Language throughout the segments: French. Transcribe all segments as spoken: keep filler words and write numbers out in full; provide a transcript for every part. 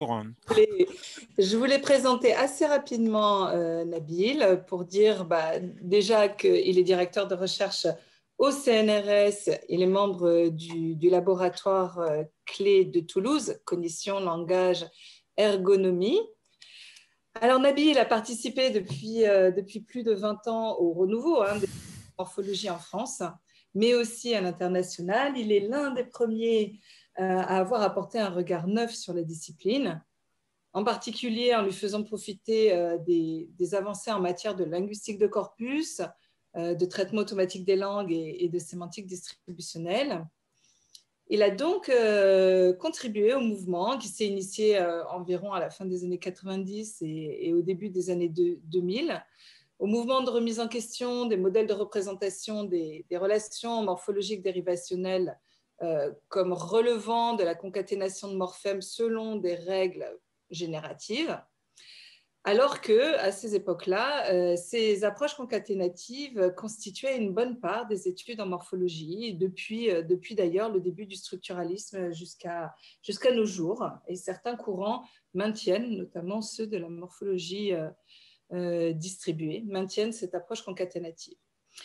Florent. Je voulais, je voulais présenter assez rapidement euh, Nabil pour dire bah, déjà qu'il est directeur de recherche au C N R S. Il est membre du, du laboratoire euh, clé de Toulouse, cognition, langage, ergonomie. Alors Nabil a participé depuis, euh, depuis plus de vingt ans au renouveau hein, de la morphologie en France, mais aussi à l'international. Il est l'un des premiers euh, à avoir apporté un regard neuf sur la discipline, en particulier en lui faisant profiter euh, des, des avancées en matière de linguistique de corpus, euh, de traitement automatique des langues et, et de sémantique distributionnelle. Il a donc euh, contribué au mouvement qui s'est initié euh, environ à la fin des années quatre-vingt-dix et, et au début des années deux mille, au mouvement de remise en question des modèles de représentation des, des relations morphologiques dérivationnelles euh, comme relevant de la concaténation de morphèmes selon des règles génératives. Alors que, à ces époques-là, euh, ces approches concaténatives constituaient une bonne part des études en morphologie, depuis, euh, depuis d'ailleurs le début du structuralisme jusqu'à jusqu'à nos jours. Et certains courants maintiennent, notamment ceux de la morphologie euh, euh, distribuée, maintiennent cette approche concaténative.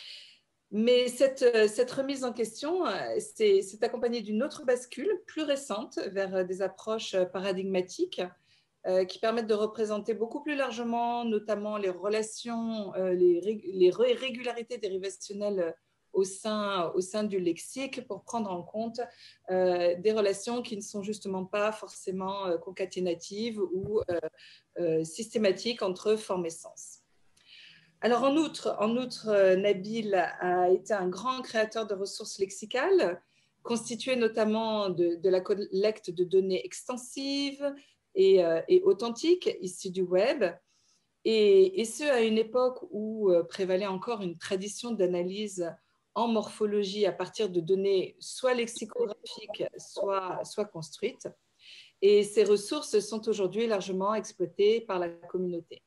Mais cette, cette remise en question s'est accompagnée d'une autre bascule plus récente vers des approches paradigmatiques Euh, qui permettent de représenter beaucoup plus largement, notamment les relations, euh, les, les régularités dérivationnelles au sein, au sein du lexique pour prendre en compte euh, des relations qui ne sont justement pas forcément euh, concaténatives ou euh, euh, systématiques entre forme et sens. Alors en outre, en outre, Nabil a été un grand créateur de ressources lexicales, constituées notamment de, de la collecte de données extensives, Et, euh, et authentique, issu du web, et, et ce, à une époque où euh, prévalait encore une tradition d'analyse en morphologie à partir de données soit lexicographiques, soit, soit construites. Et ces ressources sont aujourd'hui largement exploitées par la communauté.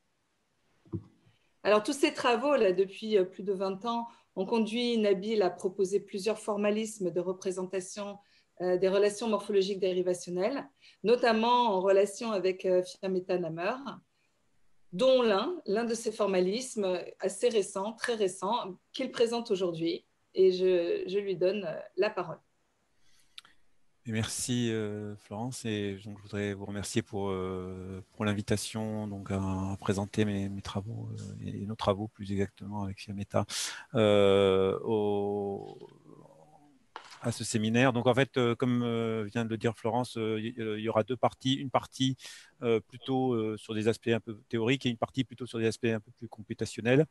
Alors, tous ces travaux, là, depuis plus de vingt ans, ont conduit Nabil à proposer plusieurs formalismes de représentation euh, des relations morphologiques dérivationnelles, notamment en relation avec euh, Fiametta Namer, dont l'un, l'un de ces formalismes assez récents, très récents, qu'il présente aujourd'hui. Et je, je lui donne la parole. Et merci euh, Florence, et donc je voudrais vous remercier pour, euh, pour l'invitation donc à, à présenter mes, mes travaux euh, et nos travaux plus exactement avec Fiametta euh, au, à ce séminaire. Donc en fait, euh, comme euh, vient de le dire Florence, euh, il euh, y aura deux parties, une partie euh, plutôt euh, sur des aspects un peu théoriques et une partie plutôt sur des aspects un peu plus computationnels.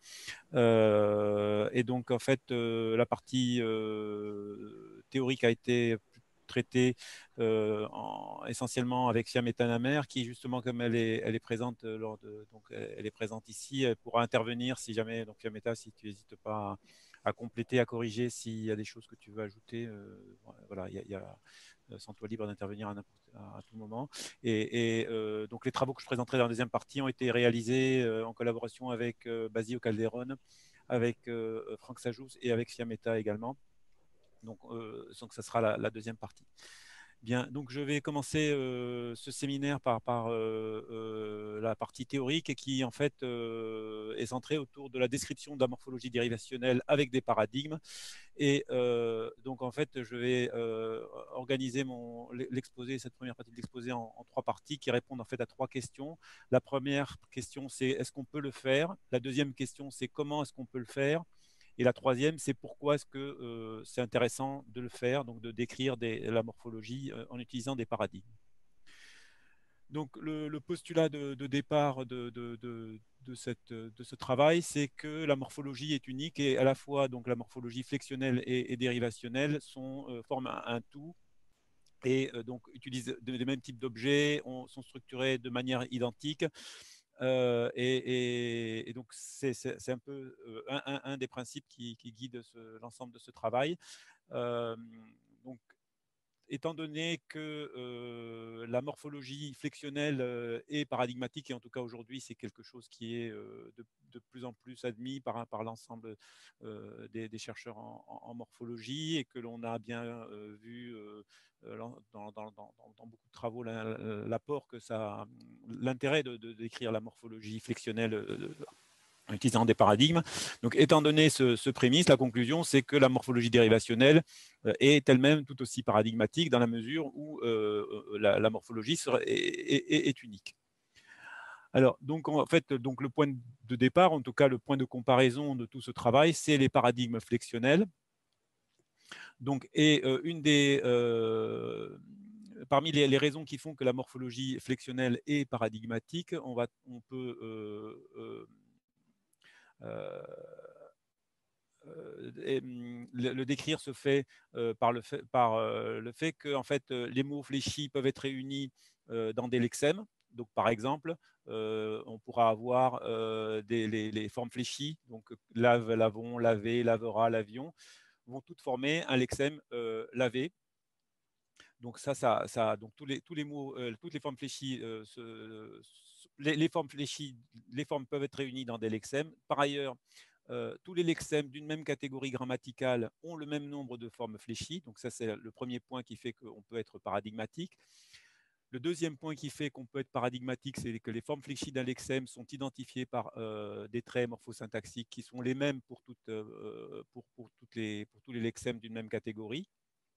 Euh, et donc en fait, euh, la partie euh, théorique a été traitée euh, en, essentiellement avec Fiametta Namer, qui justement, comme elle est, elle est présente lors de, donc elle est présente ici, elle pourra intervenir si jamais. Donc Fiametta, si tu n'hésites pas à, à compléter, à corriger s'il y a des choses que tu veux ajouter. Euh, voilà, il y a, il y a sens-toi libre d'intervenir à, à, à tout moment. Et, et euh, donc les travaux que je présenterai dans la deuxième partie ont été réalisés euh, en collaboration avec euh, Basio Calderon, avec euh, Franck Sajous et avec Fiametta également. Donc, euh, donc ça sera la, la deuxième partie. Bien, donc je vais commencer euh, ce séminaire par, par euh, euh, la partie théorique qui en fait euh, est centrée autour de la description de la morphologie dérivationnelle avec des paradigmes. Et euh, donc en fait je vais euh, organiser mon l'exposé, cette première partie de l'exposé en, en trois parties qui répondent en fait à trois questions. La première question c'est est-ce qu'on peut le faire? La deuxième question c'est comment est-ce qu'on peut le faire? Et la troisième, c'est pourquoi est-ce que euh, c'est intéressant de le faire, donc de décrire des, la morphologie euh, en utilisant des paradigmes. Donc le, le postulat de, de départ de, de, de, de, cette, de ce travail, c'est que la morphologie est unique et à la fois donc, la morphologie flexionnelle et, et dérivationnelle sont, euh, forment un, un tout et euh, donc utilisent les mêmes types d'objets, sont structurés de manière identique. Euh, et, et, et donc, c'est un peu euh, un, un, un des principes qui, qui guide l'ensemble de ce travail. Euh, donc, étant donné que euh, la morphologie flexionnelle euh, est paradigmatique, et en tout cas aujourd'hui, c'est quelque chose qui est euh, de, de plus en plus admis par, par l'ensemble euh, des, des chercheurs en, en, en morphologie, et que l'on a bien euh, vu euh, dans, dans, dans, dans beaucoup de travaux l'apport que ça, l'intérêt de, de décrire la morphologie flexionnelle euh, en utilisant des paradigmes. Donc, étant donné ce, ce prémisse, la conclusion, c'est que la morphologie dérivationnelle euh, est elle-même tout aussi paradigmatique dans la mesure où euh, la, la, morphologie serait, est, est, est, unique. Alors, donc, en fait, donc, le point de départ, en tout cas, le point de comparaison de tout ce travail, c'est les paradigmes flexionnels. Donc, et euh, une des... Euh, parmi les, les raisons qui font que la morphologie flexionnelle est paradigmatique, on, va, on peut... Euh, euh, Euh, euh, et, le, le décrire se fait euh, par, le fait, par euh, le fait que en fait, les mots fléchis peuvent être réunis euh, dans des lexèmes. Donc, par exemple, euh, on pourra avoir euh, des, les, les formes fléchies, donc lave, lavons, laver, lavera, l'avion, vont toutes former un lexème euh, lavé. Donc ça, ça, ça, donc tous les tous les mots, euh, toutes les formes fléchies, euh, se, les, les formes fléchies, les formes peuvent être réunies dans des lexèmes. Par ailleurs, euh, tous les lexèmes d'une même catégorie grammaticale ont le même nombre de formes fléchies. Donc ça, c'est le premier point qui fait qu'on peut être paradigmatique. Le deuxième point qui fait qu'on peut être paradigmatique, c'est que les formes fléchies d'un lexème sont identifiées par euh, des traits morphosyntaxiques qui sont les mêmes pour, toutes, euh, pour, pour, toutes les, pour tous les lexèmes d'une même catégorie.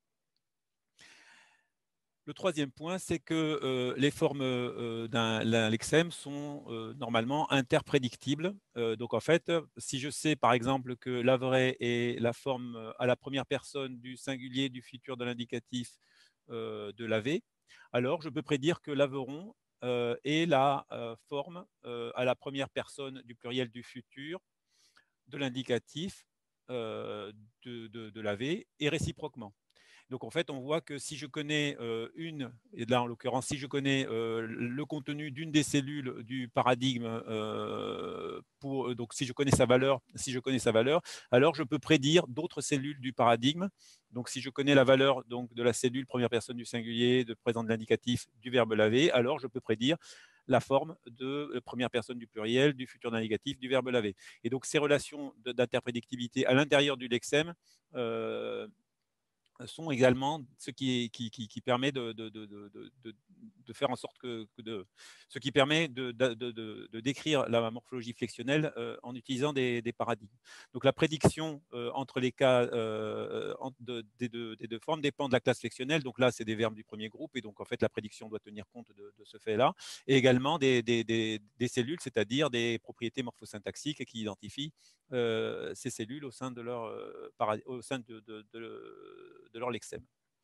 Le troisième point, c'est que euh, les formes euh, d'un lexème sont euh, normalement interprédictibles. Euh, donc en fait, si je sais par exemple que la vraie est la forme à la première personne du singulier du futur de l'indicatif euh, de laver, alors je peux prédire que laveron euh, est la euh, forme euh, à la première personne du pluriel du futur de l'indicatif euh, de, de, de laver et réciproquement. Donc en fait, on voit que si je connais euh, une, et là en l'occurrence, si je connais euh, le contenu d'une des cellules du paradigme, euh, pour, donc si je connais sa valeur, si je connais sa valeur, alors je peux prédire d'autres cellules du paradigme. Donc si je connais la valeur donc, de la cellule première personne du singulier, de présent de l'indicatif du verbe laver, alors je peux prédire la forme de première personne du pluriel, du futur d'indicatif, du verbe laver. Et donc ces relations d'interprédictibilité à l'intérieur du lexème euh, sont également ce qui, qui, qui, qui permet de, de, de, de, de faire en sorte que, que de, ce qui permet de, de, de, de décrire la morphologie flexionnelle euh, en utilisant des, des paradigmes. Donc la prédiction euh, entre les cas euh, de, des, deux, des deux formes dépend de la classe flexionnelle. Donc là, c'est des verbes du premier groupe, et donc en fait la prédiction doit tenir compte de, de ce fait-là, et également des, des, des, des cellules, c'est-à-dire des propriétés morphosyntaxiques qui identifient euh, ces cellules au sein de leur, euh, au sein de, de, de de leur lexème.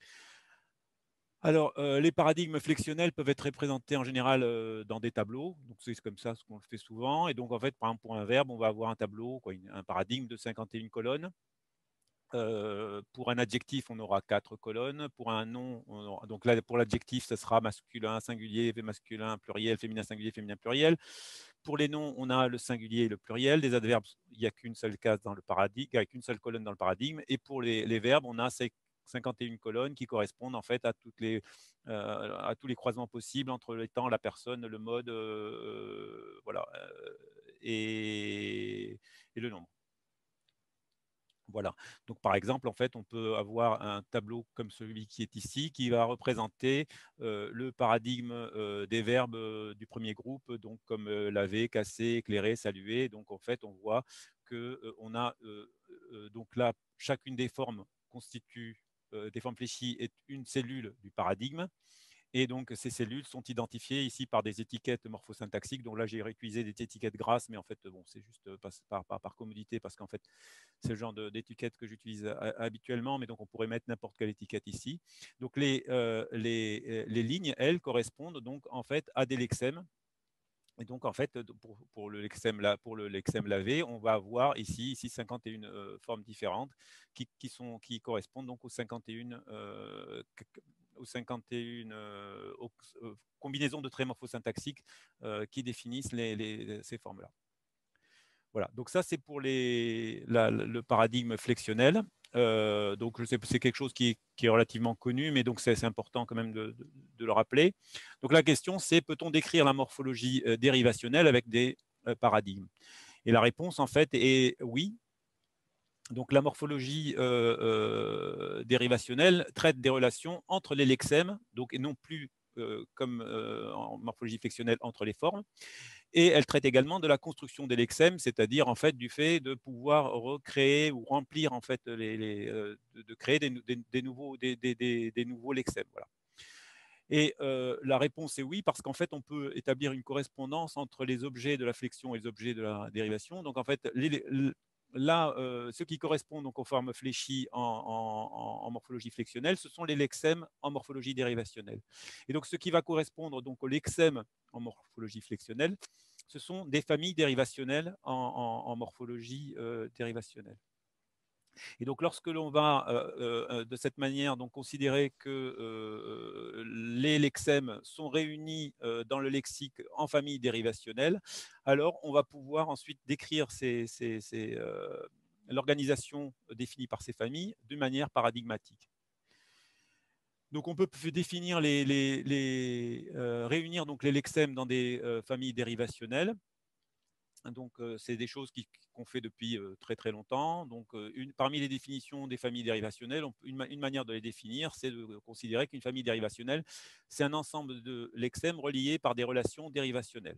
Alors, euh, les paradigmes flexionnels peuvent être représentés en général euh, dans des tableaux. Donc, c'est comme ça ce qu'on le fait souvent. Et donc, en fait, par exemple, pour un verbe, on va avoir un tableau, quoi, une, un paradigme de cinquante et une colonnes. Euh, pour un adjectif, on aura quatre colonnes. Pour un nom, aura, donc là, pour l'adjectif, ce sera masculin, singulier, masculin, pluriel, féminin, singulier, féminin, pluriel. Pour les noms, on a le singulier et le pluriel. Des adverbes, il n'y a qu'une seule case dans le paradigme, il n'y a qu'une seule colonne dans le paradigme. Et pour les, les verbes, on a cinquante et une colonnes qui correspondent en fait à, toutes les, euh, à tous les croisements possibles entre le temps, la personne, le mode, euh, voilà, euh, et, et le nombre. Voilà. Donc, par exemple, en fait, on peut avoir un tableau comme celui qui est ici, qui va représenter euh, le paradigme euh, des verbes euh, du premier groupe, donc comme euh, laver, casser, éclairer, saluer. Donc, en fait, on voit que euh, on a euh, euh, donc là chacune des formes constitue euh, des formes fléchies est une cellule du paradigme. Et donc, ces cellules sont identifiées ici par des étiquettes morphosyntaxiques. Donc là, j'ai réutilisé des étiquettes grasses, mais en fait, bon, c'est juste par, par, par, par commodité, parce qu'en fait, c'est le genre d'étiquette que j'utilise habituellement, mais donc on pourrait mettre n'importe quelle étiquette ici. Donc les, euh, les, les lignes, elles, correspondent donc en fait à des lexèmes. Et donc, en fait, pour, pour le lexème, pour le lexème lavé, on va avoir ici, ici cinquante et une euh, formes différentes qui, qui, sont, qui correspondent donc aux cinquante et une, euh, aux cinquante et une euh, aux, euh, combinaisons de traits morphosyntaxiques euh, qui définissent les, les, ces formes-là. Voilà, donc ça c'est pour les, la, le paradigme flexionnel. Euh, donc, c'est quelque chose qui est, qui est relativement connu, mais donc c'est important quand même de, de, de, le rappeler. Donc, la question, c'est peut-on décrire la morphologie euh, dérivationnelle avec des euh, paradigmes? Et la réponse, en fait, est oui. Donc, la morphologie euh, euh, dérivationnelle traite des relations entre les lexèmes, donc, et non plus euh, comme euh, en morphologie flexionnelle entre les formes. Et elle traite également de la construction des lexèmes, c'est-à-dire en fait du fait de pouvoir recréer ou remplir en fait les, les euh, de, de, créer des, des, des nouveaux des, des, des, nouveaux lexèmes. Voilà. Et euh, la réponse est oui, parce qu'en fait on peut établir une correspondance entre les objets de la flexion et les objets de la dérivation. Donc en fait les, les, là, euh, ce qui correspond donc aux formes fléchies en, en, en, morphologie flexionnelle, ce sont les lexèmes en morphologie dérivationnelle. Et donc, ce qui va correspondre donc aux lexèmes en morphologie flexionnelle, ce sont des familles dérivationnelles en, en, en morphologie euh, dérivationnelle. Et donc, lorsque l'on va euh, euh, de cette manière donc, considérer que euh, les lexèmes sont réunis euh, dans le lexique en famille dérivationnelle, alors on va pouvoir ensuite décrire ces, ces, ces, euh, l'organisation définie par ces familles d'une manière paradigmatique. Donc, on peut définir les, les, les euh, réunir donc les lexèmes dans des euh, familles dérivationnelles. Donc, euh, c'est des choses qu'on fait depuis euh, très très longtemps. Donc, euh, une, parmi les définitions des familles dérivationnelles, on, une, une, manière de les définir, c'est de considérer qu'une famille dérivationnelle, c'est un ensemble de lexèmes reliés par des relations dérivationnelles.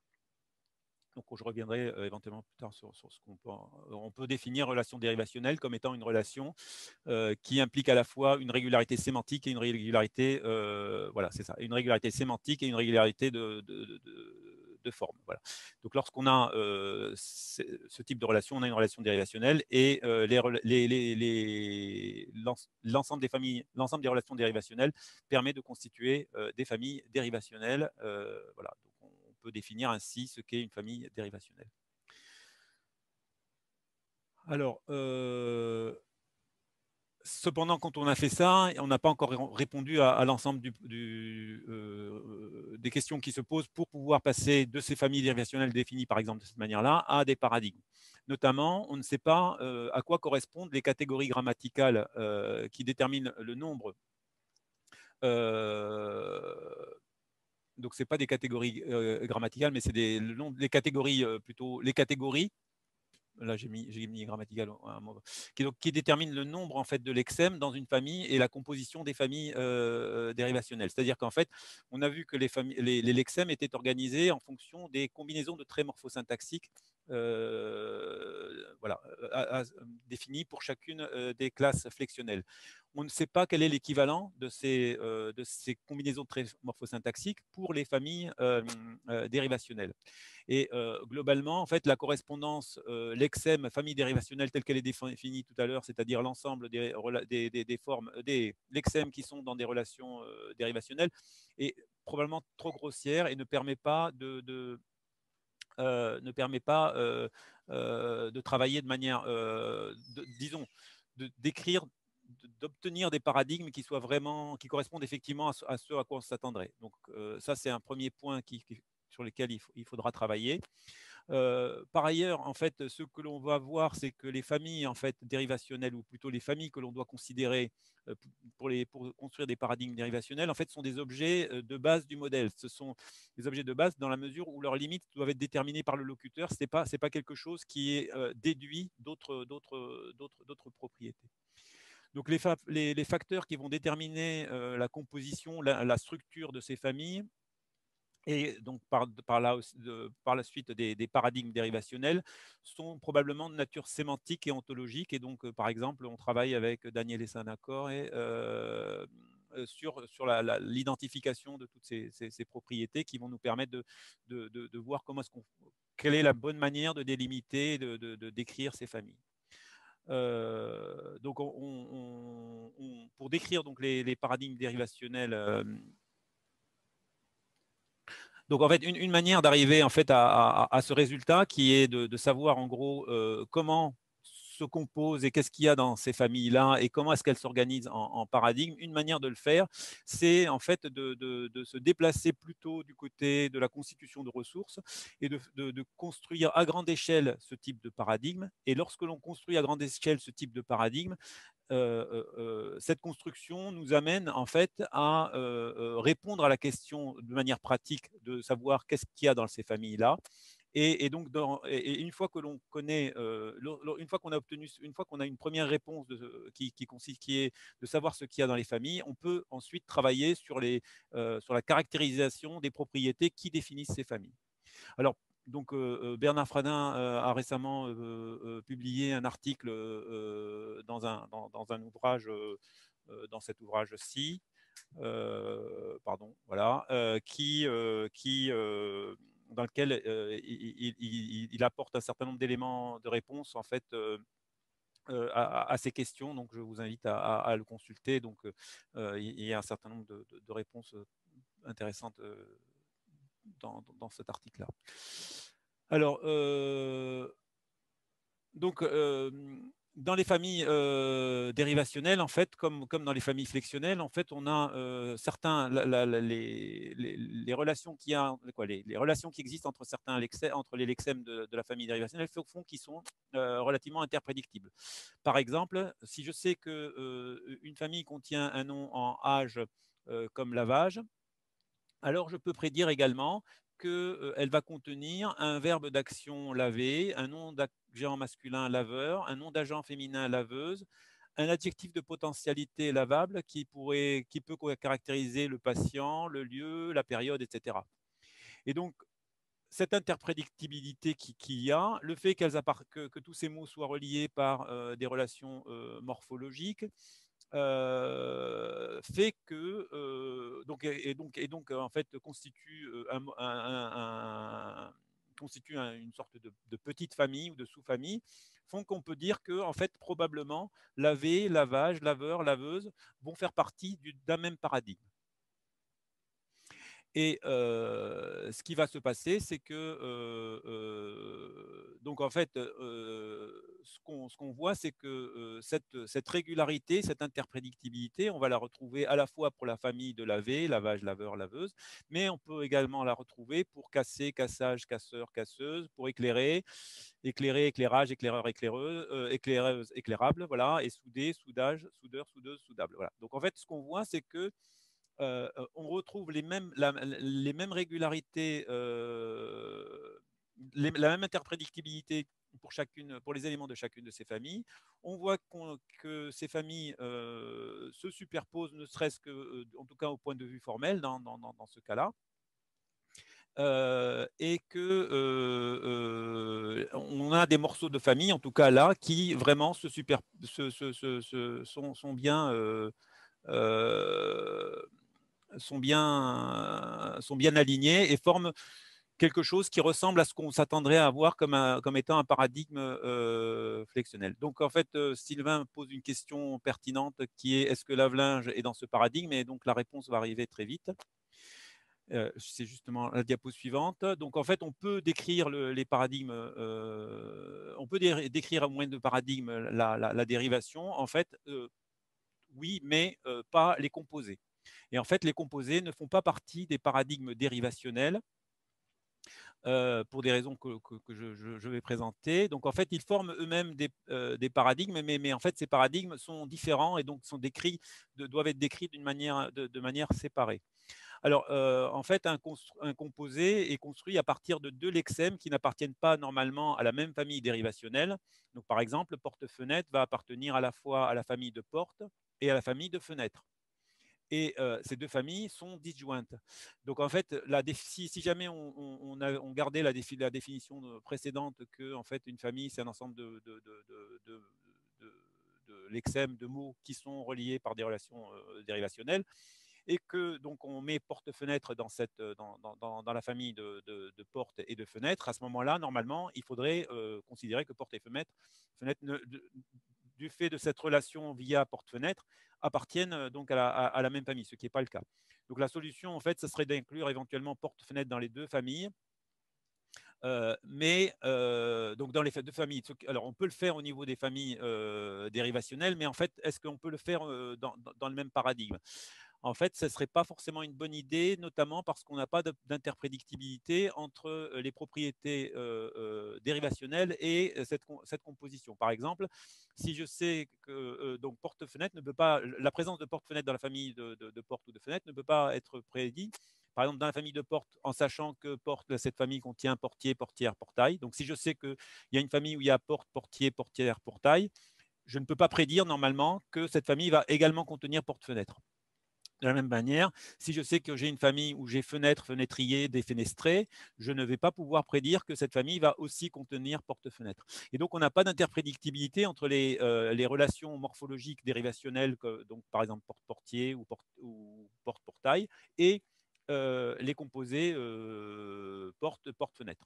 Donc, je reviendrai euh, éventuellement plus tard sur, sur ce qu'on peut. On peut définir relation dérivationnelle comme étant une relation euh, qui implique à la fois une régularité sémantique et une régularité, euh, voilà, c'est ça, une régularité sémantique et une régularité de, de, de, de, de forme. Voilà. Donc, lorsqu'on a euh, ce type de relation, on a une relation dérivationnelle et euh, les, les, les, les, l'ensemble des familles, l'ensemble des relations dérivationnelles permet de constituer euh, des familles dérivationnelles. Euh, voilà. Donc, on peut définir ainsi ce qu'est une famille dérivationnelle. Alors, euh, cependant, quand on a fait ça, on n'a pas encore répondu à, à l'ensemble du, du, euh, des questions qui se posent pour pouvoir passer de ces familles dérivationnelles définies, par exemple, de cette manière-là, à des paradigmes. Notamment, on ne sait pas euh, à quoi correspondent les catégories grammaticales euh, qui déterminent le nombre. Euh, donc, ce n'est pas des catégories euh, grammaticales, mais c'est des, le nombre, les catégories euh, plutôt, les catégories. Là, j'ai mis, mis grammatical, qui, donc, qui détermine le nombre en fait de lexèmes dans une famille et la composition des familles euh, dérivationnelles. C'est-à-dire qu'en fait, on a vu que les, familles, les, les lexèmes étaient organisés en fonction des combinaisons de traits morphosyntaxiques euh, voilà, à, à, définies pour chacune euh, des classes flexionnelles. On ne sait pas quel est l'équivalent de ces, euh, de ces combinaisons de traits morphosyntaxiques pour les familles euh, euh, dérivationnelles. Et euh, globalement, en fait, la correspondance euh, lexème famille dérivationnelle telle qu'elle est définie tout à l'heure, c'est-à-dire l'ensemble des, des, des, des formes, des lexèmes qui sont dans des relations euh, dérivationnelles, est probablement trop grossière et ne permet pas de, de euh, ne permet pas euh, euh, de travailler de manière, euh, de, disons, de d'écrire, d'obtenir des paradigmes qui soient vraiment, qui correspondent effectivement à ce à, ce à quoi on s'attendrait. Donc euh, ça, c'est un premier point qui, qui sur lesquels il, faut, il faudra travailler. Euh, par ailleurs, en fait, ce que l'on va voir, c'est que les familles en fait, dérivationnelles, ou plutôt les familles que l'on doit considérer euh, pour, les, pour construire des paradigmes dérivationnels, en fait, sont des objets euh, de base du modèle. Ce sont des objets de base dans la mesure où leurs limites doivent être déterminées par le locuteur. Ce n'est pas, c'est pas quelque chose qui est euh, déduit d'autres, d'autres, d'autres, d'autres propriétés. Donc les, fa les, les, facteurs qui vont déterminer euh, la composition, la, la structure de ces familles, et donc par, par, là, de, par la suite des, des paradigmes dérivationnels, sont probablement de nature sémantique et ontologique. Et donc, euh, par exemple, on travaille avec Daniel Essanacor et euh, sur, sur l'identification de toutes ces, ces, ces propriétés qui vont nous permettre de, de, de, de voir comment est-ce qu'on, quelle est la bonne manière de délimiter, de, de, de décrire ces familles. Euh, donc, on, on, on, pour décrire donc les, les paradigmes dérivationnels, euh, donc en fait, une, une manière d'arriver en fait à, à, à, ce résultat qui est de, de savoir en gros euh, comment se composent et qu'est-ce qu'il y a dans ces familles-là et comment est-ce qu'elles s'organisent en, en paradigme, une manière de le faire, c'est en fait de, de, de se déplacer plutôt du côté de la constitution de ressources et de, de, de construire à grande échelle ce type de paradigme. Et lorsque l'on construit à grande échelle ce type de paradigme, Euh, euh, cette construction nous amène en fait à euh, répondre à la question de manière pratique de savoir qu'est-ce qu'il y a dans ces familles-là. Et, et donc, dans, et une fois que l'on connaît, euh, une fois qu'on a obtenu, une fois qu'on a une première réponse de, qui, qui consiste, qui est de savoir ce qu'il y a dans les familles, on peut ensuite travailler sur, les, euh, sur la caractérisation des propriétés qui définissent ces familles. Alors, donc, euh, Bernard Fradin euh, a récemment euh, euh, publié un article euh, dans, un, dans, dans, un ouvrage, euh, dans cet ouvrage-ci, euh, pardon, voilà, euh, qui, euh, qui euh, dans lequel euh, il, il, il, apporte un certain nombre d'éléments de réponse en fait euh, euh, à, à, ces questions. Donc, je vous invite à, à, à le consulter. Donc, euh, il y a un certain nombre de, de, de réponses intéressantes. Euh, Dans, dans, cet article-là. Alors, euh, donc, euh, dans les familles euh, dérivationnelles, en fait, comme, comme dans les familles flexionnelles, en fait, on a euh, certains, la, la, la, les, les, les, relations qui a, quoi, les, les relations qui existent entre certains lexèmes, entre les lexèmes de, de la famille dérivationnelle, font qui sont euh, relativement interprédictibles. Par exemple, si je sais que euh, une famille contient un nom en âge euh, comme lavage, alors je peux prédire également qu'elle euh, va contenir un verbe d'action laver, un nom d'agent masculin laveur, un nom d'agent féminin laveuse, un adjectif de potentialité lavable qui, pourrait, qui peut caractériser le patient, le lieu, la période, et cetera. Et donc, cette interprédictibilité qu'il qui y a, le fait que, que tous ces mots soient reliés par euh, des relations euh, morphologiques, Euh, fait que euh, donc et donc et donc en fait constitue un, un, un, constitue un, une sorte de, de petite famille ou de sous-famille, font qu'on peut dire que en fait probablement laver, lavage, laveur, laveuse vont faire partie d'un même paradigme. Et euh, ce qui va se passer, c'est que euh, euh, donc en fait, euh, ce qu'on ce qu'on voit, c'est que euh, cette, cette régularité, cette interprédictibilité, on va la retrouver à la fois pour la famille de laver, lavage, laveur, laveuse, mais on peut également la retrouver pour casser, cassage, casseur, casseuse, pour éclairer, éclairer, éclairage, éclaireur, éclaireuse, euh, éclaireuse, éclairable, voilà, et souder, soudage, soudeur, soudeuse, soudable. Voilà. Donc en fait, ce qu'on voit, c'est que Euh, on retrouve les mêmes, la, les mêmes régularités, euh, les, la même interprédictibilité pour, chacune, pour les éléments de chacune de ces familles. On voit qu que ces familles euh, se superposent, ne serait-ce que, euh, en tout cas au point de vue formel, dans, dans, dans ce cas-là. Euh, et que euh, euh, on a des morceaux de famille, en tout cas là, qui vraiment se super, se, se, se, se sont, sont bien euh, euh, sont bien, sont bien alignés et forment quelque chose qui ressemble à ce qu'on s'attendrait à avoir comme, un, comme étant un paradigme euh, flexionnel. Donc en fait, euh, Sylvain pose une question pertinente qui est est-ce que lave-linge est dans ce paradigme? Et donc la réponse va arriver très vite. Euh, c'est justement la diapo suivante. Donc en fait, on peut décrire le, les paradigmes, euh, on peut dé décrire au moins de paradigmes la, la, la dérivation. En fait, euh, oui, mais euh, pas les composés. Et en fait, les composés ne font pas partie des paradigmes dérivationnels euh, pour des raisons que, que, que je, je, je, vais présenter. Donc, en fait, ils forment eux-mêmes des, euh, des paradigmes, mais, mais, en fait, ces paradigmes sont différents et donc sont décrits, de, doivent être décrits d'une manière, de, de manière séparée. Alors, euh, en fait, un, un, composé est construit à partir de deux lexèmes qui n'appartiennent pas normalement à la même famille dérivationnelle. Donc, par exemple, porte-fenêtre va appartenir à la fois à la famille de porte et à la famille de fenêtre. Et euh, ces deux familles sont disjointes. Donc en fait, la si, si, jamais on, on, a, on gardait la, défi la, définition précédente que en fait une famille c'est un ensemble de, de, de, de, de, de, de lexèmes, de mots qui sont reliés par des relations euh, dérivationnelles, et que donc on met porte-fenêtre dans, cette, dans, dans, dans la famille de, de, de porte et de fenêtre, à ce moment-là, normalement, il faudrait euh, considérer que porte et fenêtre, fenêtre ne, de, du fait de cette relation via porte-fenêtre, appartiennent donc à la, à, à la même famille, ce qui n'est pas le cas. Donc la solution, en fait, ce serait d'inclure éventuellement porte-fenêtre dans les deux familles, Euh, mais euh, donc dans les deux familles, alors on peut le faire au niveau des familles euh, dérivationnelles, mais en fait, est-ce qu'on peut le faire euh, dans, dans, le même paradigme? En fait, ce ne serait pas forcément une bonne idée, notamment parce qu'on n'a pas d'interprédictibilité entre les propriétés euh, euh, dérivationnelles et cette, cette composition. Par exemple, si je sais que euh, donc porte-fenêtre ne peut pas, la présence de porte-fenêtre dans la famille de, de, de porte ou de fenêtre ne peut pas être prédit. Par exemple, dans la famille de porte, en sachant que porte, cette famille contient portier, portière, portail. Donc, si je sais qu'il y a une famille où il y a porte, portier, portière, portail, je ne peux pas prédire normalement que cette famille va également contenir porte-fenêtre. De la même manière, si je sais que j'ai une famille où j'ai fenêtre, fenêtrier, défenestré, je ne vais pas pouvoir prédire que cette famille va aussi contenir porte-fenêtre. Et donc, on n'a pas d'interprédictibilité entre les, euh, les relations morphologiques dérivationnelles, que, donc par exemple porte-portier ou, porte, ou porte-portail, et euh, les composés euh, porte-porte-fenêtre.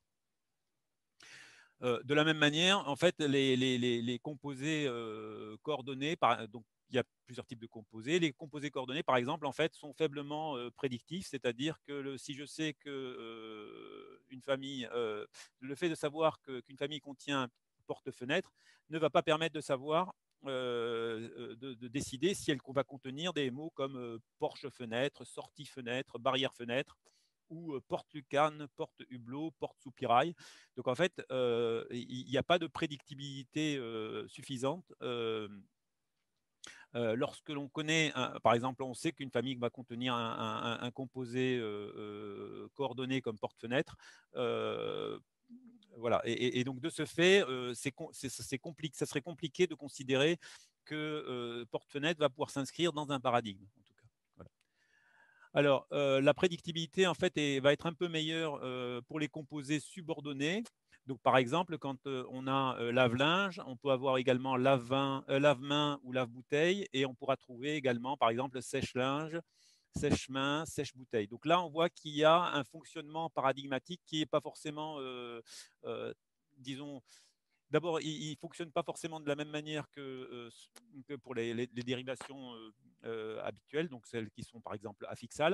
Euh, de la même manière, en fait, les, les, les, les composés euh, coordonnés, par, donc il y a plusieurs types de composés. Les composés coordonnés, par exemple, en fait, sont faiblement euh, prédictifs, c'est-à-dire que le, si je sais que euh, une famille, euh, le fait de savoir qu'une qu famille contient porte-fenêtre ne va pas permettre de savoir euh, de, de, décider si elle va contenir des mots comme euh, porche-fenêtre, sortie-fenêtre, barrière-fenêtre, ou euh, porte-lucarne, porte-hublot, porte-soupirail. Donc en fait, euh, il n'y a pas de prédictibilité euh, suffisante. Euh, euh, lorsque l'on connaît, un, par exemple, on sait qu'une famille va contenir un, un, un composé euh, euh, coordonné comme porte-fenêtre, euh, voilà. Et, et, donc de ce fait, euh, c'est, c'est compliqué, ça serait compliqué de considérer que euh, porte-fenêtre va pouvoir s'inscrire dans un paradigme, en tout cas. Voilà. Alors, euh, la prédictibilité, en fait, est, va être un peu meilleure euh, pour les composés subordonnés. Donc, par exemple, quand euh, on a euh, lave-linge, on peut avoir également lave-main euh, lave ou lave-bouteille, et on pourra trouver également, par exemple, sèche-linge, sèche-main, sèche-bouteille. Donc là, on voit qu'il y a un fonctionnement paradigmatique qui n'est pas forcément, euh, euh, disons, d'abord, il ne fonctionne pas forcément de la même manière que, euh, que pour les, les, les dérivations euh, euh, habituelles, donc celles qui sont par exemple affixales.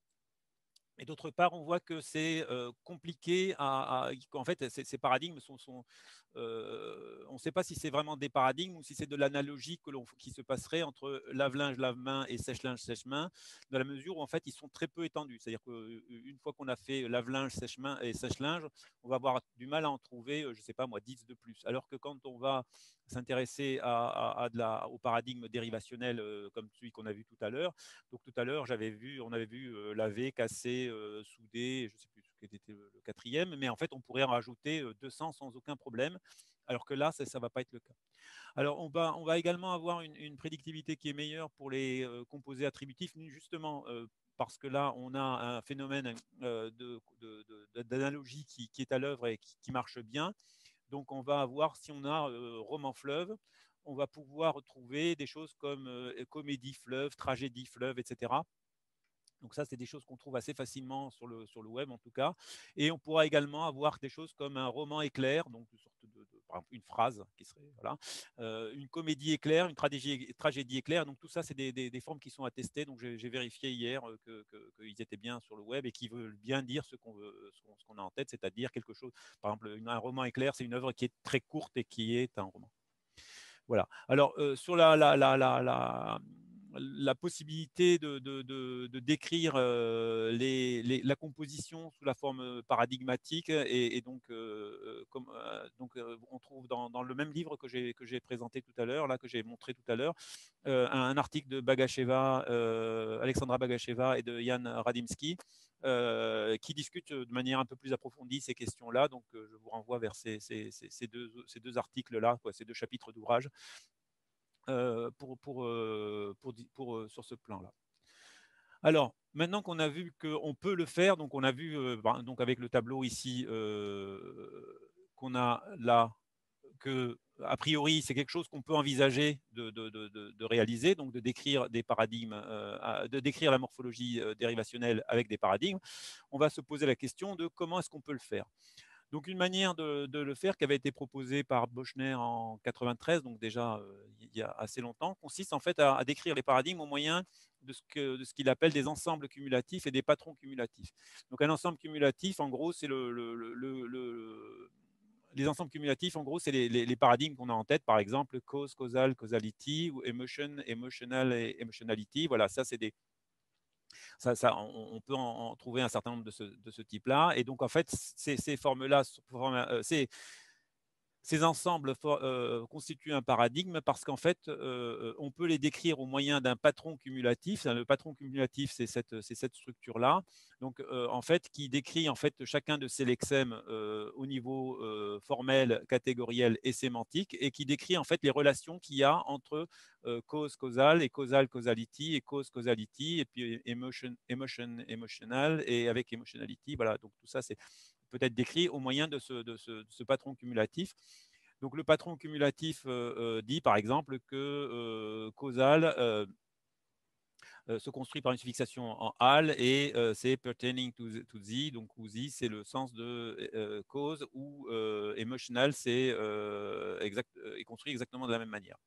Et d'autre part, on voit que c'est euh, compliqué à, à, en fait, ces, ces paradigmes sont, sont euh, on ne sait pas si c'est vraiment des paradigmes ou si c'est de l'analogie que l'on, qui se passerait entre lave-linge, lave-main et sèche-linge, sèche-main, dans la mesure où en fait ils sont très peu étendus. C'est-à-dire qu'une fois qu'on a fait lave-linge, sèche-main et sèche-linge, on va avoir du mal à en trouver, je ne sais pas moi, dix de plus. Alors que quand on va s'intéresser à, à, à de la, au paradigme dérivationnel euh, comme celui qu'on a vu tout à l'heure, donc tout à l'heure, j'avais vu, on avait vu euh, laver, casser, euh, souder, je ne sais plus ce qui était le, le quatrième, mais en fait, on pourrait en rajouter euh, deux cents sans aucun problème, alors que là, ça ne va pas être le cas. Alors, on va, on va également avoir une, une prédictivité qui est meilleure pour les euh, composés attributifs, justement euh, parce que là, on a un phénomène euh, d'analogie qui, qui est à l'œuvre et qui, qui marche bien. Donc, on va avoir, si on a euh, roman-fleuve, on va pouvoir trouver des choses comme euh, comédie-fleuve, tragédie-fleuve, et cetera. Donc ça, c'est des choses qu'on trouve assez facilement sur le, sur le web, en tout cas. Et on pourra également avoir des choses comme un roman éclair, donc une sorte de, de par exemple, une phrase qui serait, voilà, euh, une comédie éclair, une tragédie, tragédie éclair. Donc tout ça, c'est des, des, des formes qui sont attestées. Donc j'ai vérifié hier qu'ils que, que étaient bien sur le web et qui veulent bien dire ce qu'on veut, ce qu'on, ce qu'on a en tête, c'est-à-dire quelque chose. Par exemple, une, un roman éclair, c'est une œuvre qui est très courte et qui est un roman. Voilà. Alors, euh, sur la, la, la, la, la, la possibilité de, de, de, de décrire euh, les, les, la composition sous la forme paradigmatique, et, et donc, euh, comme, euh, donc euh, on trouve dans, dans le même livre que j'ai présenté tout à l'heure, là, que j'ai montré tout à l'heure, euh, un, un article de Bagacheva, euh, Alexandra Bagacheva et de Yann Radimski, euh, qui discutent de manière un peu plus approfondie ces questions-là. Donc, euh, je vous renvoie vers ces, ces, ces deux, ces deux articles-là, ces deux chapitres d'ouvrage, euh, pour, pour, euh, pour, pour, pour, euh, sur ce plan-là. Alors, maintenant qu'on a vu qu'on peut le faire, donc on a vu euh, donc avec le tableau ici euh, qu'on a là que a priori, c'est quelque chose qu'on peut envisager de, de, de, de, réaliser, donc de décrire des paradigmes, euh, de décrire la morphologie euh, dérivationnelle avec des paradigmes. On va se poser la question de comment est-ce qu'on peut le faire. Donc, une manière de, de le faire qui avait été proposée par Bochner en quatre-vingt-treize, donc déjà euh, il y a assez longtemps, consiste en fait à, à décrire les paradigmes au moyen de ce que, de ce qu'il appelle des ensembles cumulatifs et des patrons cumulatifs. Donc, un ensemble cumulatif, en gros, c'est le, le, le, le les ensembles cumulatifs, en gros, c'est les, les, les, paradigmes qu'on a en tête, par exemple, cause, causal, causality, ou emotion, emotional et emotionality. Voilà, ça, c'est des. Ça, ça, on, on peut en, en, trouver un certain nombre de ce, de ce type-là. Et donc, en fait, ces, ces formes-là, euh, ces, ces ensembles euh, constituent un paradigme parce qu'en fait, euh, on peut les décrire au moyen d'un patron cumulatif. Le patron cumulatif, c'est cette, cette structure-là, donc euh, en fait, qui décrit en fait chacun de ces lexèmes euh, au niveau euh, formel, catégoriel et sémantique, et qui décrit en fait les relations qu'il y a entre euh, cause causal et causal causality et cause causality, et puis emotion, emotion emotional et avec emotionality. Voilà, donc tout ça, c'est peut être décrit au moyen de ce, de ce, de ce patron cumulatif. Donc, le patron cumulatif euh, euh, dit, par exemple, que euh, causal euh, euh, se construit par une suffixation en al et euh, c'est pertaining to the, to the, donc où the, c'est le sens de euh, cause, ou euh, emotional, c'est euh, exact, est construit exactement de la même manière.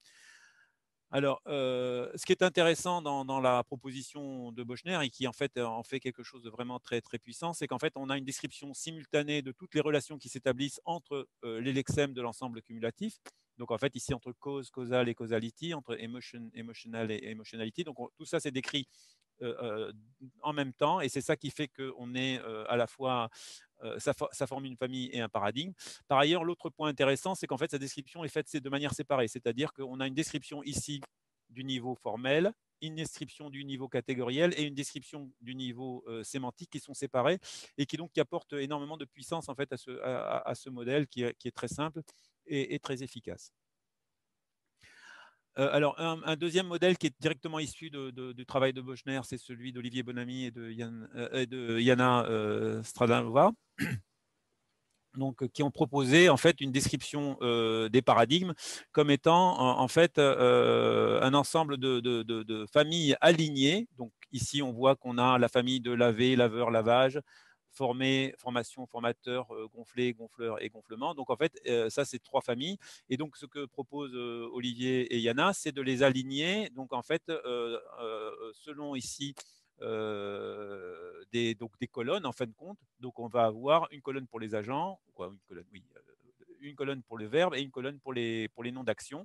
Alors, euh, ce qui est intéressant dans, dans, la proposition de Bochner et qui en fait en fait quelque chose de vraiment très très puissant, c'est qu'en fait on a une description simultanée de toutes les relations qui s'établissent entre euh, les lexèmes de l'ensemble cumulatif. Donc en fait ici entre cause, causal et causality, entre emotion, emotional et emotionality. Donc on, tout ça c'est décrit euh, en même temps, et c'est ça qui fait qu'on est euh, à la fois, euh, ça, ça forme une famille et un paradigme. Par ailleurs, l'autre point intéressant, c'est qu'en fait, sa description est faite de manière séparée, c'est-à-dire qu'on a une description ici du niveau formel, une description du niveau catégoriel et une description du niveau euh, sémantique qui sont séparés et qui donc qui apportent énormément de puissance en fait à ce, à, à ce modèle qui est, qui est très simple et, et très efficace. Euh, alors, un, un, deuxième modèle qui est directement issu de, de, du travail de Bochner, c'est celui d'Olivier Bonamy et de, Yann, euh, de Jana euh, Stradalova, donc, qui ont proposé en fait une description euh, des paradigmes comme étant en, en fait euh, un ensemble de, de, de, de familles alignées. Donc, ici, on voit qu'on a la famille de laver, laveur, lavage, formé, formation, formateur, euh, gonflé, gonfleur et gonflement. Donc, en fait, euh, ça, c'est trois familles. Et donc, ce que proposent euh, Olivier et Jana, c'est de les aligner. Donc, en fait, euh, euh, selon ici euh, des, donc des colonnes, en fin de compte. Donc, on va avoir une colonne pour les agents, quoi, une colonne, oui, euh, une colonne pour le verbe et une colonne pour les, pour les noms d'action.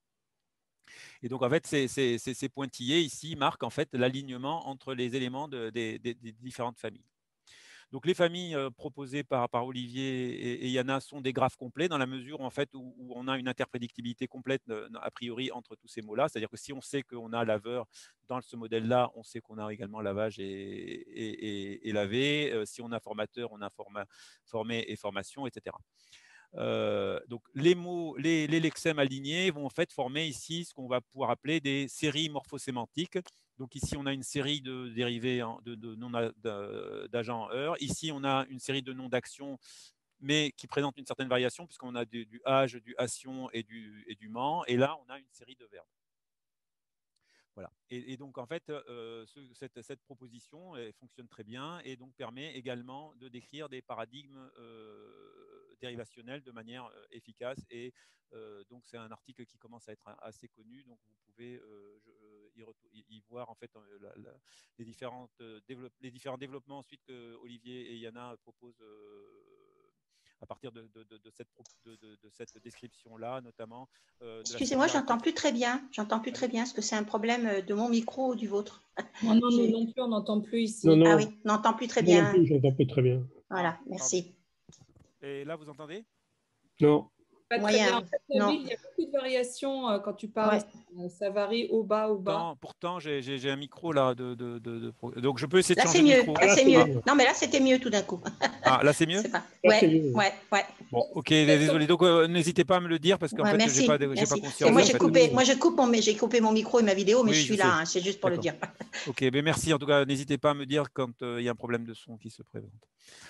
Et donc, en fait, ces, ces, ces pointillés ici marquent en fait l'alignement entre les éléments de, des, des, des différentes familles. Donc, les familles euh, proposées par, par Olivier et, et Jana sont des graphes complets dans la mesure en fait, où, où on a une interprédictibilité complète euh, a priori entre tous ces mots-là. C'est-à-dire que si on sait qu'on a laveur dans ce modèle-là, on sait qu'on a également lavage et, et, et, et lavé. Euh, si on a formateur, on a forma, formé et formation, et cetera. Euh, donc les mots, les, les lexèmes alignés vont en fait former ici ce qu'on va pouvoir appeler des séries morphosémantiques. Donc ici on a une série de dérivés de, de noms d'agents en heure. Ici on a une série de noms d'actions, mais qui présentent une certaine variation puisqu'on a du, du âge, du ation et du, et du ment. Et là on a une série de verbes. Voilà. Et, et, donc, en fait, euh, ce, cette, cette, proposition elle, fonctionne très bien et donc permet également de décrire des paradigmes euh, dérivationnels de manière euh, efficace. Et euh, donc, c'est un article qui commence à être assez connu. Donc, vous pouvez euh, je, y, y voir en fait la, la, les, différentes, euh, les différents développements ensuite que Olivier et Jana proposent. Euh, à partir de, de, de, de, cette, de, de cette description-là, notamment. Euh, Excusez-moi, j'entends plus très bien. J'entends plus très bien. Est-ce que c'est un problème de mon micro ou du vôtre? Non, non, non, non plus, on n'entend plus ici. Non, non. Ah oui, on n'entend plus très non, bien. Non plus, j'entends plus très bien. Voilà, ah, merci. Pardon. Et là, vous entendez? Non. Pas très bien. En fait, Nabil, il y a beaucoup de variations euh, quand tu parles. Ouais. Ça varie au bas, au bas. Pourtant, pourtant j'ai un micro là. De, de, de, de... Donc, je peux essayer de là, changer de micro. Là, c'est mieux. mieux. Non, mais là, c'était mieux tout d'un coup. Ah, là, c'est mieux pas... Ouais, mieux. ouais, ouais. Bon, ok, désolé. Donc, euh, n'hésitez pas à me le dire parce qu'en ouais, fait, j'ai pas, pas conscience. Moi, j'ai coupé, moi, coupe mon, j'ai coupé mon micro et ma vidéo, mais oui, je suis je là. Hein, c'est juste pour le dire. Ok, mais merci. En tout cas, n'hésitez pas à me dire quand il euh, y a un problème de son qui se présente.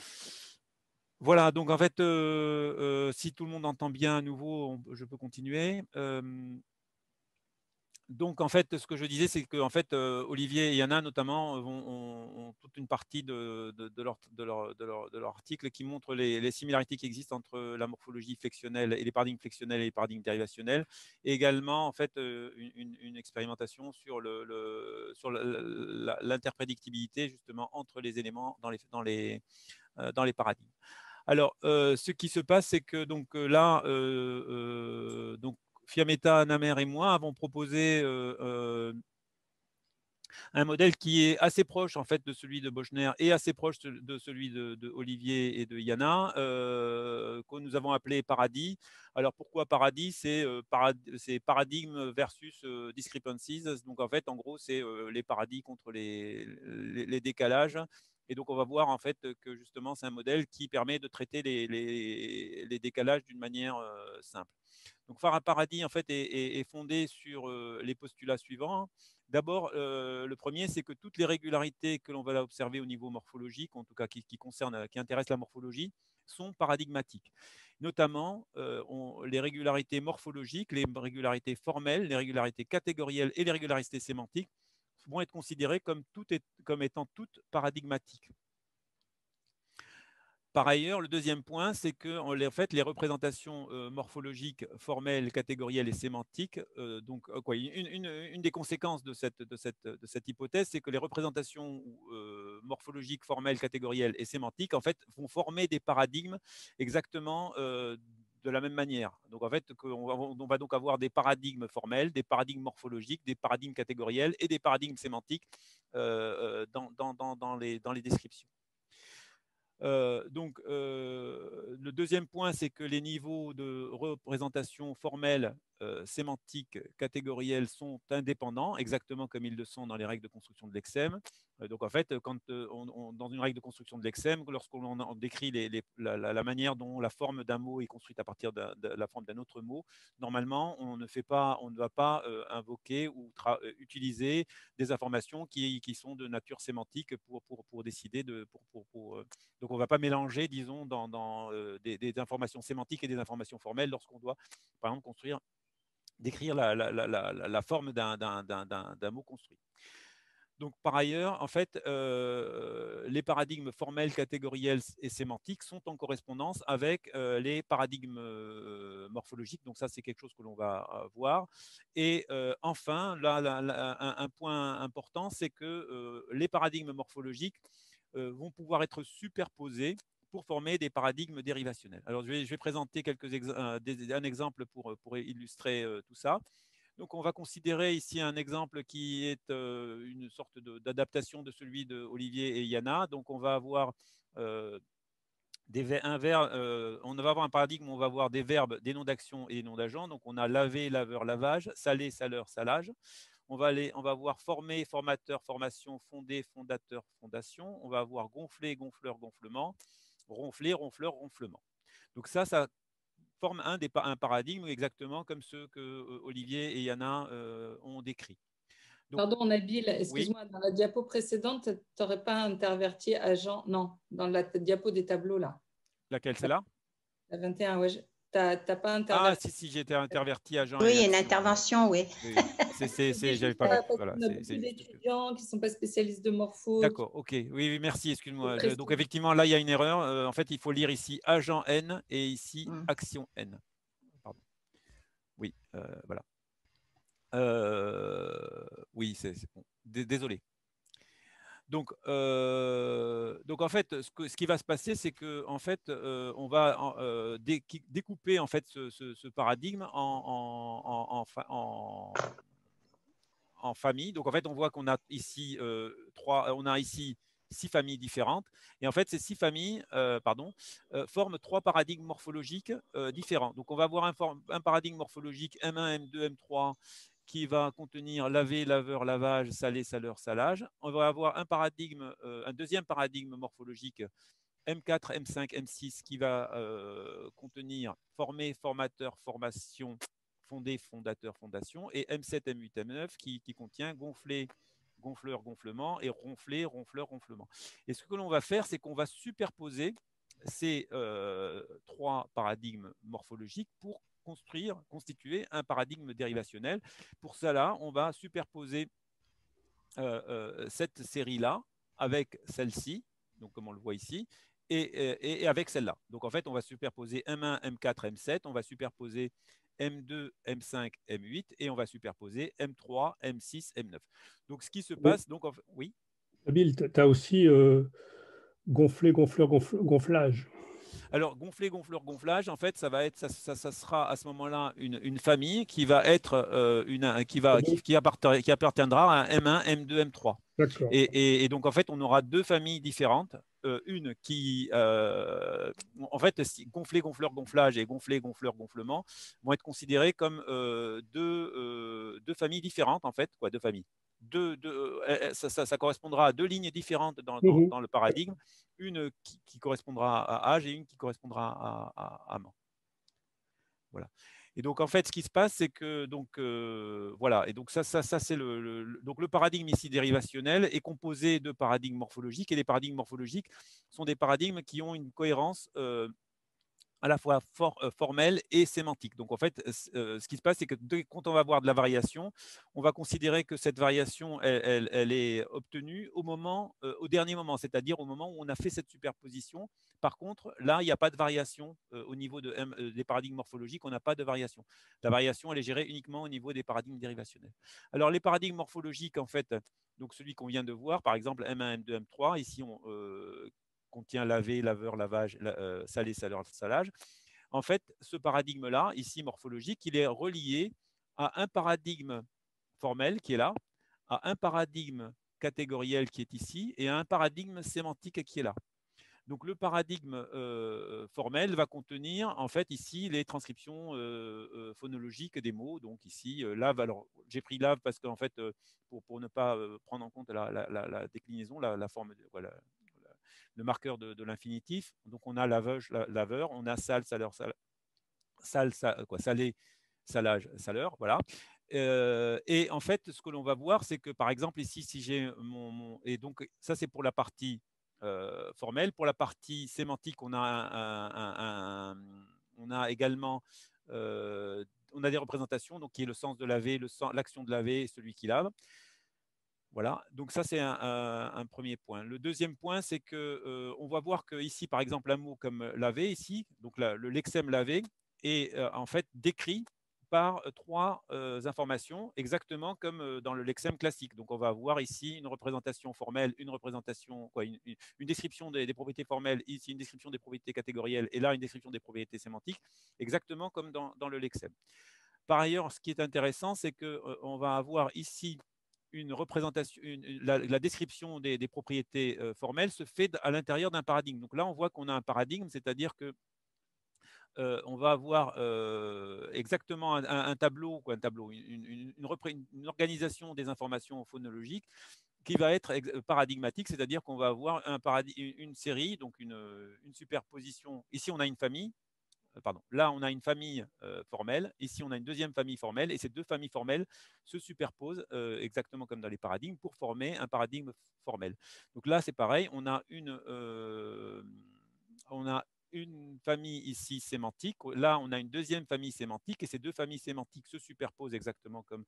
Voilà, donc en fait, euh, euh, si tout le monde entend bien à nouveau, on, je peux continuer. Euh, donc, en fait, ce que je disais, c'est que en fait, euh, Olivier et Yana, notamment, vont, ont, ont toute une partie de, de, de, leur, de, leur, de, leur, de leur article qui montre les, les similarités qui existent entre la morphologie flexionnelle et les paradigmes flexionnels et les paradigmes dérivationnels. Et également, en fait, euh, une, une expérimentation sur le, le, sur l'interprédictibilité, justement, entre les éléments dans les, dans les, euh, dans les paradigmes. Alors, euh, ce qui se passe, c'est que donc là, euh, euh, donc Fiametta, Namer et moi avons proposé euh, euh, un modèle qui est assez proche en fait de celui de Bochner et assez proche de celui de, de Olivier et de Yana, euh, que nous avons appelé Paradis. Alors pourquoi Paradis? C'est euh, parad paradigme versus euh, discrepancies. Donc en fait, en gros, c'est euh, les paradis contre les, les, les décalages. Et donc, on va voir en fait que justement, c'est un modèle qui permet de traiter les, les, les décalages d'une manière euh, simple. Donc, Farah Paradis en fait est, est, est fondé sur euh, les postulats suivants. D'abord, euh, le premier, c'est que toutes les régularités que l'on va observer au niveau morphologique, en tout cas qui, qui concernent, qui intéressent la morphologie, sont paradigmatiques. Notamment, euh, on, les régularités morphologiques, les régularités formelles, les régularités catégorielles et les régularités sémantiques vont être considérées comme, tout est, comme étant toutes paradigmatiques. Par ailleurs, le deuxième point, c'est que en fait, les représentations euh, morphologiques, formelles, catégorielles et sémantiques, euh, donc euh, quoi, une, une, une, des conséquences de cette, de cette, de cette hypothèse, c'est que les représentations euh, morphologiques, formelles, catégorielles et sémantiques, en fait, vont former des paradigmes exactement euh, de la même manière. Donc en fait, on va, on va donc avoir des paradigmes formels, des paradigmes morphologiques, des paradigmes catégoriels et des paradigmes sémantiques euh, dans, dans, dans, dans, les, dans les descriptions. Euh, donc, euh, le deuxième point, c'est que les niveaux de représentation formelle, euh, sémantique, catégorielle sont indépendants, exactement comme ils le sont dans les règles de construction de l'exem. Euh, donc, en fait, quand, euh, on, on, dans une règle de construction de l'exem, lorsqu'on décrit les, les, la, la, manière dont la forme d'un mot est construite à partir de, de la forme d'un autre mot, normalement, on ne, fait pas, on ne va pas euh, invoquer ou utiliser des informations qui, qui sont de nature sémantique pour, pour, pour décider de... Pour, pour, pour, euh, donc, on ne va pas mélanger, disons, dans, dans euh, des, des informations sémantiques et des informations formelles lorsqu'on doit, par exemple, construire, décrire la, la, la, la, la forme d'un mot construit. Donc, par ailleurs, en fait, euh, les paradigmes formels, catégoriels et sémantiques sont en correspondance avec euh, les paradigmes euh, morphologiques. Donc, ça, c'est quelque chose que l'on va euh, voir. Et euh, enfin, là, là, là, un, un point important, c'est que euh, les paradigmes morphologiques euh, vont pouvoir être superposés pour former des paradigmes dérivationnels. Alors, je vais, je vais présenter quelques ex un, des, un exemple pour, pour illustrer euh, tout ça. Donc, on va considérer ici un exemple qui est euh, une sorte d'adaptation de, de celui de Olivier et Yana. Donc, on va avoir euh, des, un verbe, euh, on va avoir un paradigme où on va avoir des verbes, des noms d'action et des noms d'agents. Donc, on a laver, laveur, lavage, saler, saleur, salage. On va, aller, on va avoir former, formateur, formation, fonder, fondateur, fondation. On va avoir gonfler, gonfleur, gonflement, ronfler, ronfleur, ronflement. Donc, ça, ça forme un, des, un paradigme exactement comme ceux que euh, Olivier et Yana euh, ont décrits. Donc, pardon, Nabil, excuse-moi, oui. Dans la diapo précédente, tu n'aurais pas interverti agent? Non, dans la diapo des tableaux, là. Laquelle, celle-là? La vingt et un, oui. Tu n'as pas Ah, interverti. si, si, j'ai été interverti agent oui, et action. une intervention, oui. oui. C'est, j'avais pas vu. Voilà, on a beaucoup d'étudiants que... qui ne sont pas spécialistes de morpho. D'accord, ok. Oui, oui, merci, excuse-moi. Donc, effectivement, là, il y a une erreur. Euh, en fait, il faut lire ici agent N et ici mm. action N. Pardon. Oui, euh, voilà. Euh, oui, c'est bon. Désolé. Donc, euh, donc, en fait, ce, que, ce, qui va se passer, c'est que, en fait, euh, on va euh, dé, découper en fait ce, ce, ce paradigme en, en, en, en, en famille. Donc, en fait, on voit qu'on a ici euh, trois, on a ici six familles différentes. Et en fait, ces six familles, euh, pardon, euh, forment trois paradigmes morphologiques euh, différents. Donc, on va avoir un, un paradigme morphologique M un, M deux, M trois qui va contenir laver, laveur, lavage, saler, saleur, salage. On va avoir un paradigme, euh, un deuxième paradigme morphologique M quatre, M cinq, M six qui va euh, contenir former, formateur, formation, fondé, fondateur, fondation, et M sept, M huit, M neuf qui, qui contient gonfler, gonfleur, gonflement, et ronfler, ronfleur, ronflement. Et ce que l'on va faire, c'est qu'on va superposer ces euh, trois paradigmes morphologiques pour construire, constituer un paradigme dérivationnel. Pour cela, on va superposer euh, euh, cette série-là avec celle-ci, donc comme on le voit ici, et, et, et avec celle-là. Donc en fait, on va superposer M un, M quatre, M sept, on va superposer M deux, M cinq, M huit, et on va superposer M trois, M six, M neuf. Donc ce qui se passe, donc en fait, oui. Nabil, tu as aussi euh, gonflé, gonfleur, gonfle, gonflage. Alors, gonfler, gonfleur, gonflage, en fait, ça va être, ça, ça, ça sera à ce moment-là une, une famille qui va être euh, une, qui va, qui, qui, appartiendra, qui appartiendra à M un, M deux, M trois. D'accord. Et, et, et donc, en fait, on aura deux familles différentes. Euh, une qui, euh, en fait, gonfler, gonfleur, gonflage et gonfler, gonfleur, gonflement vont être considérés comme euh, deux, euh, deux familles différentes, en fait, quoi, deux familles. Deux, deux, euh, ça, ça, ça correspondra à deux lignes différentes dans, dans, Mmh. dans le paradigme, une qui, qui correspondra à âge et une qui correspondra à, à, à mort. Voilà. Et donc en fait, ce qui se passe, c'est que donc euh, voilà. Et donc ça, ça, ça c'est le, le, donc le paradigme ici dérivationnel est composé de paradigmes morphologiques, et les paradigmes morphologiques sont des paradigmes qui ont une cohérence euh, à la fois for, euh, formelle et sémantique. Donc en fait, euh, ce qui se passe, c'est que quand on va avoir de la variation, on va considérer que cette variation, elle, elle, elle est obtenue au moment, euh, au dernier moment, c'est-à-dire au moment où on a fait cette superposition. Par contre, là, il n'y a pas de variation euh, au niveau de, euh, des paradigmes morphologiques, on n'a pas de variation. La variation, elle est gérée uniquement au niveau des paradigmes dérivationnels. Alors les paradigmes morphologiques, en fait, donc celui qu'on vient de voir, par exemple M un, M deux, M trois, ici on euh, contient laver, laveur, lavage, euh, salé, saleur, salage. En fait, ce paradigme-là, ici morphologique, il est relié à un paradigme formel qui est là, à un paradigme catégoriel qui est ici et à un paradigme sémantique qui est là. Donc le paradigme euh, formel va contenir en fait ici les transcriptions euh, euh, phonologiques des mots. Donc ici euh, lave. Alors j'ai pris lave parce qu'en fait euh, pour, pour ne pas euh, prendre en compte la, la, la, la déclinaison, la, la forme, de, voilà, le marqueur de, de l'infinitif. Donc on a lavage, la, laveur, on a sale, saleur, sale, sale, sale quoi, salé, salage, saleur, voilà. Euh, et en fait, ce que l'on va voir, c'est que par exemple ici, si j'ai mon, mon, et donc ça c'est pour la partie euh, formelle. Pour la partie sémantique, on a un, un, un, un on a également euh, on a des représentations, donc qui est le sens de laver, l'action de laver et celui qui lave. Voilà, donc ça c'est un, un, un premier point. Le deuxième point, c'est que euh, on va voir que ici, par exemple, un mot comme laver ici, donc la, le lexème laver est euh, en fait décrit par trois euh, informations, exactement comme euh, dans le lexème classique. Donc on va avoir ici une représentation formelle, une représentation, quoi, une, une, une description des, des propriétés formelles, ici une description des propriétés catégorielles, et là une description des propriétés sémantiques, exactement comme dans, dans le lexème. Par ailleurs, ce qui est intéressant, c'est qu'on euh, va avoir ici une représentation, une, la, la, description des, des propriétés euh, formelles se fait à l'intérieur d'un paradigme. Donc là, on voit qu'on a un paradigme, c'est-à-dire que euh, on va avoir euh, exactement un, un tableau, quoi, un tableau, une, une, une, une organisation des informations phonologiques qui va être paradigmatique, c'est-à-dire qu'on va avoir un une série, donc une, une superposition. Ici, on a une famille. Pardon, là, on a une famille euh, formelle. Ici, on a une deuxième famille formelle. Et ces deux familles formelles se superposent euh, exactement comme dans les paradigmes pour former un paradigme formel. Donc là, c'est pareil. On a une, euh, on a une famille ici sémantique. Là, on a une deuxième famille sémantique. Et ces deux familles sémantiques se superposent exactement comme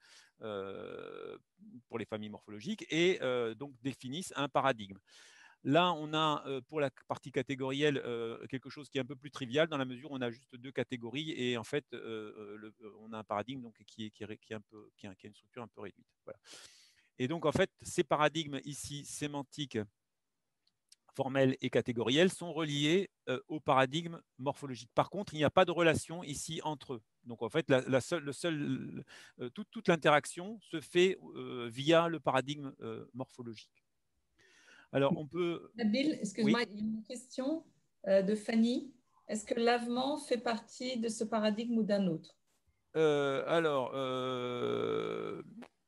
euh, pour les familles morphologiques et euh, donc définissent un paradigme. Là, on a euh, pour la partie catégorielle euh, quelque chose qui est un peu plus trivial dans la mesure où on a juste deux catégories et en fait, euh, le, on a un paradigme donc, qui, est, qui, est, qui, est un peu, qui, a, qui a une structure un peu réduite. Voilà. Et donc, en fait, ces paradigmes ici sémantiques, formels et catégoriels sont reliés euh, au paradigme morphologique. Par contre, il n'y a pas de relation ici entre eux. Donc, en fait, la, la seule, le seul, euh, toute, toute l'interaction se fait euh, via le paradigme euh, morphologique. Alors, on peut… Nabil, excuse-moi, oui. Il y a une question euh, de Fanny. Est-ce que l'avement fait partie de ce paradigme ou d'un autre? euh, Alors, euh,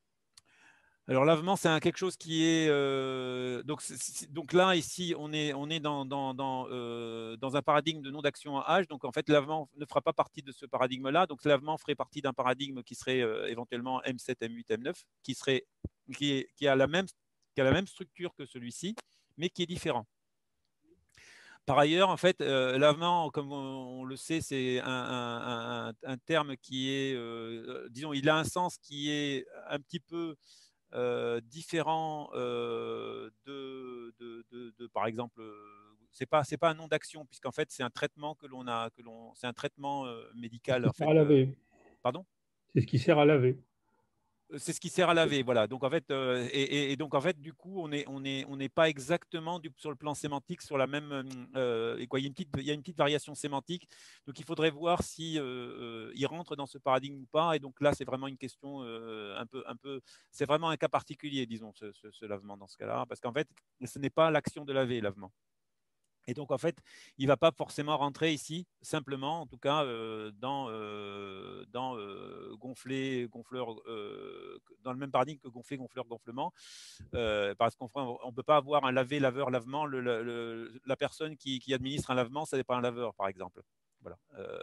alors l'avement, c'est quelque chose qui est… Euh, donc, est, donc là, ici, on est, on est dans, dans, dans, euh, dans un paradigme de non-d'action à H. Donc, en fait, l'avement ne fera pas partie de ce paradigme-là. Donc, l'avement ferait partie d'un paradigme qui serait euh, éventuellement M sept, M huit, M neuf, qui, serait, qui, est, qui, a la même, qui a la même structure que celui-ci, mais qui est différent. Par ailleurs, en fait, euh, lavement, comme on, on le sait, c'est un, un, un, un, terme qui est, euh, disons, il a un sens qui est un petit peu euh, différent euh, de, de, de, de, par exemple, c'est pas c'est pas un nom d'action puisqu'en fait c'est un traitement que l'on a que l'on c'est un traitement euh, médical en sert fait. à Euh, laver. pardon? C'est ce qui sert à laver. C'est ce qui sert à laver, voilà. Donc en fait, euh, et, et, donc en fait, du coup, on est, on est, on n'est pas exactement du, sur le plan sémantique sur la même. Euh, et quoi, il y a une petite, il y a une petite variation sémantique. Donc il faudrait voir si euh, euh, il rentre dans ce paradigme ou pas. Et donc là, c'est vraiment une question euh, un peu, un peu. C'est vraiment un cas particulier, disons, ce, ce, ce lavement dans ce cas-là, parce qu'en fait, ce n'est pas l'action de laver, lavement. Et donc, en fait, il ne va pas forcément rentrer ici, simplement, en tout cas, euh, dans, euh, dans euh, gonfler, gonfleur, euh, dans le même paradigme que gonfler, gonfleur, gonflement. Euh, parce qu'on ne peut pas avoir un laver, laveur, lavement. Le, le, la personne qui, qui, administre un lavement, ça n'est pas un laveur, par exemple. Voilà. Euh,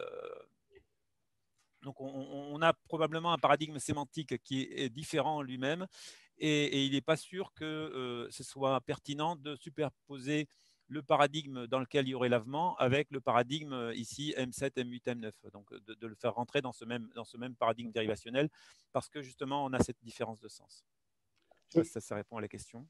donc, on, on, a probablement un paradigme sémantique qui est, est différent lui-même. Et, et il n'est pas sûr que euh, ce soit pertinent de superposer le paradigme dans lequel il y aurait lavement avec le paradigme ici M sept, M huit, M neuf. Donc, de, de le faire rentrer dans ce, même, dans ce même paradigme dérivationnel parce que justement, on a cette différence de sens. Je ne sais pas si ça, ça répond à la question.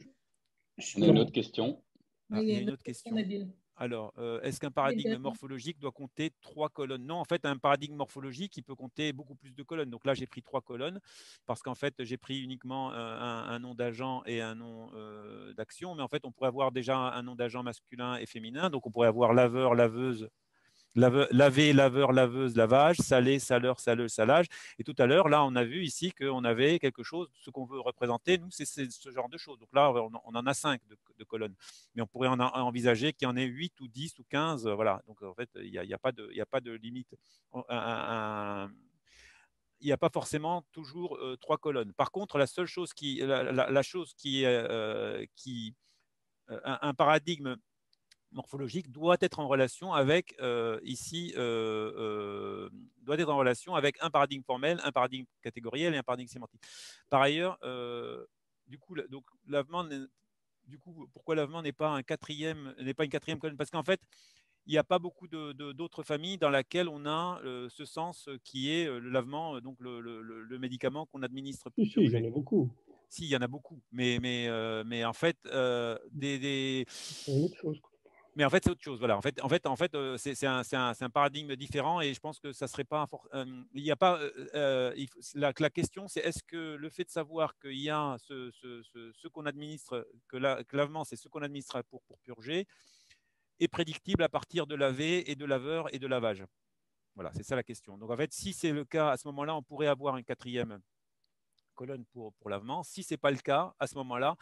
On a une autre question. Ah, il y a une autre question. Alors, euh, est-ce qu'un paradigme morphologique doit compter trois colonnes? Non, en fait, un paradigme morphologique, il peut compter beaucoup plus de colonnes. Donc là, j'ai pris trois colonnes parce qu'en fait, j'ai pris uniquement un, un, un nom d'agent et un nom euh, d'action. Mais en fait, on pourrait avoir déjà un nom d'agent masculin et féminin. Donc, on pourrait avoir laveur, laveuse, lave, laver, laveur, laveuse, lavage, salé, saleur, saleuse, salage. Et tout à l'heure, là, on a vu ici qu'on avait quelque chose, ce qu'on veut représenter, nous, c'est ce genre de choses. Donc là, on, on en a cinq de, de colonnes. Mais on pourrait en a, envisager qu'il y en ait huit ou dix ou quinze. Voilà. Donc en fait, il n'y a, a, a pas de limite. Un, un, il n'y a pas forcément toujours euh, trois colonnes. Par contre, la seule chose qui, la, la, la chose qui, euh, qui euh, un, un paradigme morphologique doit être en relation avec euh, ici euh, euh, doit être en relation avec un paradigme formel, un paradigme catégoriel et un paradigme sémantique. Par ailleurs, euh, du coup, donc lavement, du coup, pourquoi lavement n'est pas un quatrième, n'est pas une quatrième colonne? Parce qu'en fait, il n'y a pas beaucoup de, de, d'autres familles dans lesquelles on a euh, ce sens qui est euh, le lavement, donc le, le, le médicament qu'on administre pour si, si, il y en a beaucoup. Si, il y en a beaucoup, mais, mais, euh, mais en fait, euh, des, des... c'est une autre chose. Mais en fait, c'est autre chose. Voilà. En fait, en fait, en fait euh, c'est un, un, un paradigme différent et je pense que ça serait pas. Euh, il y a pas. Euh, il faut, la, la question, c'est est-ce que le fait de savoir qu'il y a ce, ce, ce, ce qu'on administre, que, la, que lavement, c'est ce qu'on administre pour, pour purger, est prédictible à partir de laver et de laveur et de lavage. Voilà, c'est ça la question. Donc en fait, si c'est le cas, à ce moment-là, on pourrait avoir un quatrième colonne pour, pour lavement. Si ce n'est pas le cas, à ce moment-là,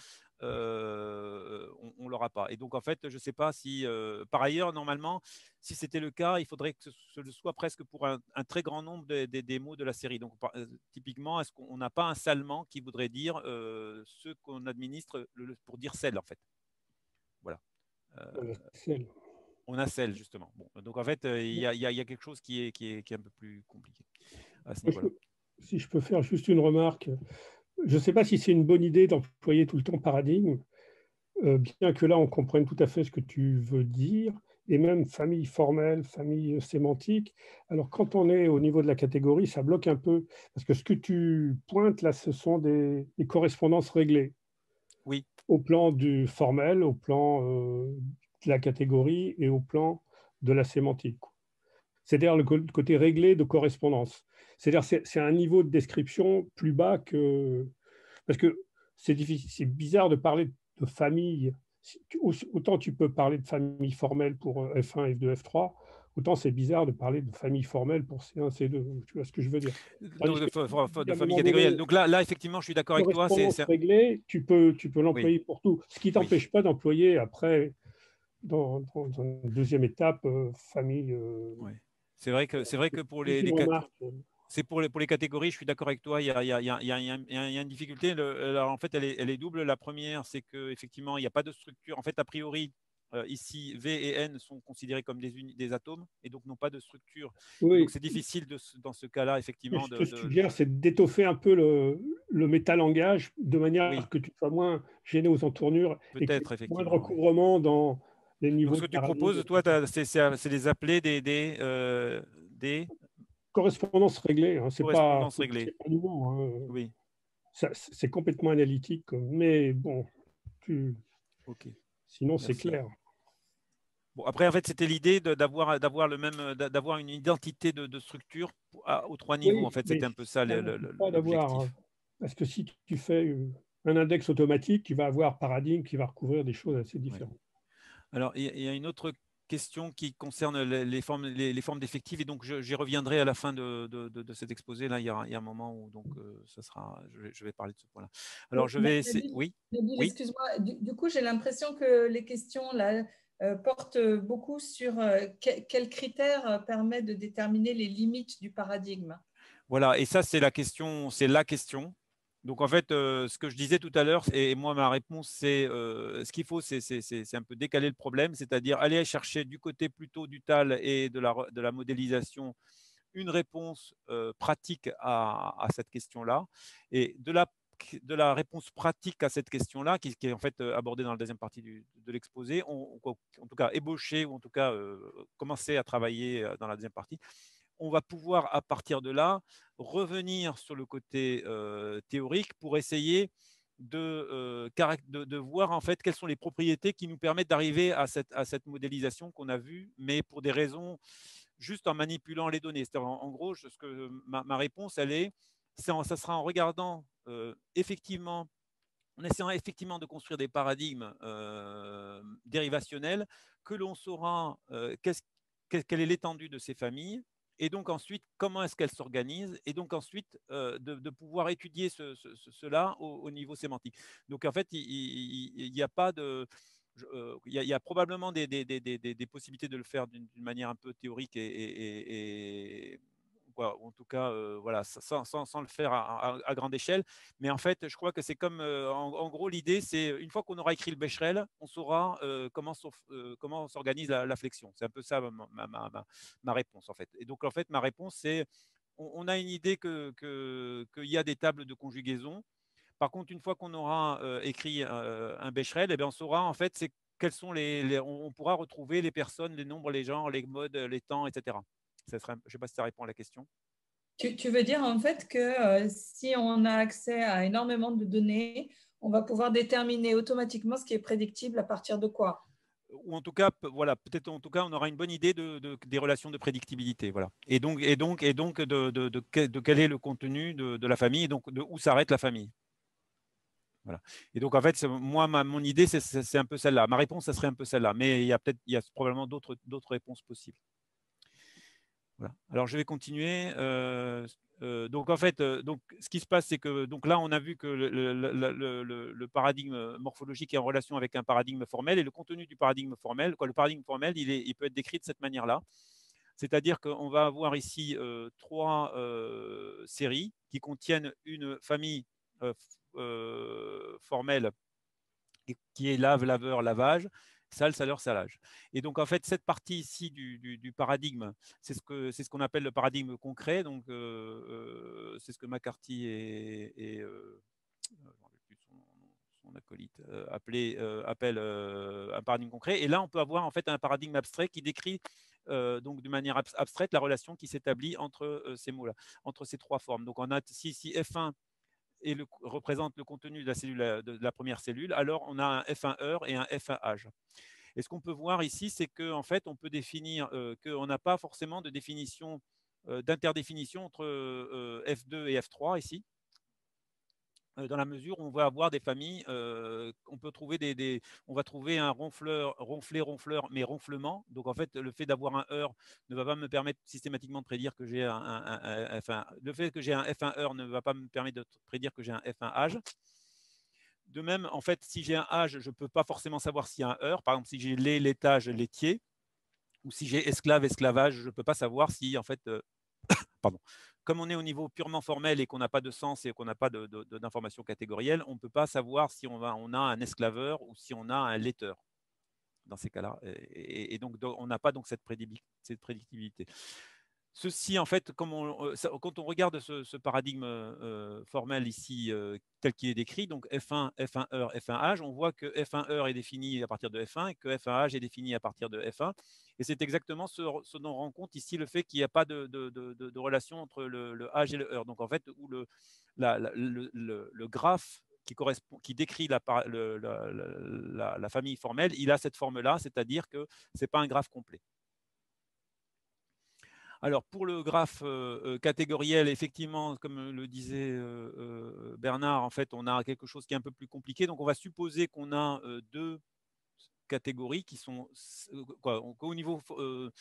euh, on ne l'aura pas. Et donc, en fait, je ne sais pas si, euh, par ailleurs, normalement, si c'était le cas, il faudrait que ce soit presque pour un, un très grand nombre des de, de mots de la série. Donc, par, euh, typiquement, est-ce qu'on n'a pas un salement qui voudrait dire euh, ce qu'on administre le, pour dire sel, en fait? Voilà. Euh, sel. On a sel, justement. Bon, donc, en fait, il euh, y, y, y a quelque chose qui est, qui est, qui est un peu plus compliqué à ce niveau-là. Si je peux faire juste une remarque, je ne sais pas si c'est une bonne idée d'employer tout le temps paradigme, euh, bien que là, on comprenne tout à fait ce que tu veux dire, et même famille formelle, famille sémantique. Alors, quand on est au niveau de la catégorie, ça bloque un peu, parce que ce que tu pointes là, ce sont des, des correspondances réglées. Oui. Au plan du formel, au plan euh, de la catégorie et au plan de la sémantique. C'est-à-dire le côté réglé de correspondance. C'est-à-dire c'est, c'est un niveau de description plus bas que... Parce que c'est difficile, c'est bizarre de parler de famille. Autant tu peux parler de famille formelle pour F un, F deux, F trois, autant c'est bizarre de parler de famille formelle pour C un, C deux. Tu vois ce que je veux dire? Donc, de, que, de famille catégorielle. Donc là, là, effectivement, je suis d'accord avec toi. C'est, c'est... réglé, tu peux, tu peux l'employer oui. pour tout. Ce qui ne t'empêche oui. pas d'employer après, dans, dans, dans une deuxième étape, euh, famille... Euh, oui. C'est vrai que c'est vrai que pour les, les c'est pour les pour les catégories, je suis d'accord avec toi. Il y a il y a il y a, il y a, il y a une difficulté. Le, alors en fait, elle est elle est double. La première, c'est que effectivement, il n'y a pas de structure. En fait, a priori, euh, ici, V et N sont considérés comme des uni, des atomes et donc n'ont pas de structure. Oui. Donc c'est difficile de, dans ce cas-là, effectivement. Ce de, que je de... suggère, c'est d'étoffer un peu le, le métalangage de manière oui. que tu sois moins gêné aux entournures et qu'il y ait moins de recouvrement oui. dans les niveaux Donc, ce que de tu paradigme. proposes, toi, c'est les appeler des, des, euh, des... correspondances réglées. Hein. C'est pas, correspondances réglées. pas nouveau. Hein. Oui. C'est complètement analytique, mais bon, tu... okay. sinon c'est clair. Bon, après, en fait, c'était l'idée d'avoir d'avoir le même, d'avoir une identité de, de structure à, aux trois niveaux. Oui, en fait, c'était un peu ça l'objectif. Parce que si tu fais un index automatique, tu vas avoir paradigme qui va recouvrir des choses assez différentes. Oui. Alors, il y a une autre question qui concerne les, les formes, les, les formes d'effectifs, et donc j'y reviendrai à la fin de, de, de, de cet exposé. Là, il y, a, il y a un moment où donc euh, ça sera, je vais, je vais parler de ce point-là. Alors, je vais essayer. Oui. Nabil, oui. Excuse-moi. Du, du coup, j'ai l'impression que les questions là euh, portent beaucoup sur euh, que, quels critères permettent de déterminer les limites du paradigme. Voilà. Et ça, c'est la question. C'est la question. Donc, en fait, euh, ce que je disais tout à l'heure, et moi, ma réponse, c'est euh, ce qu'il faut, c'est un peu décaler le problème, c'est-à-dire aller chercher du côté plutôt du T A L et de la, de la modélisation une réponse euh, pratique à, à cette question-là. Et de la, de la réponse pratique à cette question-là, qui, qui est en fait abordée dans la deuxième partie du, de l'exposé, en tout cas ébauché, ou en tout cas euh, commencer à travailler dans la deuxième partie, on va pouvoir, à partir de là, revenir sur le côté euh, théorique pour essayer de, euh, de, de voir en fait quelles sont les propriétés qui nous permettent d'arriver à cette, à cette modélisation qu'on a vue, mais pour des raisons juste en manipulant les données. En, en gros, ce que ma, ma réponse, elle est, en, ça sera en regardant euh, effectivement, en essayant effectivement de construire des paradigmes euh, dérivationnels, que l'on saura euh, qu est, quelle est l'étendue de ces familles, et donc ensuite, comment est-ce qu'elles s'organisent, et donc ensuite, euh, de, de pouvoir étudier ce, ce, ce, cela au, au niveau sémantique. Donc en fait, il n'y a pas de... Il euh, y, y a probablement des, des, des, des, des possibilités de le faire d'une manière un peu théorique et, et, et quoi, en tout cas, euh, voilà, sans, sans, sans le faire à, à, à grande échelle. Mais en fait, je crois que c'est comme, euh, en, en gros, l'idée, c'est une fois qu'on aura écrit le Becherel, on saura euh, comment euh, comment s'organise la, la flexion. C'est un peu ça ma, ma, ma, ma réponse, en fait. Et donc, en fait, ma réponse, c'est on, on a une idée que, que, qu'il y a des tables de conjugaison. Par contre, une fois qu'on aura euh, écrit euh, un Becherel, eh bien, on saura en fait c'est quels sont les, les on, on pourra retrouver les personnes, les nombres, les genres, les modes, les temps, et cetera. Ça serait, je ne sais pas si ça répond à la question. Tu, tu veux dire en fait que euh, si on a accès à énormément de données, on va pouvoir déterminer automatiquement ce qui est prédictible à partir de quoi? Ou en tout cas, voilà, peut-être en tout cas, on aura une bonne idée de, de, des relations de prédictibilité, voilà. Et donc, et donc, et donc de, de, de, de quel est le contenu de, de la famille, et donc de où s'arrête la famille. Voilà. Et donc, en fait, moi, ma, mon idée, c'est un peu celle-là. Ma réponse, ça serait un peu celle-là. Mais il y a peut-être, il y a probablement d'autres réponses possibles. Voilà. Alors, je vais continuer. Euh, euh, donc, en fait, euh, donc, ce qui se passe, c'est que donc là, on a vu que le, le, le, le, le paradigme morphologique est en relation avec un paradigme formel, et le contenu du paradigme formel, quoi, le paradigme formel, il, est, il peut être décrit de cette manière-là. C'est-à-dire qu'on va avoir ici euh, trois euh, séries qui contiennent une famille euh, euh, formelle qui est lave, laveur, lavage, sale, saleur, salage. Et donc, en fait, cette partie ici du, du, du paradigme, c'est ce qu'on ce qu'on appelle le paradigme concret. Donc, euh, euh, c'est ce que McCarthy et, et euh, plus son, son acolyte euh, appelé, euh, appelle euh, un paradigme concret. Et là, on peut avoir en fait un paradigme abstrait qui décrit euh, donc de manière abstraite la relation qui s'établit entre euh, ces mots-là, entre ces trois formes. Donc, on a si, si F un et le, représente le contenu de la, cellule, de la première cellule, alors on a un F un heure et un F un âge. Et ce qu'on peut voir ici, c'est qu'en en fait, on peut définir euh, qu'on n'a pas forcément de définition, euh, d'interdéfinition entre euh, F deux et F trois ici, euh, dans la mesure où on va avoir des familles, euh, on peut trouver des, des, on va trouver un ronfleur, ronflé, ronfleur, mais ronflement. Donc en fait, le fait d'avoir un heure ne va pas me permettre systématiquement de prédire que j'ai un, un, un, un F un. Le fait que j'ai un F un heure ne va pas me permettre de prédire que j'ai un F un âge. De même, en fait, si j'ai un âge, je ne peux pas forcément savoir s'il y a un heure. Par exemple, si j'ai lait, laitage, laitier, ou si j'ai esclave, esclavage, je ne peux pas savoir si, en fait, euh, pardon, comme on est au niveau purement formel et qu'on n'a pas de sens et qu'on n'a pas d'informations catégorielles, on ne peut pas savoir si on, va, on a un esclaveur ou si on a un laiteur dans ces cas-là. Et, et, et donc, on n'a pas donc cette, cette prédictibilité. ceci, en fait, comme on, ça, quand on regarde ce, ce paradigme euh, formel ici, euh, tel qu'il est décrit, donc F un, F un heure, F un âge, on voit que F un heure est défini à partir de F un et que F un âge est défini à partir de F un. Et c'est exactement ce, ce dont on rend compte ici le fait qu'il n'y a pas de, de, de, de, de relation entre le, le âge et le heure. Donc, en fait, où le, la, la, le, le, le graphe qui, correspond, qui décrit la, le, la, la, la famille formelle, il a cette forme-là, c'est-à-dire que ce n'est pas un graphe complet. Alors, pour le graphe euh, catégoriel, effectivement, comme le disait euh, euh, Bernard, en fait, on a quelque chose qui est un peu plus compliqué. Donc, on va supposer qu'on a euh, deux catégories qui sont euh, quoi, au niveau euh,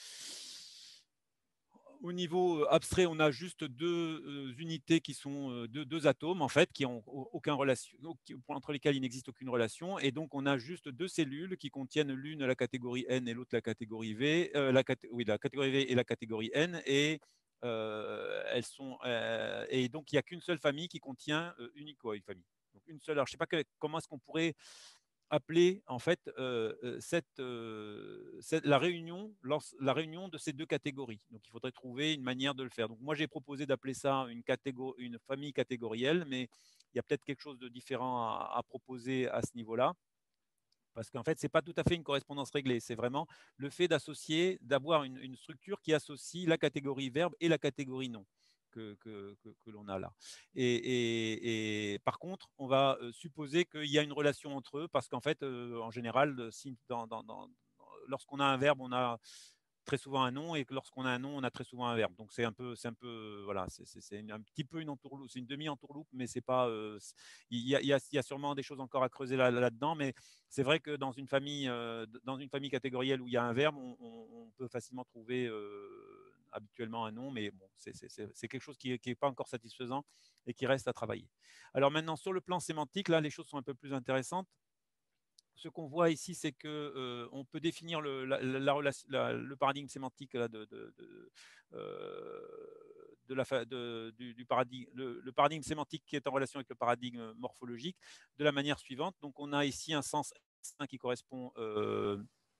au niveau abstrait, on a juste deux euh, unités qui sont euh, deux, deux atomes en fait qui ont aucun relation, entre lesquels il n'existe aucune relation, et donc on a juste deux cellules qui contiennent l'une la catégorie N et l'autre la catégorie V, euh, la, oui, la catégorie V et la catégorie N, et euh, elles sont euh, et donc il n'y a qu'une seule famille qui contient euh, uniquement une famille. Donc une seule. Alors je sais pas que, comment est-ce qu'on pourrait appeler en fait euh, cette, euh, cette, la, réunion, la réunion de ces deux catégories. Donc il faudrait trouver une manière de le faire. Donc moi j'ai proposé d'appeler ça une, une famille catégorielle, mais il y a peut-être quelque chose de différent à, à proposer à ce niveau-là. Parce qu'en fait, ce n'est pas tout à fait une correspondance réglée. C'est vraiment le fait d'associer, d'avoir une, une structure qui associe la catégorie verbe et la catégorie nom. Que, que, que, que l'on a là. Et, et, et par contre, on va supposer qu'il y a une relation entre eux parce qu'en fait, euh, en général, si, dans, dans, dans, lorsqu'on a un verbe, on a très souvent un nom, et que lorsqu'on a un nom, on a très souvent un verbe. Donc c'est un peu, c'est un peu, voilà, c'est un petit peu une entourloupe, c'est une demi-entourloupe, mais c'est pas, euh, il y, a, il y a sûrement des choses encore à creuser là, là-dedans, mais c'est vrai que dans une famille, euh, dans une famille catégorielle où il y a un verbe, on, on, on peut facilement trouver euh, habituellement un nom, mais bon, c'est quelque chose qui n'est pas encore satisfaisant et qui reste à travailler. Alors maintenant, sur le plan sémantique, là, les choses sont un peu plus intéressantes. Ce qu'on voit ici, c'est qu'on euh, peut définir le, la, la, la, le paradigme sémantique là, de, de, de, euh, de la, de, du, du paradigme, le, le paradigme sémantique qui est en relation avec le paradigme morphologique de la manière suivante. Donc, on a ici un sens qui correspond euh,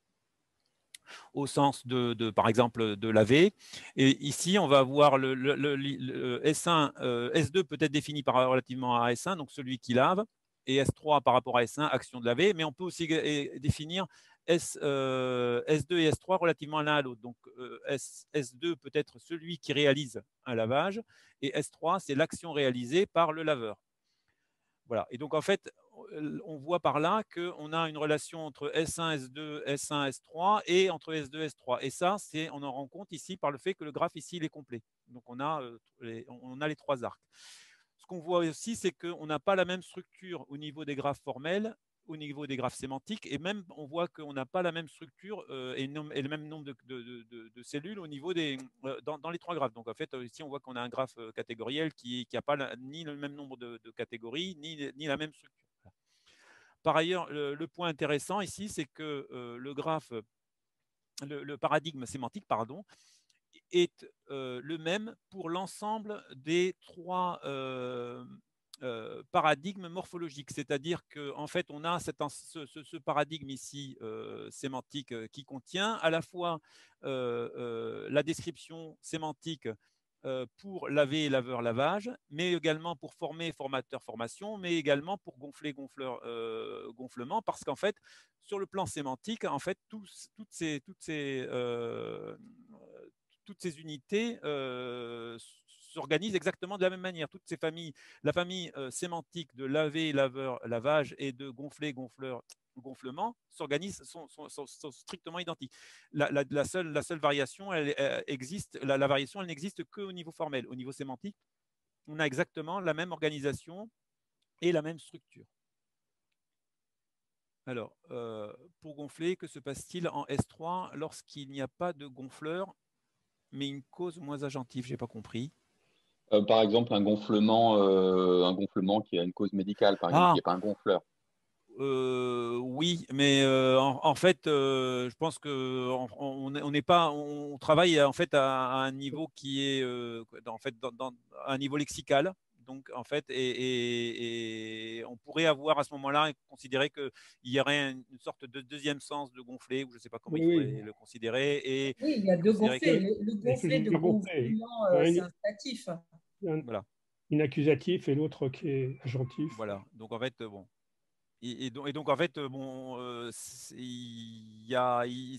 au sens de, de, par exemple, de la V. Et ici, on va avoir le, le, le, le S un, euh, S deux peut être défini par relativement à S un, donc celui qui lave, et S trois par rapport à S un, action de la V, mais on peut aussi définir S, euh, S deux et S trois relativement l'un à l'autre. Donc euh, S, S2 peut être celui qui réalise un lavage, et S trois, c'est l'action réalisée par le laveur. Voilà. Et donc, en fait, on voit par là qu'on a une relation entre S un, S deux, S un, S trois et entre S deux, S trois. Et ça, on en rend compte ici par le fait que le graphe ici, il est complet. Donc, on a, euh, les, on a les trois arcs. Ce qu'on voit aussi, c'est qu'on n'a pas la même structure au niveau des graphes formels, au niveau des graphes sémantiques, et même on voit qu'on n'a pas la même structure euh, et, et le même nombre de, de, de, de cellules au niveau des, euh, dans, dans les trois graphes. Donc en fait, ici on voit qu'on a un graphe catégoriel qui n'a pas la, ni le même nombre de, de catégories, ni, ni la même structure. Par ailleurs, le, le point intéressant ici, c'est que euh, le graphe, le, le paradigme sémantique, pardon, est euh, le même pour l'ensemble des trois euh, Euh, paradigme morphologique, c'est-à-dire qu'en en fait, on a cette, ce, ce, paradigme ici euh, sémantique euh, qui contient à la fois euh, euh, la description sémantique euh, pour laver, laveur, lavage, mais également pour former, formateur, formation, mais également pour gonfler, gonfleur, euh, gonflement, parce qu'en fait, sur le plan sémantique, en fait, tous, toutes ces, toutes ces, euh, toutes ces unités euh, s'organisent exactement de la même manière. Toutes ces familles, la famille euh, sémantique de laver, laveur, lavage et de gonfler, gonfleur, gonflement s'organisent, sont, sont, sont, sont strictement identiques. La, la, la, seule, la seule variation, elle, elle existe, la, la variation, elle n'existe qu'au niveau formel. Au niveau sémantique, on a exactement la même organisation et la même structure. Alors, euh, pour gonfler, que se passe-t-il en S trois lorsqu'il n'y a pas de gonfleur, mais une cause moins agentive? Je n'ai pas compris. Euh, par exemple, un gonflement, euh, un gonflement qui a une cause médicale, par exemple, Ah, il n'y a pas un gonfleur. Euh, oui, mais euh, en, en fait, euh, je pense que on n'est on, on pas, on travaille en fait à, à un niveau qui est, euh, en fait, dans, dans, à un niveau lexical. donc en fait, et, et, et on pourrait avoir à ce moment-là considérer qu'il y aurait une, une sorte de deuxième sens de gonflé, ou je ne sais pas comment Oui, il faudrait oui. le considérer. Et, Oui, il y a et deux considérer gonflés. que, Le, le Il y a gonflé de plusieurs gonflés. gonflement, euh, Un, c'est un statif. un, voilà, un accusatif et l'autre qui est agentif. voilà. Donc en fait, bon. Et, et, donc, et donc, en fait, bon, euh, il y a, il,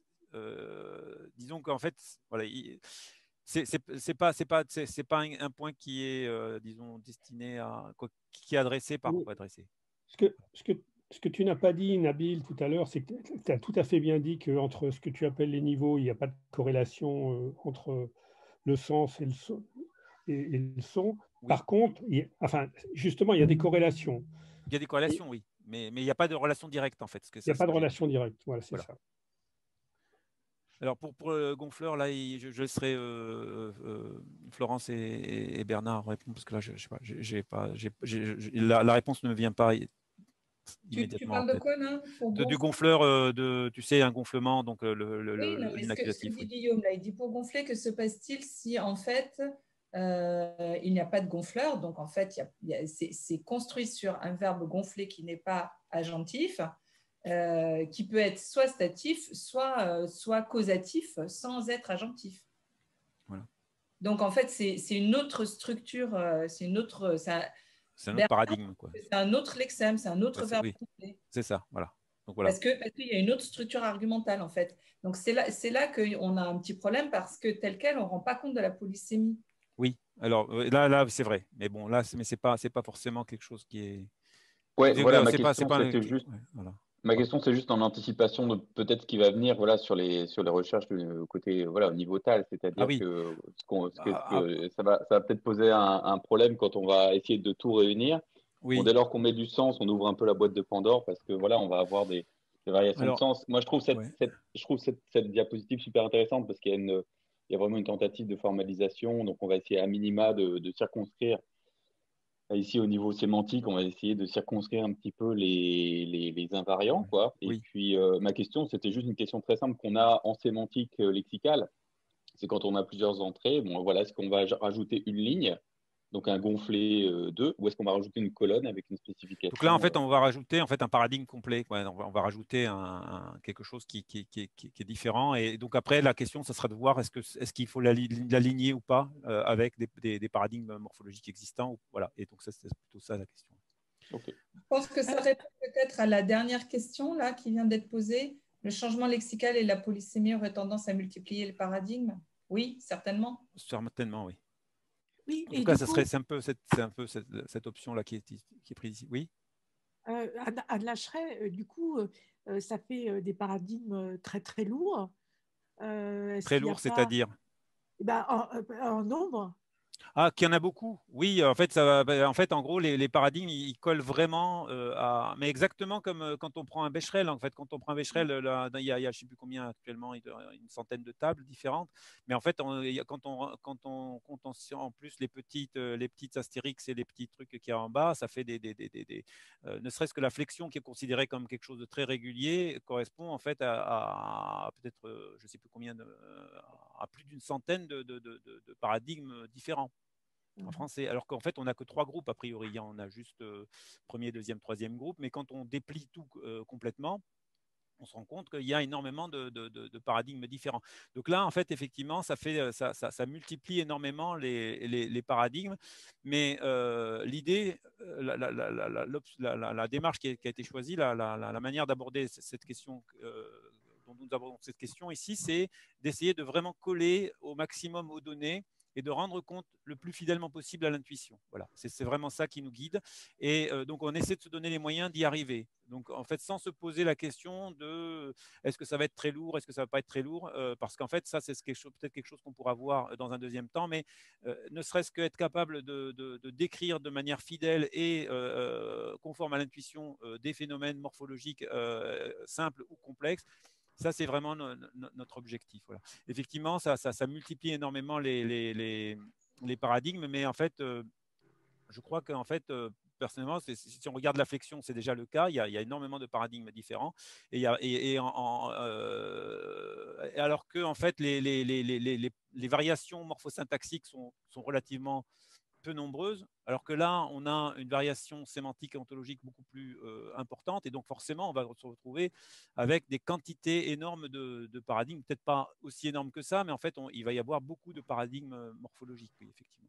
euh, disons qu'en fait, voilà, il, c'est c'est pas c'est pas c'est c'est pas un, un point qui est, euh, disons, destiné à quoi, qui est adressé par Oui. adressé. Ce que, ce que, ce que tu n'as pas dit, Nabil, tout à l'heure, c'est que tu as tout à fait bien dit qu'entre ce que tu appelles les niveaux, il n'y a pas de corrélation euh, entre le sens et le son. Et, et le son. Oui, Par contre, il, enfin, justement, il y a des corrélations. il y a des Et corrélations, oui, mais mais il n'y a pas de relation directe en fait. Ce que il n'y ça, a ce pas de que j'ai dit. relation directe. Voilà, c'est Voilà. ça. Alors pour, pour le gonfleur, là, il- je, je laisserai euh, euh, Florence et, et Bernard répondre parce que là, je, je sais pas, j'ai pas, j'ai, j'ai- j'ai- la, la réponse ne me vient pas Tu, tu immédiatement en parles de tête. quoi là pour De, du gonfler? gonfleur, euh, de, tu sais, un gonflement, donc euh, le, le, Oui, le, non, le- mais ce que, ce que l'inaccusatif, dit oui. Guillaume là, il dit pour gonfler, que se passe-t-il si en fait euh, il n'y a pas de gonfleur? Donc en fait, il y a- il y a- c'est c'est construit sur un verbe gonfler qui n'est pas agentif, euh, qui peut être soit statif, soit, euh, soit causatif sans être agentif. Voilà. Donc en fait, c'est c'est une autre structure, euh, c'est une autre, c'est un, C'est un autre Bernard, paradigme, quoi. c'est un autre lexème, c'est un Ouais, autre c'est- verbe oui, gonfler. c'est ça, voilà. Donc voilà. Parce que, parce qu'il y a une autre structure argumentale, en fait. Donc, c'est là, c'est là qu'on a un petit problème parce que tel quel, on ne rend pas compte de la polysémie. Oui. Alors euh, là, là, c'est vrai. Mais bon, là, c'est- mais c'est pas, c'est pas forcément quelque chose qui est. Ouais, C'est voilà, que ma c'est pas, c'est question, pas. un- c'était qui- juste, ouais, voilà. ma Ouais. question, c'est juste en anticipation de peut-être ce qui va venir, voilà, sur les, sur les recherches du côté, voilà, au niveau tal, Ah c'est-à-dire oui. que, ce qu'on, ce que, ce Ah, ah, que ça va, ça va peut-être poser un, un problème quand on va essayer de tout réunir. Bon, oui. dès lors qu'on met du sens, on ouvre un peu la boîte de Pandore parce que voilà, on va avoir des, des variations de Alors, sens. Moi, je trouve cette, ouais. cette, je trouve cette, cette diapositive super intéressante parce qu'il y a une, il y a vraiment une tentative de formalisation. Donc, on va essayer à minima de, de circonscrire. Ici, au niveau sémantique, on va essayer de circonscrire un petit peu les, les, les invariants, Ouais. quoi. Et Oui. puis, euh, ma question, c'était juste une question très simple qu'on a en sémantique euh, lexicale. C'est quand on a plusieurs entrées, bon, voilà, est-ce qu'on va rajouter une ligne, donc un gonflé euh, deux, ou est-ce qu'on va rajouter une colonne avec une Donc là, en spécification fait, euh, on va rajouter en fait un paradigme complet, quoi. On va, on va rajouter un, un- quelque chose qui, qui, qui, qui- qui est différent. Et donc après, la question, ça sera de voir est-ce que est-ce qu'il faut l'ali- l'aligner ou pas euh, avec des, des, des paradigmes morphologiques existants. Ou- voilà. Et donc ça, c'est plutôt ça la question. Ok. Je pense que ça répond peut-être à la dernière question là, qui vient d'être posée. Le changement lexical et la polysémie auraient tendance à multiplier les paradigmes? Oui, certainement. Certainement, oui. Oui, En tout et cas, du ça coup, serait c'est un peu cette, c'est un peu cette, cette option-là qui est, qui est prise ici. Oui. euh, Anna Anna Lacheret, euh, du coup, euh, euh, ça fait euh, des paradigmes euh, très très lourds. Euh, est-ce Très qu'il n'y a lourd, pas, c'est-à-dire. eh ben, en, euh, en nombre? Ah, qu'il y en a beaucoup. Oui, en fait, ça, va- bah, en fait, en gros, les, les paradigmes, ils, ils collent vraiment euh, à. Mais exactement comme euh, quand on prend un Becherel. En fait, quand on prend un Becherel, euh, là, il y a, il y a je ne sais plus combien actuellement, il doit y avoir une centaine de tables différentes. Mais en fait, on- il y a- quand on quand on compte en, en plus les petites euh, les petites astérix et les petits trucs qu'il y a en bas, ça fait des, des, des, des- des- euh, ne serait-ce que la flexion qui est considérée comme quelque chose de très régulier correspond en fait à, à- à peut-être, euh, je ne sais plus combien, de, à plus d'une centaine de, de, de, de- de paradigmes différents en français, alors qu'en fait, on n'a que trois groupes a priori. On a juste euh, premier, deuxième, troisième groupe, mais quand on déplie tout euh, complètement, on se rend compte qu'il y a énormément de, de, de, de, paradigmes différents. Donc là, en fait, effectivement, ça, fait, ça, ça, ça multiplie énormément les, les, les paradigmes, mais euh, l'idée, la, la, la, la, la, la démarche qui a, qui a été choisie, la, la, la manière d'aborder cette question euh, dont nous abordons cette question ici, c'est d'essayer de vraiment coller au maximum aux données et de rendre compte le plus fidèlement possible à l'intuition. Voilà, c'est vraiment ça qui nous guide. Et euh, donc, on essaie de se donner les moyens d'y arriver. Donc, en fait, sans se poser la question de est-ce que ça va être très lourd, est-ce que ça va pas être très lourd, euh, parce qu'en fait, ça, c'est peut-être quelque chose qu'on pourra voir dans un deuxième temps, mais euh, ne serait-ce qu'être capable de, de, de, décrire de manière fidèle et euh, conforme à l'intuition euh, des phénomènes morphologiques euh, simples ou complexes, ça, c'est vraiment no, no, notre objectif. Voilà. Effectivement, ça, ça, ça multiplie énormément les, les, les, les, paradigmes, mais en fait, euh, je crois qu'en fait, euh, personnellement, si on regarde la flexion, c'est déjà le cas. Il y a, il y a énormément de paradigmes différents. Et, il y a, et, et en, en, euh, alors que, en fait, les, les, les, les, les, les variations morphosyntaxiques sont, sont relativement peu nombreuses, alors que là, on a une variation sémantique et ontologique beaucoup plus euh, importante, et donc forcément, on va se retrouver avec des quantités énormes de, de paradigmes, peut-être pas aussi énormes que ça, mais en fait, on, il va y avoir beaucoup de paradigmes morphologiques, oui, effectivement.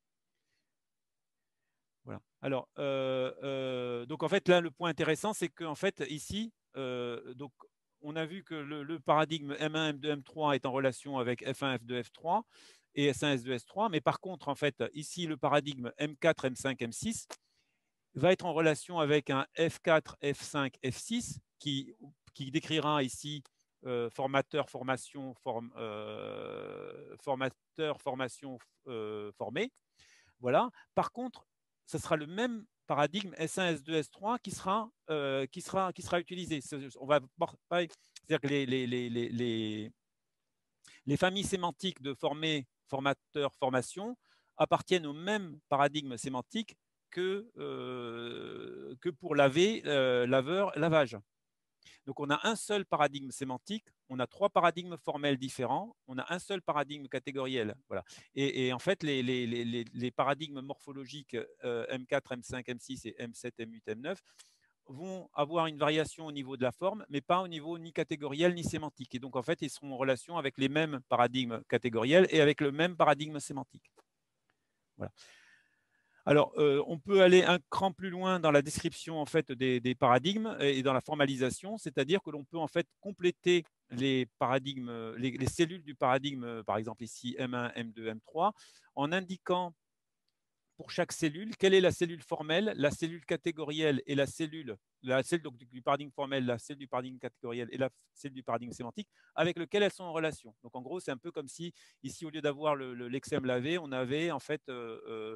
Voilà. Alors, euh, euh, donc en fait, là, le point intéressant, c'est qu'en fait, ici, euh, donc, on a vu que le, le paradigme M un, M deux, M trois est en relation avec F un, F deux, F trois et S un, S deux, S trois, mais par contre, en fait, ici, le paradigme M quatre, M cinq, M six va être en relation avec un F quatre, F cinq, F six qui, qui décrira ici euh, formateur, formation, form, euh, formateur, formation, euh, formé. Voilà. Par contre, ce sera le même paradigme S un, S deux, S trois qui sera, euh, qui sera, qui sera utilisé. On va, c'est-à-dire que les, les, les, les, les familles sémantiques de formé, formateur, formation appartiennent au même paradigme sémantique que, euh, que pour laver, euh, laveur, lavage. Donc, on a un seul paradigme sémantique, on a trois paradigmes formels différents, on a un seul paradigme catégoriel. Voilà. Et, et en fait, les, les, les, les paradigmes morphologiques euh, M quatre, M cinq, M six et M sept, M huit, M neuf vont avoir une variation au niveau de la forme, mais pas au niveau ni catégoriel ni sémantique. Et donc, en fait, ils seront en relation avec les mêmes paradigmes catégoriels et avec le même paradigme sémantique. Voilà. Alors, euh, on peut aller un cran plus loin dans la description en fait des, des paradigmes et dans la formalisation, c'est-à-dire que l'on peut en fait compléter les paradigmes, les, les cellules du paradigme, par exemple ici M un, M deux, M trois, en indiquant pour chaque cellule quelle est la cellule formelle, la cellule catégorielle et la cellule, la cellule donc, du paradigme formel, la cellule du paradigme catégoriel et la cellule du paradigme sémantique, avec lequel elles sont en relation. Donc en gros, c'est un peu comme si ici, au lieu d'avoir le, le lexème lavé, on avait en fait euh,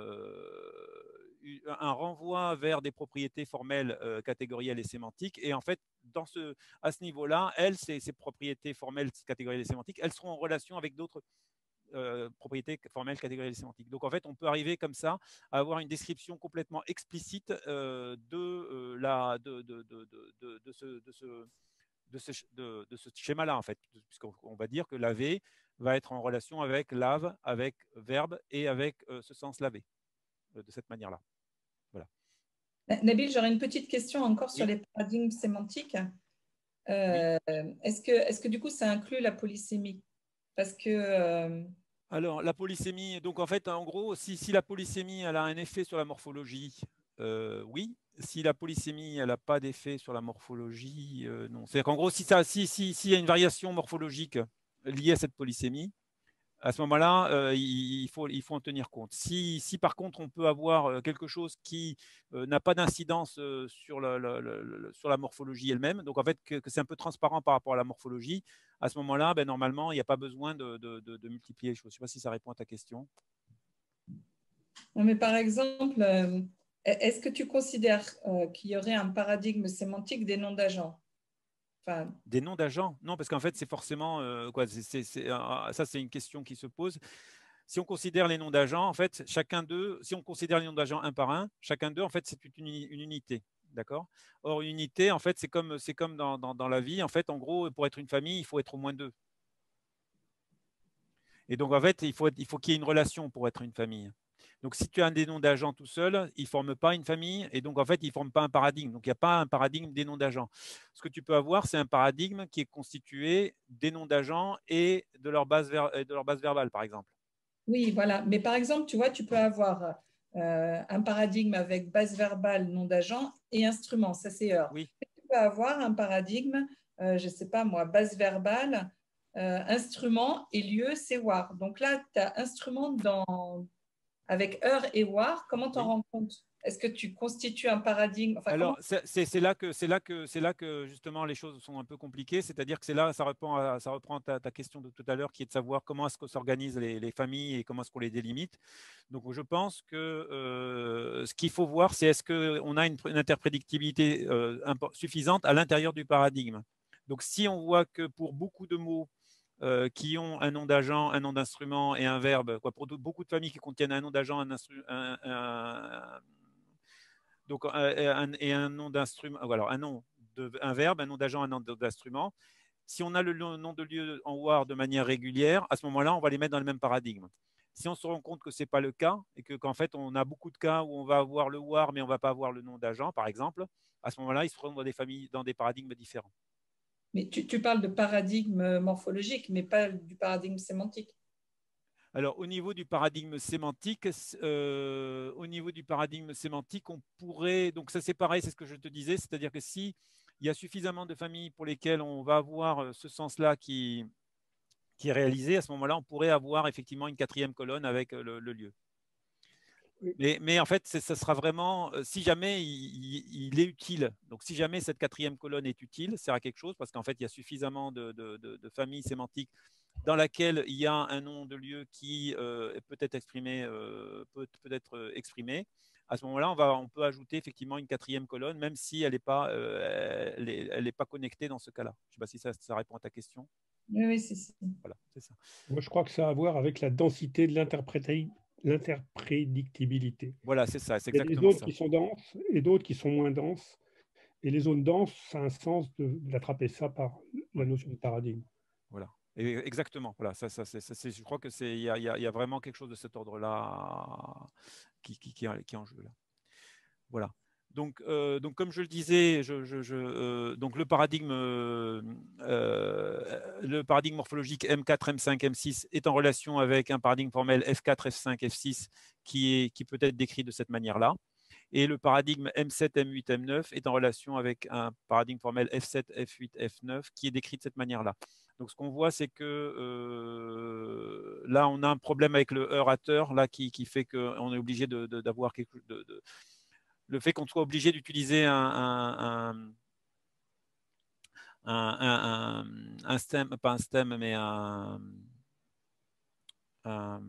euh, un renvoi vers des propriétés formelles euh, catégorielles et sémantiques. Et en fait, dans ce, à ce niveau-là, elles, ces, ces propriétés formelles catégorielles et sémantiques, elles seront en relation avec d'autres Euh, propriétés formelles, catégorielles et sémantiques. Donc en fait, on peut arriver comme ça à avoir une description complètement explicite euh, de, euh, la, de, de, de, de, de, ce, de, ce, de, ce, de, de ce schéma-là, en fait, puisqu'on va dire que laver va être en relation avec lave, avec verbe et avec euh, ce sens laver, euh, de cette manière-là. Voilà. Nabil, j'aurais une petite question encore sur oui. les paradigmes sémantiques. Euh, oui. Est-ce que, est-ce que du coup, ça inclut la polysémie? Parce que… Euh... Alors, la polysémie, donc en fait, en gros, si, si la polysémie elle a un effet sur la morphologie, euh, oui. Si la polysémie elle n'a pas d'effet sur la morphologie, euh, non. C'est-à-dire qu'en gros, si ça, si, si, s'il y a une variation morphologique liée à cette polysémie, à ce moment-là, euh, il, il, faut, il faut en tenir compte. Si, si par contre, on peut avoir quelque chose qui euh, n'a pas d'incidence euh, sur, la, la, la, sur la morphologie elle-même, donc en fait, que, que c'est un peu transparent par rapport à la morphologie, à ce moment-là, ben, normalement, il n'y a pas besoin de, de, de, de multiplier les choses. Je ne sais pas si ça répond à ta question. Non, mais par exemple, euh, est-ce que tu considères euh, qu'il y aurait un paradigme sémantique des noms d'agents? Enfin... Des noms d'agents? Non, parce qu'en fait, c'est forcément… Euh, quoi, c'est, c'est, c'est, euh, ça, c'est une question qui se pose. Si on considère les noms d'agents, en fait, chacun d'eux, si on considère les noms d'agents un par un, chacun d'eux, en fait, c'est une, une unité. D'accord? Or, une unité, en fait, c'est comme, c'est comme dans, dans, dans la vie. En fait, en gros, pour être une famille, il faut être au moins deux. Et donc, en fait, il faut, il faut qu'il y ait une relation pour être une famille. Donc, si tu as un des noms d'agents tout seul, ils ne forment pas une famille. Et donc, en fait, ils ne forment pas un paradigme. Donc, il n'y a pas un paradigme des noms d'agents. Ce que tu peux avoir, c'est un paradigme qui est constitué des noms d'agents et de leur base, ver- de leur base verbale, par exemple. Oui, voilà. Mais par exemple, tu vois, tu peux avoir euh, un paradigme avec base verbale, nom d'agent et instrument, ça c'est heure. Oui. Tu peux avoir un paradigme, euh, je ne sais pas moi, base verbale, euh, instrument et lieu, c'est war. Donc là, tu as instrument dans… avec heure et war. Comment tu en oui. rends compte? Est-ce que tu constitues un paradigme enfin, Alors, comment... c'est, c'est, là que, c'est, là que, c'est là que justement les choses sont un peu compliquées, c'est-à-dire que c'est là, ça reprend, à, ça reprend ta, ta question de tout à l'heure qui est de savoir comment est-ce que s'organisent les, les familles et comment est-ce qu'on les délimite. Donc, je pense que euh, ce qu'il faut voir, c'est est-ce qu'on a une, une interprédictibilité euh, suffisante à l'intérieur du paradigme. Donc, si on voit que pour beaucoup de mots, Euh, qui ont un nom d'agent, un nom d'instrument et un verbe, quoi, pour beaucoup de familles qui contiennent un nom d'agent, un, instru- un, un, donc, un, et un nom d'instrument, alors un nom, de, un verbe, un nom d'agent, un nom d'instrument. Si on a le nom de lieu en war de manière régulière, à ce moment-là, on va les mettre dans le même paradigme. Si on se rend compte que ce n'est pas le cas et que, qu'en fait, on a beaucoup de cas où on va avoir le war, mais on ne va pas avoir le nom d'agent, par exemple, à ce moment-là, ils seront dans des familles, dans des paradigmes différents. Mais tu, tu parles de paradigme morphologique, mais pas du paradigme sémantique. Alors, au niveau du paradigme sémantique, euh, au niveau du paradigme sémantique, on pourrait, donc ça c'est pareil, c'est ce que je te disais, c'est-à-dire que si il y a suffisamment de familles pour lesquelles on va avoir ce sens-là qui, qui est réalisé, à ce moment-là, on pourrait avoir effectivement une quatrième colonne avec le, le lieu. Mais, mais en fait, ça sera vraiment, si jamais il, il, il est utile, donc si jamais cette quatrième colonne est utile, sert à quelque chose, parce qu'en fait, il y a suffisamment de, de, de, de familles sémantiques dans laquelle il y a un nom de lieu qui euh, peut être exprimé, euh, peut, peut être exprimé. À ce moment-là, on, va, on peut ajouter effectivement une quatrième colonne, même si elle n'est pas, euh, elle est, elle est pas connectée dans ce cas-là. Je ne sais pas si ça, ça répond à ta question. Oui, oui, c'est ça. Voilà, c'est ça. Moi, je crois que ça a à voir avec la densité de l'interprédictibilité. Voilà, c'est ça, c'est exactement ça. Il y a des zones qui sont denses et d'autres qui sont moins denses. Et les zones denses, ça a un sens d'attraper ça par la notion de paradigme. Voilà. Et exactement. Voilà, ça, ça, ça, ça, je crois que c'est, il y a, y a vraiment quelque chose de cet ordre-là qui, qui, qui, qui est en jeu là. Voilà. Donc, euh, donc comme je le disais, je, je, je, euh, donc le paradigme, euh, le paradigme morphologique M quatre, M cinq, M six est en relation avec un paradigme formel F quatre, F cinq, F six qui, est, qui peut être décrit de cette manière-là. Et le paradigme M sept, M huit, M neuf est en relation avec un paradigme formel F sept, F huit, F neuf qui est décrit de cette manière-là. Donc, ce qu'on voit, c'est que euh, là, on a un problème avec le heurateur, là, qui, qui fait qu'on est obligé de, de, d'avoir quelque chose de, de le fait qu'on soit obligé d'utiliser un, un, un, un, un, un stem, pas un stem, mais un, un,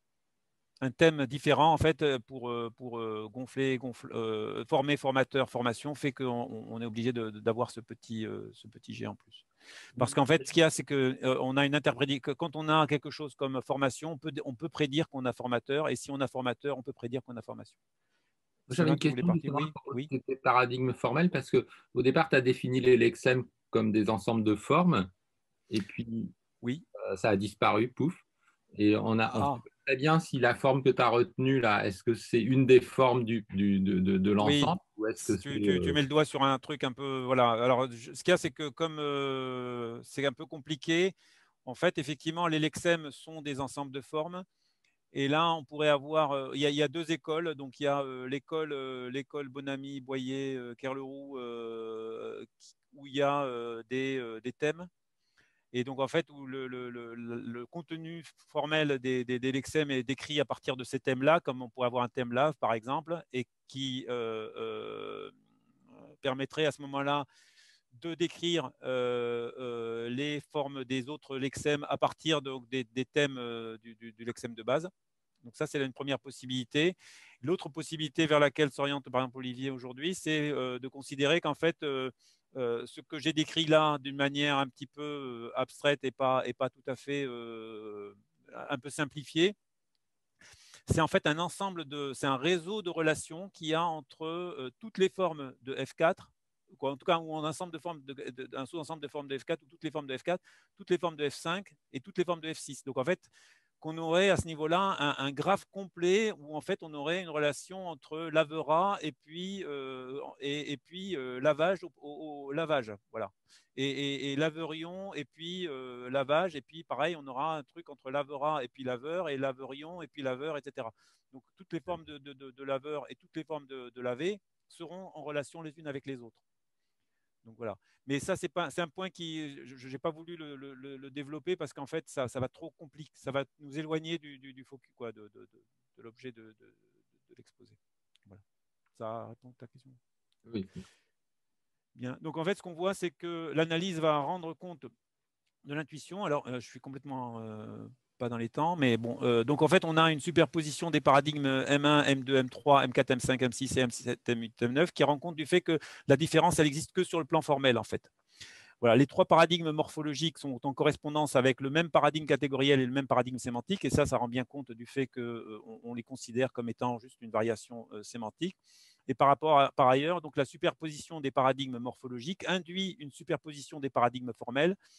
un thème différent en fait pour, pour gonfler, gonfler, euh, former, formateur, formation, fait qu'on on est obligé d'avoir ce petit, euh, ce petit G en plus. Parce qu'en fait, ce qu'il y a, c'est qu'on euh, a une interprétation. Quand on a quelque chose comme formation, on peut, on peut prédire qu'on a formateur, et si on a formateur, on peut prédire qu'on a formation. J'avais une question oui, oui. C'était paradigme formel parce qu'au départ, tu as défini les lexèmes comme des ensembles de formes et puis oui. euh, ça a disparu, pouf. Et on a ah. très bien si la forme que tu as retenue là, est-ce que c'est une des formes du, du, de, de, de l'ensemble oui. ou est-ce que tu, tu, euh... tu mets le doigt sur un truc un peu. Voilà. Alors, je, ce qu'il y a, c'est que comme euh, c'est un peu compliqué, en fait, effectivement, les lexèmes sont des ensembles de formes. Et là, on pourrait avoir, euh, il, y a, il y a deux écoles. Donc, il y a euh, l'école, euh, l'école Bonamy, Boyer, euh, Kerleroux, euh, où il y a euh, des, euh, des thèmes. Et donc, en fait, où le, le, le, le contenu formel des, des, des lexèmes est décrit à partir de ces thèmes-là, comme on pourrait avoir un thème lave, par exemple, et qui euh, euh, permettrait à ce moment-là de décrire euh, euh, les formes des autres lexèmes à partir de, des, des thèmes euh, du, du, du lexème de base. Donc ça, c'est une première possibilité. L'autre possibilité vers laquelle s'oriente, par exemple, Olivier aujourd'hui, c'est euh, de considérer qu'en fait, euh, euh, ce que j'ai décrit là d'une manière un petit peu euh, abstraite et pas, et pas tout à fait euh, un peu simplifiée, c'est en fait un ensemble de, c'est un réseau de relations qu'il y a entre euh, toutes les formes de F quatre, quoi, en tout cas, ou un ensemble de formes, de, de, un sous-ensemble de formes de F quatre, ou toutes les formes de F quatre, toutes les formes de F cinq et toutes les formes de F six. Donc en fait, qu'on aurait à ce niveau-là un, un graphe complet où en fait on aurait une relation entre lavera et puis, euh, et, et puis euh, lavage au, au, au lavage. Voilà. Et, et, et laverion et puis euh, lavage. Et puis pareil, on aura un truc entre lavera et puis laveur et laverion et puis laveur, et cetera. Donc toutes les formes de, de, de, de laveur et toutes les formes de, de laver seront en relation les unes avec les autres. Donc voilà. Mais ça, c'est pas, c'est un point qui, je n'ai pas voulu le, le, le développer parce qu'en fait, ça, ça va trop compliquer, ça va nous éloigner du, du, du focus, quoi, de, de, de, de l'objet de, de, de, de l'exposé. Voilà. Ça répond à ta question? Oui. Bien. Donc en fait, ce qu'on voit, c'est que l'analyse va rendre compte de l'intuition. Alors, euh, je suis complètement euh, pas dans les temps, mais bon. Euh, donc en fait, on a une superposition des paradigmes M un, M deux, M trois, M quatre, M cinq, M six et M sept, M huit, M neuf qui rend compte du fait que la différence, elle n'existe que sur le plan formel, en fait. Voilà, les trois paradigmes morphologiques sont en correspondance avec le même paradigme catégoriel et le même paradigme sémantique, et ça, ça rend bien compte du fait qu'on euh, on les considère comme étant juste une variation euh, sémantique. Et par rapport à, par ailleurs, donc la superposition des paradigmes morphologiques induit une superposition des paradigmes formels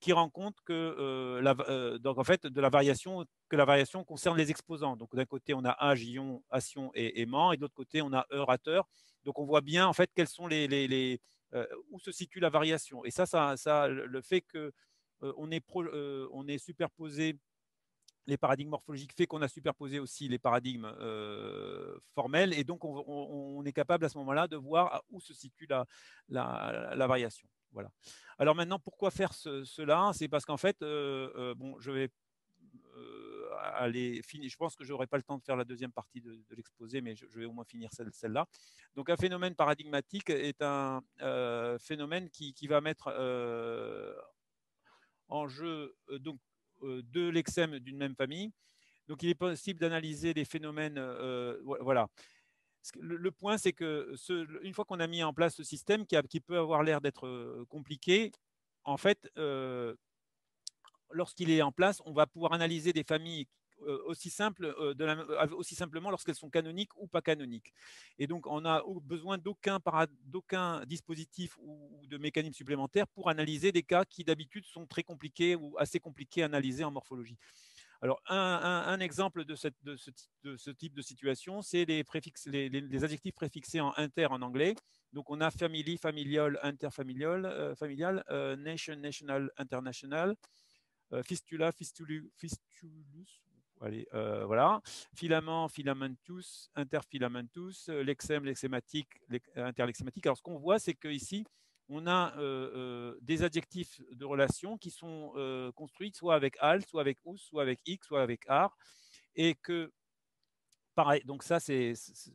qui rend compte que, euh, la, euh, donc en fait, de la variation, que la variation concerne les exposants. Donc d'un côté, on a âge, ion, ation et aimant, et de l'autre côté, on a heure, rateur. Donc on voit bien en fait quels sont les, les, les euh, où se situe la variation. Et ça, ça, ça le fait que euh, on, est pro, euh, on est superposé. Les paradigmes morphologiques fait qu'on a superposé aussi les paradigmes euh, formels, et donc on, on, on est capable à ce moment-là de voir où se situe la, la, la variation. Voilà. Alors maintenant, pourquoi faire ce, cela? C'est parce qu'en fait, euh, euh, bon, je vais euh, aller finir. Je pense que je n'aurai pas le temps de faire la deuxième partie de, de l'exposé, mais je, je vais au moins finir celle, celle-là. Donc, un phénomène paradigmatique est un euh, phénomène qui, qui va mettre euh, en jeu euh, donc de lexèmes d'une même famille. Donc, il est possible d'analyser les phénomènes. Euh, voilà. Le, le point, c'est que ce, une fois qu'on a mis en place ce système qui, a, qui peut avoir l'air d'être compliqué, en fait, euh, lorsqu'il est en place, on va pouvoir analyser des familles aussi, simple, de la, aussi simplement lorsqu'elles sont canoniques ou pas canoniques. Et donc, on n'a besoin d'aucun, d'aucun dispositif ou de mécanisme supplémentaire pour analyser des cas qui d'habitude sont très compliqués ou assez compliqués à analyser en morphologie. Alors, un, un, un exemple de, cette, de, ce, de ce type de situation, c'est les, les, les, les adjectifs préfixés en inter en anglais. Donc, on a family, familial, interfamilial, euh, familial, euh, nation, national, international, euh, fistula, fistulu, fistulus, allez, euh, voilà, filament, filamentus, interfilamentus, lexème, lexématique, interlexématique. Alors, ce qu'on voit, c'est qu'ici, on a euh, euh, des adjectifs de relation qui sont euh, construits soit avec al, soit avec us, soit avec x, soit avec ar, et que pareil, donc ça c'est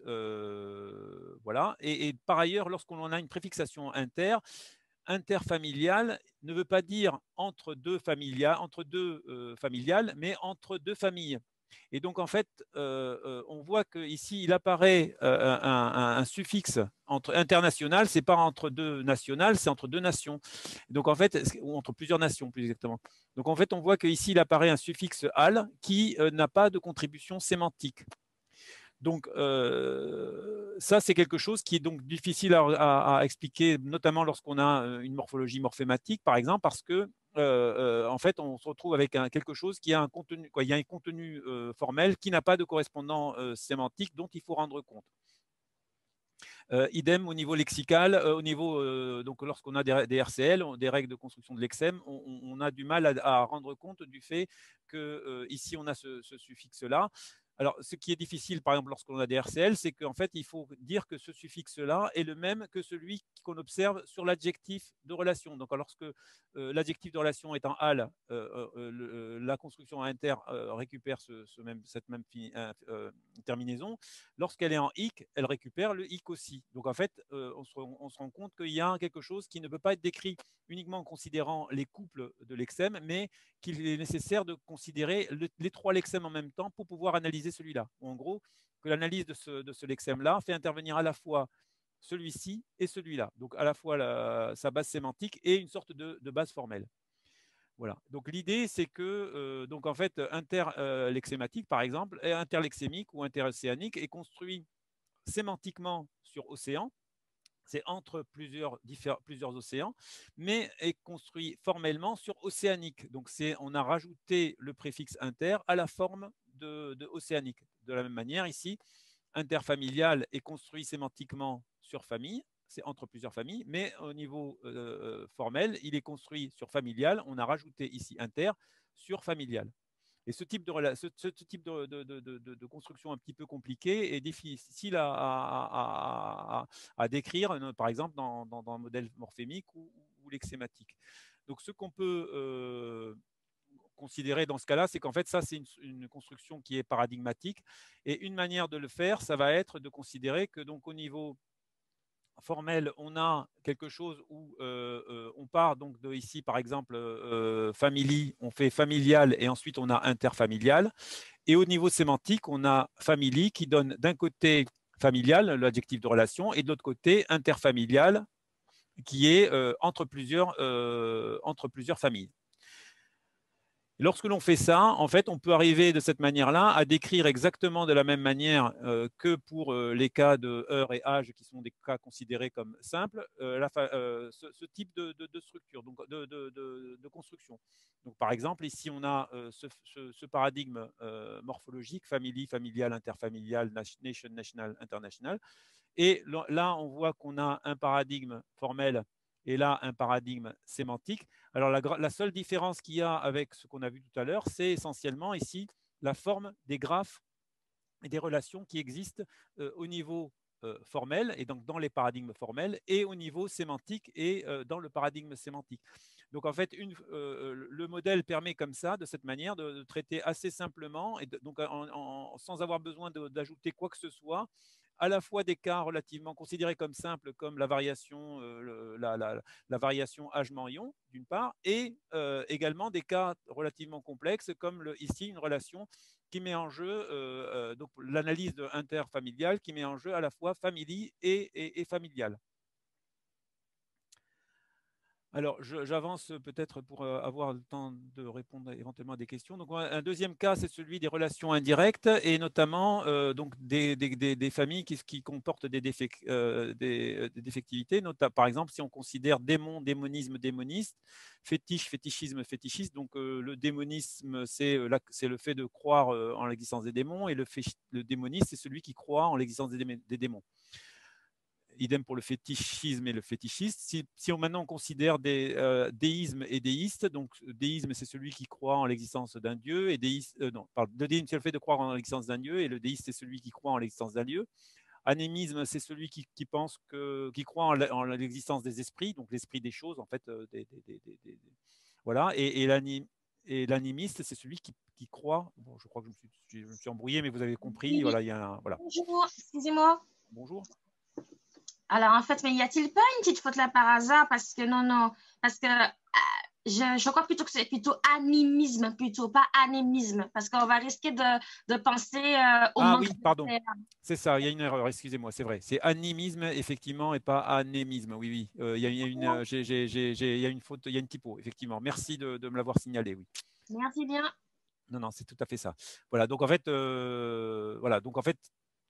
euh, voilà, et, et par ailleurs, lorsqu'on en a une préfixation inter, interfamilial ne veut pas dire entre deux familiales, entre deux euh, familiales, mais entre deux familles. Et donc, en fait, euh, euh, on voit qu'ici, il apparaît euh, un, un, un suffixe entre international, ce n'est pas entre deux nationales, c'est entre deux nations. Donc, en fait, ou entre plusieurs nations, plus exactement. Donc, en fait, on voit qu'ici, il apparaît un suffixe al qui euh, n'a pas de contribution sémantique. Donc, euh, ça, c'est quelque chose qui est donc difficile à, à, à expliquer, notamment lorsqu'on a une morphologie morphématique, par exemple, parce que, euh, en fait, on se retrouve avec un, quelque chose qui a un contenu, quoi, il y a un contenu euh, formel qui n'a pas de correspondant euh, sémantique dont il faut rendre compte. Euh, idem au niveau lexical, euh, au niveau, euh, donc lorsqu'on a des, des R C L, des règles de construction de lexème, on, on a du mal à, à rendre compte du fait que euh, ici on a ce, ce suffixe-là. Alors, ce qui est difficile, par exemple, lorsqu'on a des R C L, c'est qu'en fait, il faut dire que ce suffixe-là est le même que celui qu'on observe sur l'adjectif de relation. Donc, lorsque euh, l'adjectif de relation est en al, euh, euh, le, la construction inter euh, récupère ce, ce même, cette même euh, terminaison. Lorsqu'elle est en ic, elle récupère le ic aussi. Donc, en fait, euh, on, se, on se rend compte qu'il y a quelque chose qui ne peut pas être décrit uniquement en considérant les couples de lexèmes, mais qu'il est nécessaire de considérer le, les trois lexèmes en même temps pour pouvoir analyser celui-là. En gros, que l'analyse de ce, de ce lexème-là fait intervenir à la fois celui-ci et celui-là. Donc, à la fois la, sa base sémantique et une sorte de, de base formelle. Voilà. Donc, l'idée, c'est que, euh, donc, en fait, interlexématique, par exemple, interlexémique ou interocéanique est construit sémantiquement sur océan. C'est entre plusieurs, plusieurs océans, mais est construit formellement sur océanique. Donc, on a rajouté le préfixe inter à la forme de, de océanique. De la même manière, ici, interfamilial est construit sémantiquement sur famille, c'est entre plusieurs familles, mais au niveau euh, formel, il est construit sur familial. On a rajouté ici inter sur familial. Et ce type de, ce, ce type de, de, de, de, de construction un petit peu compliquée est difficile à, à, à, à décrire, par exemple, dans, dans, dans un modèle morphémique ou, ou lexématique. Donc, ce qu'on peut euh, considérer dans ce cas-là, c'est qu'en fait, ça, c'est une, une construction qui est paradigmatique. Et une manière de le faire, ça va être de considérer que, donc, au niveau formel, on a quelque chose où euh, euh, on part donc de ici, par exemple, euh, family, on fait familial et ensuite on a interfamilial. Et au niveau sémantique, on a family qui donne d'un côté familial, l'adjectif de relation, et de l'autre côté interfamilial, qui est euh, entre, plusieurs, euh, entre plusieurs familles. Et lorsque l'on fait ça, en fait, on peut arriver de cette manière-là à décrire exactement de la même manière euh, que pour euh, les cas de heure et âge, qui sont des cas considérés comme simples, euh, la euh, ce, ce, type de, de, de structure, donc de, de, de, de construction. Donc, par exemple, ici, on a euh, ce, ce, ce paradigme euh, morphologique, family, familial, interfamilial, nation, national, international. Et là, on voit qu'on a un paradigme formel et là, un paradigme sémantique. Alors, la, la seule différence qu'il y a avec ce qu'on a vu tout à l'heure, c'est essentiellement ici la forme des graphes et des relations qui existent euh, au niveau euh, formel, et donc dans les paradigmes formels, et au niveau sémantique et euh, dans le paradigme sémantique. Donc, en fait, une, euh, le modèle permet comme ça, de cette manière, de, de traiter assez simplement, et de, donc en, en, sans avoir besoin d'ajouter quoi que ce soit, à la fois des cas relativement considérés comme simples, comme la variation, euh, la, la, la variation âge-ion, d'une part, et euh, également des cas relativement complexes, comme le, ici une relation qui met en jeu euh, euh, donc l'analyse interfamiliale, qui met en jeu à la fois family et, et, et familial. Alors, j'avance peut-être pour avoir le temps de répondre éventuellement à des questions. Donc, un deuxième cas, c'est celui des relations indirectes et notamment euh, donc des, des, des, des familles qui, qui comportent des, défect, euh, des, des défectivités. Notamment, par exemple, si on considère démon, démonisme, démoniste, fétiche, fétichisme, fétichiste. Donc, euh, le démonisme, c'est le fait de croire euh, en l'existence des démons, et le, le démonisme, c'est celui qui croit en l'existence des, des démons. Idem pour le fétichisme et le fétichiste. Si, si on maintenant on considère des euh, déismes et déistes, donc déisme c'est celui qui croit en l'existence d'un dieu, et déiste, euh, non, pardon, le déisme c'est le fait de croire en l'existence d'un dieu, et le déiste c'est celui qui croit en l'existence d'un dieu. Animisme c'est celui qui, qui pense que, qui croit en l'existence des esprits, donc l'esprit des choses en fait, euh, des, des, des, des, des, voilà. Et, et l'anim, et l'animiste c'est celui qui, qui croit. Bon, je crois que je me suis, je me suis embrouillé, mais vous avez compris. Oui. Voilà, il y a un, voilà. Bonjour, excusez-moi. Bonjour. Alors, en fait, mais y a-t-il pas une petite faute là par hasard? Parce que non, non, parce que euh, je, je crois plutôt que c'est plutôt animisme, plutôt, pas anémisme, parce qu'on va risquer de, de penser euh, au ah manque oui, de pardon, terre. c'est ça, il y a une erreur, excusez-moi, c'est vrai. C'est animisme, effectivement, et pas anémisme, oui, oui. Euh, il, y a, il, y a une, euh, j'ai, j'ai, j'ai, il y a une faute, il y a une typo, effectivement. Merci de, de me l'avoir signalé, oui. Merci bien. Non, non, c'est tout à fait ça. Voilà, donc en fait, euh, voilà, donc en fait,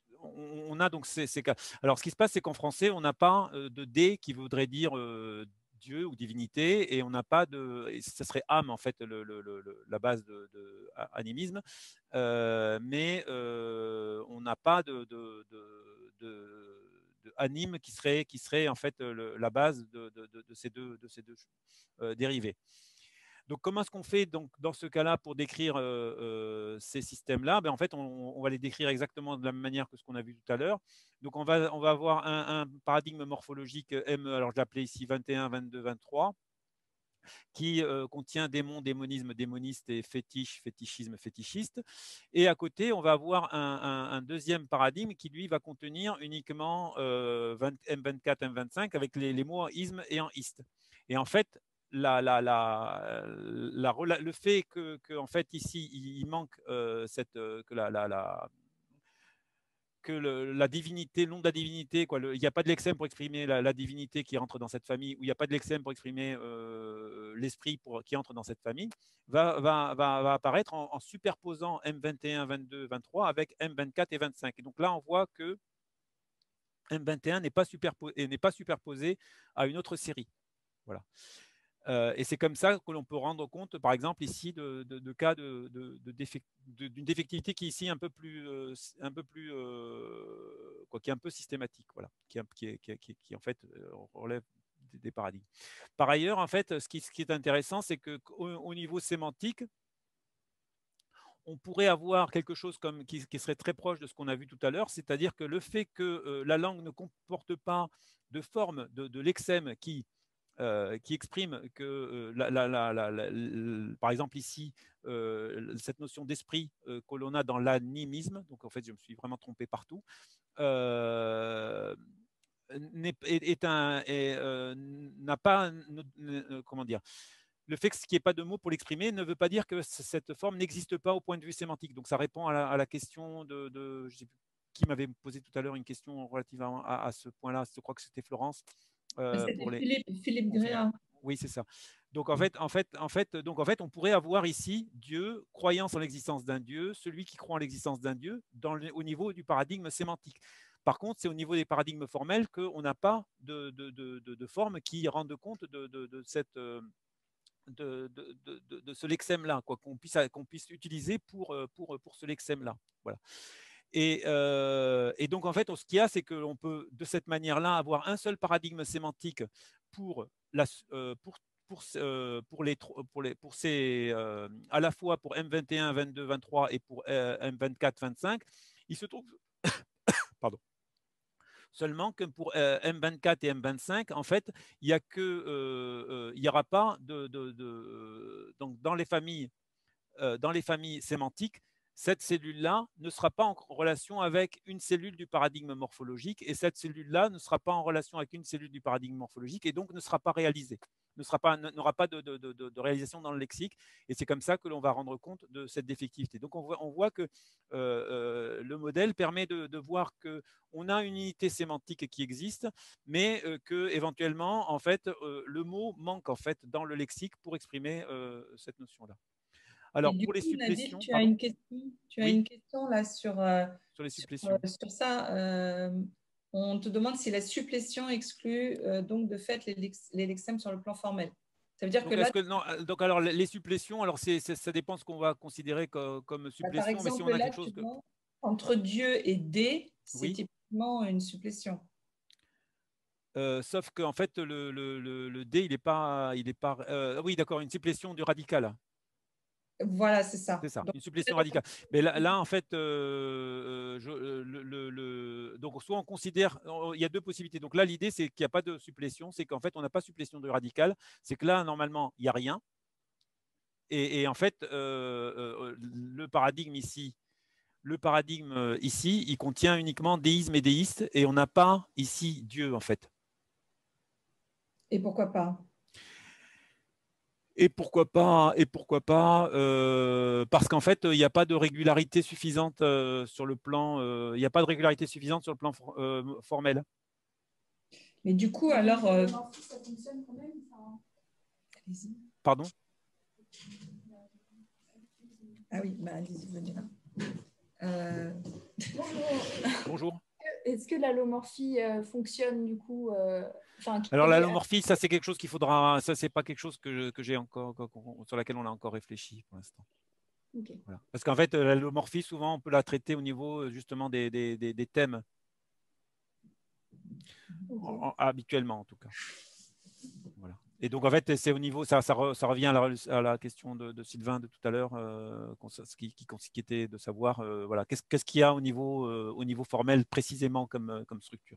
on a donc ces, ces cas. Alors, ce qui se passe, c'est qu'en français, on n'a pas de D qui voudrait dire euh, Dieu ou divinité, et on n'a pas de. Et ça serait âme, en fait, le, le, le, la base de, de animisme, euh, mais euh, on n'a pas de, de, de, de, de anime qui serait, qui serait, en fait, le, la base de, de, de, ces deux, de ces deux euh, dérivés. Donc, comment est-ce qu'on fait donc, dans ce cas-là pour décrire euh, euh, ces systèmes-là? Ben, en fait, on, on va les décrire exactement de la même manière que ce qu'on a vu tout à l'heure. Donc, on va, on va avoir un, un paradigme morphologique M, alors je l'appelais ici vingt et un, vingt-deux, vingt-trois, qui euh, contient démon, démonisme, démoniste et fétiche, fétichisme, fétichiste. Et à côté, on va avoir un, un, un deuxième paradigme qui, lui, va contenir uniquement euh, M vingt-quatre, M vingt-cinq avec les, les mots en isme et en iste. Et en fait, La, la, la, la, le fait que, que en fait ici il manque euh, cette euh, que la, la, la que le, la divinité, le nom de la divinité, quoi, le, il n'y a pas de lexème pour exprimer la, la divinité qui entre dans cette famille, ou il n'y a pas de lexème pour exprimer euh, l'esprit qui entre dans cette famille, va, va, va, va apparaître en, en superposant M vingt et un, vingt-deux, vingt-trois avec M vingt-quatre et vingt-cinq. Et donc là, on voit que M vingt et un n'est pas, n'est pas superposé à une autre série. Voilà. Euh, et c'est comme ça que l'on peut rendre compte, par exemple, ici, de, de, de cas d'une de, de défect, de, défectivité qui est ici un peu plus, euh, un peu plus euh, quoi, qui est un peu systématique, voilà, qui, qui, qui, qui, qui en fait relève des, des paradigmes. Par ailleurs, en fait, ce qui, ce qui est intéressant, c'est qu'au au niveau sémantique, on pourrait avoir quelque chose comme, qui, qui serait très proche de ce qu'on a vu tout à l'heure, c'est-à-dire que le fait que euh, la langue ne comporte pas de forme de, de lexème qui Euh, qui exprime que, euh, la, la, la, la, la, la, par exemple ici, euh, cette notion d'esprit euh, que l'on a dans l'animisme, donc en fait je me suis vraiment trompé partout, euh, est, est un, est, euh, n'a pas, euh, comment dire, le fait qu'il n'y ait pas de mots pour l'exprimer ne veut pas dire que cette forme n'existe pas au point de vue sémantique. Donc ça répond à la, à la question de, de je sais plus, qui m'avait posé tout à l'heure une question relative à, à, à ce point-là, je crois que c'était Florence. Euh, C'était les... Philippe, Philippe Gréa. Oui, c'est ça. Donc en fait, en fait, en fait, donc en fait, on pourrait avoir ici Dieu, croyance en l'existence d'un Dieu, celui qui croit en l'existence d'un Dieu, dans le, au niveau du paradigme sémantique. Par contre, c'est au niveau des paradigmes formels qu'on n'a pas de, de, de, de, de forme qui rendent compte de, de, de cette de, de, de, de, de ce lexème-là, quoi, qu'on puisse, qu'on puisse utiliser pour, pour, pour ce lexème-là. Voilà. Et, euh, et donc, en fait, ce qu'il y a, c'est qu'on peut, de cette manière-là, avoir un seul paradigme sémantique pour, la, euh, pour Pour, euh, pour, les, pour, les, pour ces, euh, à la fois pour M vingt et un, vingt-deux, vingt-trois et pour euh, M vingt-quatre, vingt-cinq, il se trouve pardon, seulement que pour euh, M vingt-quatre et M vingt-cinq, en fait, il y a que, euh, euh, il n'y aura pas de, de, de donc dans les familles, euh, dans les familles sémantiques, cette cellule-là ne sera pas en relation avec une cellule du paradigme morphologique et cette cellule-là ne sera pas en relation avec une cellule du paradigme morphologique et donc ne sera pas réalisée, ne sera pas, n'aura pas de, de, de, de réalisation dans le lexique et c'est comme ça que l'on va rendre compte de cette défectivité. Donc on voit, on voit que euh, euh, le modèle permet de, de voir qu'on a une unité sémantique qui existe, mais euh, que éventuellement, en fait, euh, le mot manque en fait dans le lexique pour exprimer euh, cette notion-là. Alors, et pour du les coup, supplétions… Nabil, tu as une question, tu as oui, une question là sur, euh, sur les sur, supplétions. euh, sur ça. Euh, on te demande si la supplétion exclut euh, donc de fait les, lex les lexèmes sur le plan formel. Ça veut dire donc, que là… que, non, donc, alors, les supplétions, alors c'est, c'est, ça dépend ce qu'on va considérer comme, comme supplétion. Bah, par exemple, mais si on a là, quelque chose tu que… vois, entre Dieu et D, c'est oui. typiquement une supplétion. Euh, sauf qu'en fait, le, le, le, le D, il n'est pas… Il est pas euh, oui, d'accord, une supplétion du radical. Voilà, c'est ça. C'est ça, donc, une supplétion radicale. Mais là, là en fait, euh, je, le, le, le, donc soit on considère, il y a deux possibilités. Donc là, l'idée, c'est qu'il n'y a pas de supplétion, c'est qu'en fait, on n'a pas supplétion de radical. C'est que là, normalement, il n'y a rien. Et, et en fait, euh, euh, le paradigme ici, le paradigme ici, il contient uniquement déisme et déiste, et on n'a pas ici Dieu, en fait. Et pourquoi pas? Et pourquoi pas, et pourquoi pas euh, parce qu'en fait, il n'y a pas de régularité suffisante euh, sur le plan, euh, il n'y a pas de régularité suffisante sur le plan for, euh, formel. Mais du coup, alors… Euh... Ça fonctionne quand même, ça... Pardon? Ah oui, bah, allez-y, venez là. Euh... Bonjour. Bonjour. Est-ce que l'allomorphie euh, fonctionne du coup euh, Alors l'allomorphie, ça c'est quelque chose qu'il faudra, ça c'est pas quelque chose que, que j'ai encore, sur laquelle on a encore réfléchi pour l'instant. Okay. Voilà. Parce qu'en fait, l'allomorphie, souvent, on peut la traiter au niveau justement des, des, des, des thèmes, okay. en, en, habituellement en tout cas. Voilà. Et donc en fait, c'est au niveau, ça, ça, re, ça revient à la, à la question de, de Sylvain de tout à l'heure, euh, qui, qui, qui était de savoir, euh, voilà, qu'est-ce qu'est-ce qu'il y a au niveau, euh, au niveau formel précisément comme, comme structure.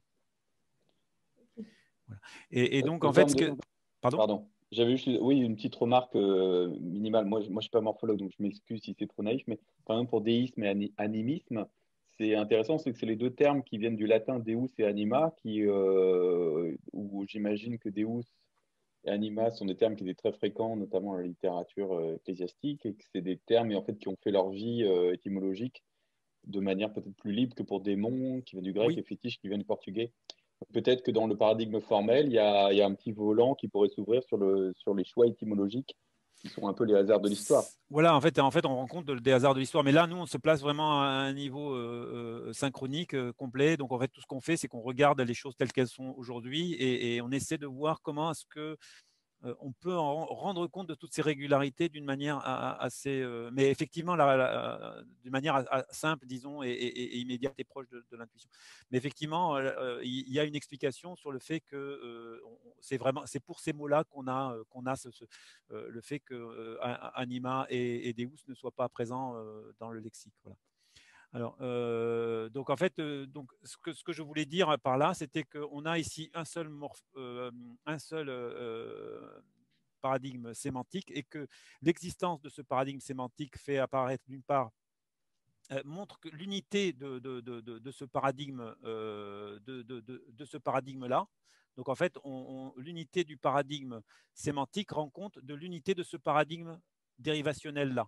Voilà. Et, et donc, en fait, ce que… Pardon, Pardon. J'avais juste, oui, une petite remarque euh, minimale. Moi, moi, je ne suis pas morphologue, donc je m'excuse si c'est trop naïf, mais quand même pour déisme et animisme, c'est intéressant, c'est que c'est les deux termes qui viennent du latin deus et anima, qui, euh, où j'imagine que deus et anima sont des termes qui étaient très fréquents, notamment dans la littérature euh, ecclésiastique, et que c'est des termes en fait, qui ont fait leur vie euh, étymologique de manière peut-être plus libre que pour démon, qui vient du grec, oui. Et fétiche, qui vient du portugais. Peut-être que dans le paradigme formel, il y a, il y a un petit volant qui pourrait s'ouvrir sur, le, sur les choix étymologiques qui sont un peu les hasards de l'histoire. Voilà, en fait, en fait, on rend compte des hasards de l'histoire. Mais là, nous, on se place vraiment à un niveau euh, euh, synchronique, euh, complet. Donc, en fait, tout ce qu'on fait, c'est qu'on regarde les choses telles qu'elles sont aujourd'hui et, et on essaie de voir comment est-ce que euh, on peut en rendre compte de toutes ces régularités d'une manière assez, euh, mais effectivement, d'une manière simple, disons, et, et, et immédiate et proche de, de l'intuition. Mais effectivement, euh, il y a une explication sur le fait que euh, c'est vraiment, c'est pour ces mots-là qu'on a, qu'on a ce, ce, euh, le fait que euh, anima et, et deus ne soient pas présents euh, dans le lexique. Voilà. Alors, euh, donc en fait, euh, donc ce que ce que je voulais dire par là, c'était qu'on a ici un seul morph, euh, un seul euh, paradigme sémantique et que l'existence de ce paradigme sémantique fait apparaître d'une part euh, montre que l'unité de, de, de, de, de ce paradigme, euh, de, de, de, de ce paradigme-là. Donc en fait, on, on, l'unité du paradigme sémantique rend compte de l'unité de ce paradigme dérivationnel-là.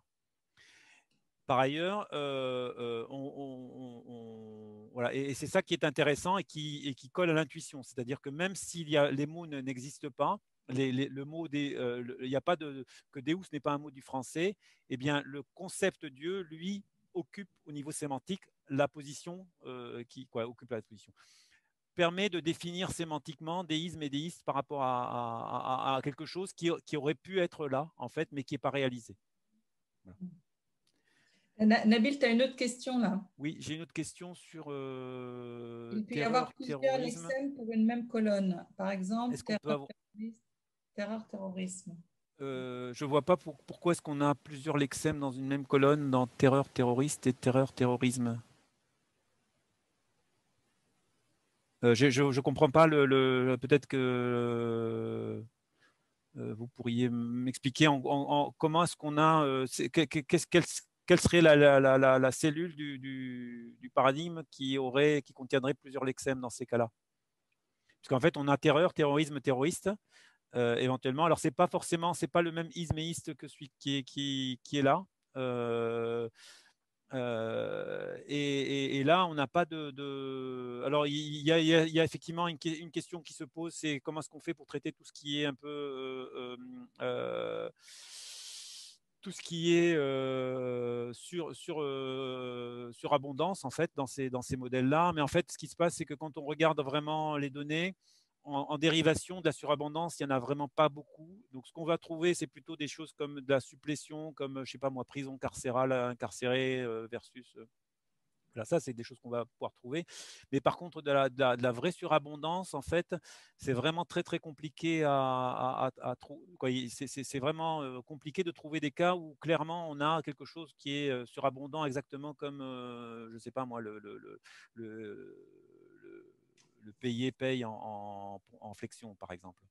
Par ailleurs, euh, euh, on, on, on, voilà, et, et c'est ça qui est intéressant et qui, et qui colle à l'intuition. C'est-à-dire que même si y a, les mots n'existent pas, les, les, le mot des, euh, il n'y a pas de que Deus n'est pas un mot du français, eh bien le concept Dieu, lui, occupe au niveau sémantique la position euh, qui quoi, occupe la position. Permet de définir sémantiquement déisme et déiste par rapport à, à, à quelque chose qui, qui aurait pu être là, en fait, mais qui n'est pas réalisé. Voilà. Nabil, tu as une autre question là? Oui, j'ai une autre question sur euh, Il peut terreur, y avoir plusieurs terrorisme. lexèmes pour une même colonne. Par exemple, terreur, avoir... terreur, terrorisme. Euh, je ne vois pas pour, pourquoi est-ce qu'on a plusieurs lexèmes dans une même colonne dans terreur, terroriste et terreur, terrorisme. Euh, je ne comprends pas le, le peut-être que euh, vous pourriez m'expliquer en, en, en, comment est-ce qu'on a euh, qu'est-ce quelle, quelle serait la, la, la, la cellule du, du, du paradigme qui aurait qui contiendrait plusieurs lexèmes dans ces cas-là, parce qu'en fait on a terreur, terrorisme, terroriste euh, éventuellement. Alors c'est pas forcément c'est pas le même isméiste que celui qui est qui, qui est là. Euh, Euh, et, et, et là, on n'a pas de, de... Alors, il y, a, il, y a, il y a effectivement une, une question qui se pose, c'est comment est-ce qu'on fait pour traiter tout ce qui est un peu... Euh, euh, tout ce qui est euh, sur, sur, euh, sur abondance, en fait, dans ces, dans ces modèles-là. Mais en fait, ce qui se passe, c'est que quand on regarde vraiment les données, En, en dérivation de la surabondance, il n'y en a vraiment pas beaucoup. Donc, ce qu'on va trouver, c'est plutôt des choses comme de la supplétion, comme, je ne sais pas moi, prison carcérale, incarcérée euh, versus... Euh, voilà, ça, c'est des choses qu'on va pouvoir trouver. Mais par contre, de la, de la, de la vraie surabondance, en fait, c'est vraiment très, très compliqué à, à, à, à trouver. C'est vraiment euh, compliqué de trouver des cas où, clairement, on a quelque chose qui est euh, surabondant, exactement comme, euh, je ne sais pas moi, le... le, le, le le payer paye en, en, en flexion, par exemple.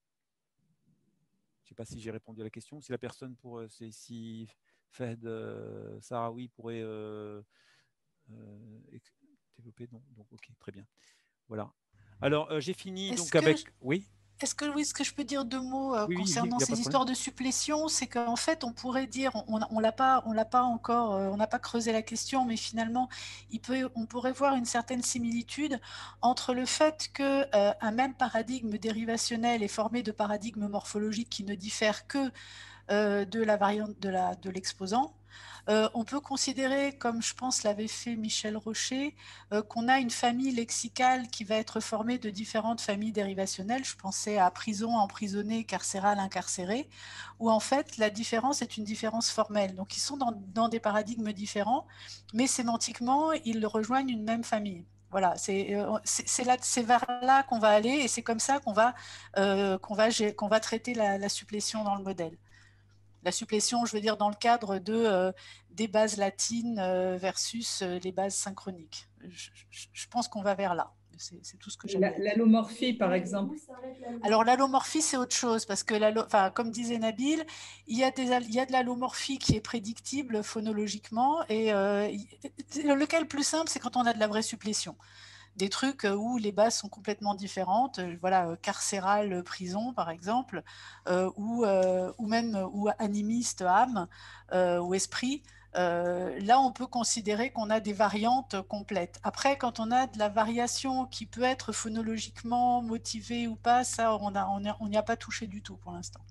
Je ne sais pas si j'ai répondu à la question. Si la personne pour c'est si Fed euh, Sahraoui pourrait euh, euh, développer, non. Donc ok, très bien. Voilà. Alors euh, j'ai fini donc avec. Je... Oui. Est-ce que oui, ce que je peux dire deux mots euh, oui, concernant oui, ces histoires de supplétion, c'est qu'en fait, on pourrait dire, on on l'a pas, on l'a pas encore, euh, on n'a pas creusé la question, mais finalement, il peut, on pourrait voir une certaine similitude entre le fait que euh, un même paradigme dérivationnel est formé de paradigmes morphologiques qui ne diffèrent que euh, de la variante de la de l'exposant. Euh, on peut considérer, comme je pense l'avait fait Michel Rocher, euh, qu'on a une famille lexicale qui va être formée de différentes familles dérivationnelles. Je pensais à prison, emprisonné, carcéral, incarcéré, où en fait la différence est une différence formelle. Donc ils sont dans, dans des paradigmes différents, mais sémantiquement, ils rejoignent une même famille. Voilà, c'est euh, vers là qu'on va aller et c'est comme ça qu'on va, euh, qu'on va, qu'on va traiter la, la supplétion dans le modèle. La supplétion, je veux dire, dans le cadre de, euh, des bases latines euh, versus euh, les bases synchroniques. Je, je, je pense qu'on va vers là. C'est tout ce que j'avais. L'allomorphie, par exemple. Alors, l'allomorphie, c'est autre chose, parce que, enfin, comme disait Nabil, il y a, des, il y a de l'allomorphie qui est prédictible phonologiquement, et euh, le cas le plus simple, c'est quand on a de la vraie supplétion. Des trucs où les bases sont complètement différentes, voilà, carcéral, prison par exemple, euh, ou, euh, ou même ou animiste, âme euh, ou esprit. Euh, là, on peut considérer qu'on a des variantes complètes. Après, quand on a de la variation qui peut être phonologiquement motivée ou pas, ça, on n'y a, a pas touché du tout pour l'instant.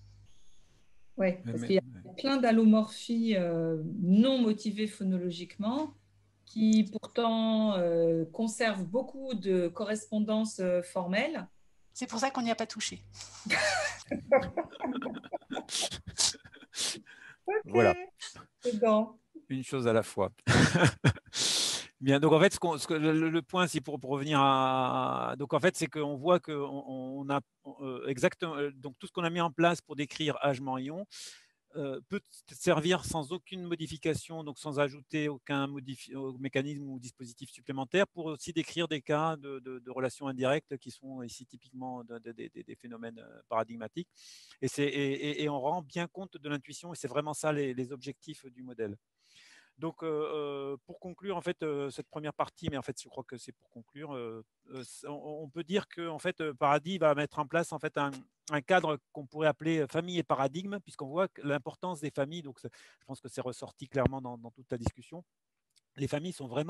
Oui, parce qu'il y a plein d'allomorphies euh, non motivées phonologiquement qui pourtant euh, conservent beaucoup de correspondances euh, formelles. C'est pour ça qu'on n'y a pas touché. Okay. Voilà. Bon. Une chose à la fois. Bien, donc en fait, ce qu ce que, le, le point, c'est pour, pour revenir à. Donc en fait, c'est qu'on voit qu'on on a euh, exactement. Donc tout ce qu'on a mis en place pour décrire H-ion euh, peut servir sans aucune modification, donc sans ajouter aucun mécanisme ou dispositif supplémentaire, pour aussi décrire des cas de, de, de relations indirectes qui sont ici typiquement de, de, de, des phénomènes paradigmatiques. Et, et, et, et on rend bien compte de l'intuition, et c'est vraiment ça les, les objectifs du modèle. Donc, euh, pour conclure en fait euh, cette première partie, mais en fait je crois que c'est pour conclure, euh, on, on peut dire que en fait Paradis va mettre en place en fait un, un cadre qu'on pourrait appeler famille et paradigme, puisqu'on voit l'importance des familles. Donc, je pense que c'est ressorti clairement dans, dans toute la discussion. Les familles sont vraiment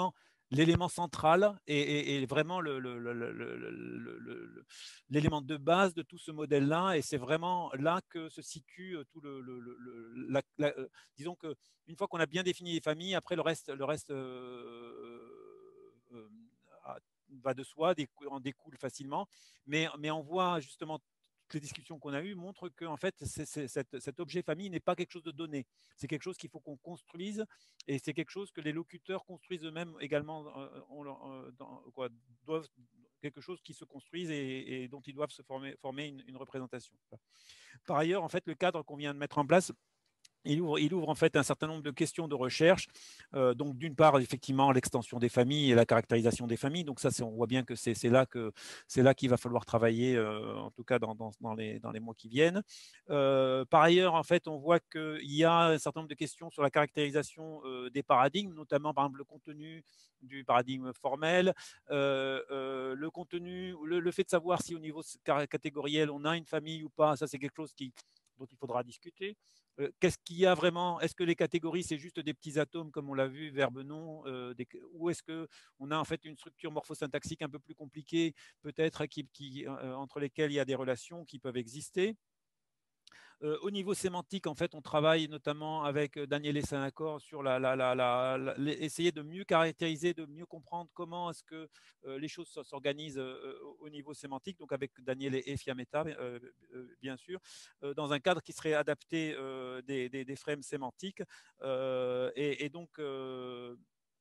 l'élément central et, et, et vraiment l'élément le, le, le, le, le, le, de base de tout ce modèle-là. Et c'est vraiment là que se situe tout le… le, le la, la, euh, disons qu'une fois qu'on a bien défini les familles, après le reste, le reste euh, euh, va de soi, en découle facilement. Mais, mais on voit justement… toutes les discussions qu'on a eues montrent que en fait, c'est, c'est, cet, cet objet famille n'est pas quelque chose de donné. C'est quelque chose qu'il faut qu'on construise et c'est quelque chose que les locuteurs construisent eux-mêmes également, euh, on, dans, quoi, doivent, quelque chose qui se construise et, et dont ils doivent se former, former une, une représentation. Par ailleurs, en fait, le cadre qu'on vient de mettre en place, Il ouvre, il ouvre en fait un certain nombre de questions de recherche. Euh, donc, d'une part, effectivement, l'extension des familles et la caractérisation des familles. Donc, ça, on voit bien que c'est là que c'est là qu'il va falloir travailler, euh, en tout cas dans, dans, dans, les, dans les mois qui viennent. Euh, par ailleurs, en fait, on voit qu'il y a un certain nombre de questions sur la caractérisation euh, des paradigmes, notamment, par exemple, le contenu du paradigme formel, euh, euh, le contenu, le, le fait de savoir si au niveau catégoriel, on a une famille ou pas. Ça, c'est quelque chose qui dont il faudra discuter. Euh, Qu'est-ce qu'il y a vraiment? Est-ce que les catégories, c'est juste des petits atomes, comme on l'a vu, verbe non, euh, des, ou est-ce qu'on a en fait une structure morphosyntaxique un peu plus compliquée, peut-être, qui, qui, euh, entre lesquelles il y a des relations qui peuvent exister? Euh, au niveau sémantique, en fait, on travaille notamment avec Daniel Essanacor sur la, la, la, la, la, essayer de mieux caractériser, de mieux comprendre comment est-ce que euh, les choses s'organisent euh, au niveau sémantique, donc avec Daniel et Fiametta, euh, euh, bien sûr, euh, dans un cadre qui serait adapté euh, des, des, des frames sémantiques. Euh, et, et donc, euh,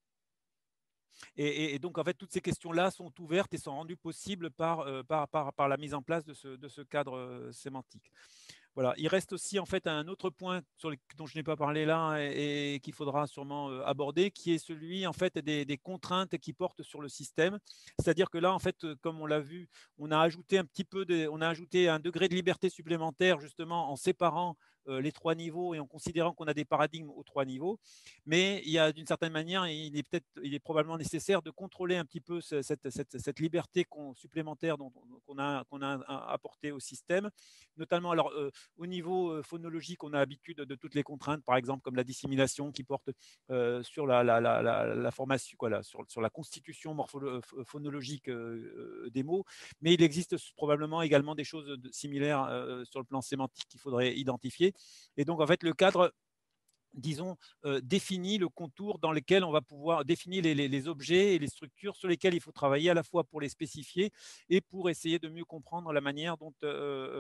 Et, et, donc, en fait, toutes ces questions-là sont ouvertes et sont rendues possibles par, euh, par, par, par la mise en place de ce, de ce cadre euh, sémantique. Voilà. Il reste aussi en fait un autre point sur les, dont je n'ai pas parlé là et, et qu'il faudra sûrement euh, aborder, qui est celui en fait des, des contraintes qui portent sur le système. C'est-à-dire que là, en fait, comme on l'a vu, on a ajouté un petit peu, de, on a ajouté un degré de liberté supplémentaire justement en séparant euh, les trois niveaux et en considérant qu'on a des paradigmes aux trois niveaux. Mais il y a d'une certaine manière, il est peut-être, il est probablement nécessaire de contrôler un petit peu ce, cette, cette, cette liberté qu'on, supplémentaire qu'on a, qu'on a apportée au système, notamment alors euh, au niveau euh, phonologique, on a l'habitude de toutes les contraintes, par exemple comme la dissimulation qui porte euh, sur la, la, la, la, la formation, quoi, là, sur, sur la constitution morpholo- phonologique euh, des mots, mais il existe probablement également des choses de, similaires euh, sur le plan sémantique qu'il faudrait identifier. Et donc en fait le cadre, disons, euh, définit le contour dans lequel on va pouvoir définir les, les, les objets et les structures sur lesquels il faut travailler à la fois pour les spécifier et pour essayer de mieux comprendre la manière dont, euh,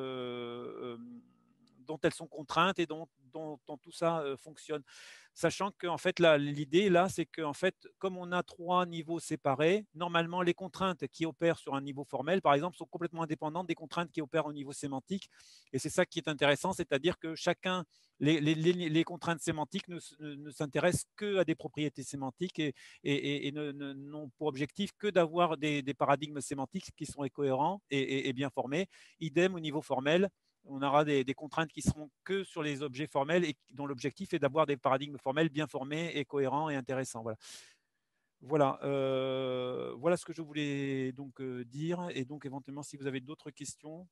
euh, dont elles sont contraintes et dont, dont, dont tout ça euh, fonctionne. Sachant que en fait, l'idée là, c'est qu'en fait, comme on a trois niveaux séparés, normalement, les contraintes qui opèrent sur un niveau formel, par exemple, sont complètement indépendantes des contraintes qui opèrent au niveau sémantique. Et c'est ça qui est intéressant, c'est-à-dire que chacun, les, les, les, les contraintes sémantiques ne, ne, ne s'intéressent qu'à des propriétés sémantiques et, et, et n'ont ne, ne, pour objectif que d'avoir des, des paradigmes sémantiques qui sont cohérents et, et, et bien formés. Idem au niveau formel. On aura des, des contraintes qui seront que sur les objets formels et dont l'objectif est d'avoir des paradigmes formels bien formés et cohérents et intéressants. Voilà. Voilà, euh, voilà ce que je voulais donc euh, dire. Et donc éventuellement, si vous avez d'autres questions,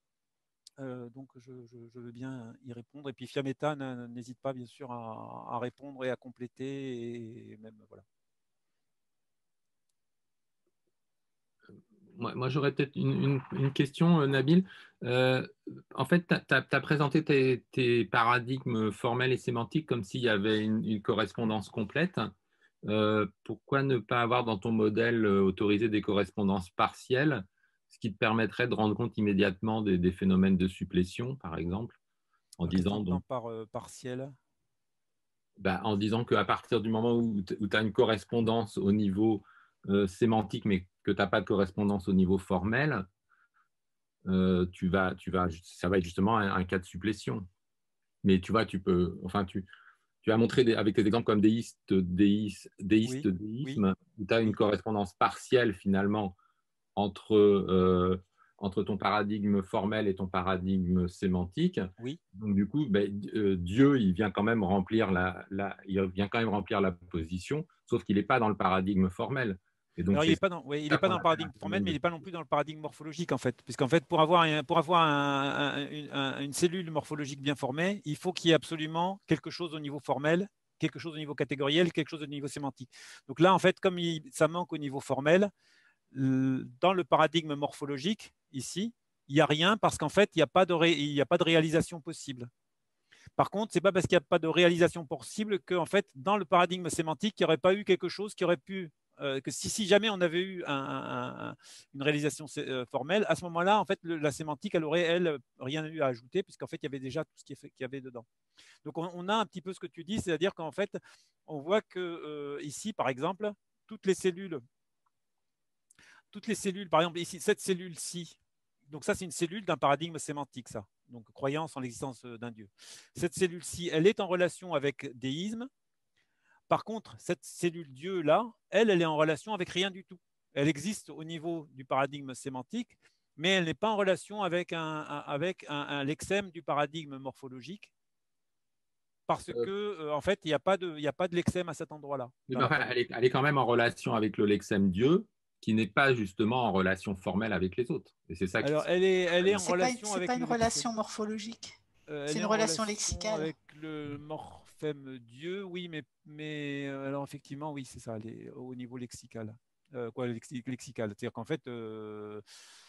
euh, donc je, je, je veux bien y répondre. Et puis Fiametta n'hésite pas bien sûr à, à répondre et à compléter et même voilà. Moi, moi j'aurais peut-être une, une, une question, euh, Nabil. Euh, en fait, tu as présenté tes, tes paradigmes formels et sémantiques comme s'il y avait une, une correspondance complète. Euh, pourquoi ne pas avoir dans ton modèle euh, autorisé des correspondances partielles, ce qui te permettrait de rendre compte immédiatement des, des phénomènes de supplétion, par exemple, en disant donc, par euh, partiel bah, en disant qu'à partir du moment où tu as une correspondance au niveau euh, sémantique, mais que tu n'as pas de correspondance au niveau formel, euh, tu vas, tu vas, ça va être justement un, un cas de supplétion. Mais tu vois, tu peux, enfin, tu, tu as montré des, avec des exemples comme déiste, déiste, déiste, oui, déisme, oui, où tu as une oui. correspondance partielle finalement entre, euh, entre ton paradigme formel et ton paradigme sémantique. Oui. Donc du coup, ben, euh, Dieu, il vient quand même remplir la, la, il vient quand même remplir la position, sauf qu'il n'est pas dans le paradigme formel. Et donc, Alors, il n'est pas dans, ouais, il est pas dans le paradigme formel, mais il n'est pas non plus dans le paradigme morphologique, en fait. Puisqu'en fait, pour avoir, un, pour avoir un, un, une, un, une cellule morphologique bien formée, il faut qu'il y ait absolument quelque chose au niveau formel quelque chose au niveau catégoriel, quelque chose au niveau sémantique. Donc là, en fait, comme il, ça manque au niveau formel, dans le paradigme morphologique, ici, il n'y a rien parce qu'en fait, il n'y a, a pas de réalisation possible. Par contre, ce n'est pas parce qu'il n'y a pas de réalisation possible que, en fait, dans le paradigme sémantique, il n'y aurait pas eu quelque chose qui aurait pu… Euh, que si, si jamais on avait eu un, un, un, une réalisation euh, formelle, à ce moment-là, en fait, le, la sémantique, elle aurait, elle, rien eu à ajouter, puisqu'en fait, il y avait déjà tout ce qu'il y avait dedans. Donc, on, on a un petit peu ce que tu dis, c'est-à-dire qu'en fait, on voit que euh, ici, par exemple, toutes les cellules, toutes les cellules, par exemple, ici, cette cellule-ci, donc ça, c'est une cellule d'un paradigme sémantique, ça. Donc, croyance en l'existence d'un Dieu. Cette cellule-ci, elle est en relation avec déisme. Par contre, cette cellule Dieu-là, elle, elle est en relation avec rien du tout. Elle existe au niveau du paradigme sémantique, mais elle n'est pas en relation avec un, un, avec un, un lexème du paradigme morphologique, parce que, euh, en fait, il n'y a pas de, il n'y a pas de lexème à cet endroit-là. Enfin, elle, est, elle est quand même en relation avec le lexème Dieu, qui n'est pas justement en relation formelle avec les autres. Et c'est ça qui… Alors, elle est, elle est en relation pas, avec… Ce n'est pas une relation morphologique, euh, c'est une relation, relation lexicale. Avec le morphème Dieu, oui, mais, mais alors effectivement, oui, c'est ça, elle est au niveau lexical. Euh, quoi, lexical, c'est-à-dire qu'en fait, euh,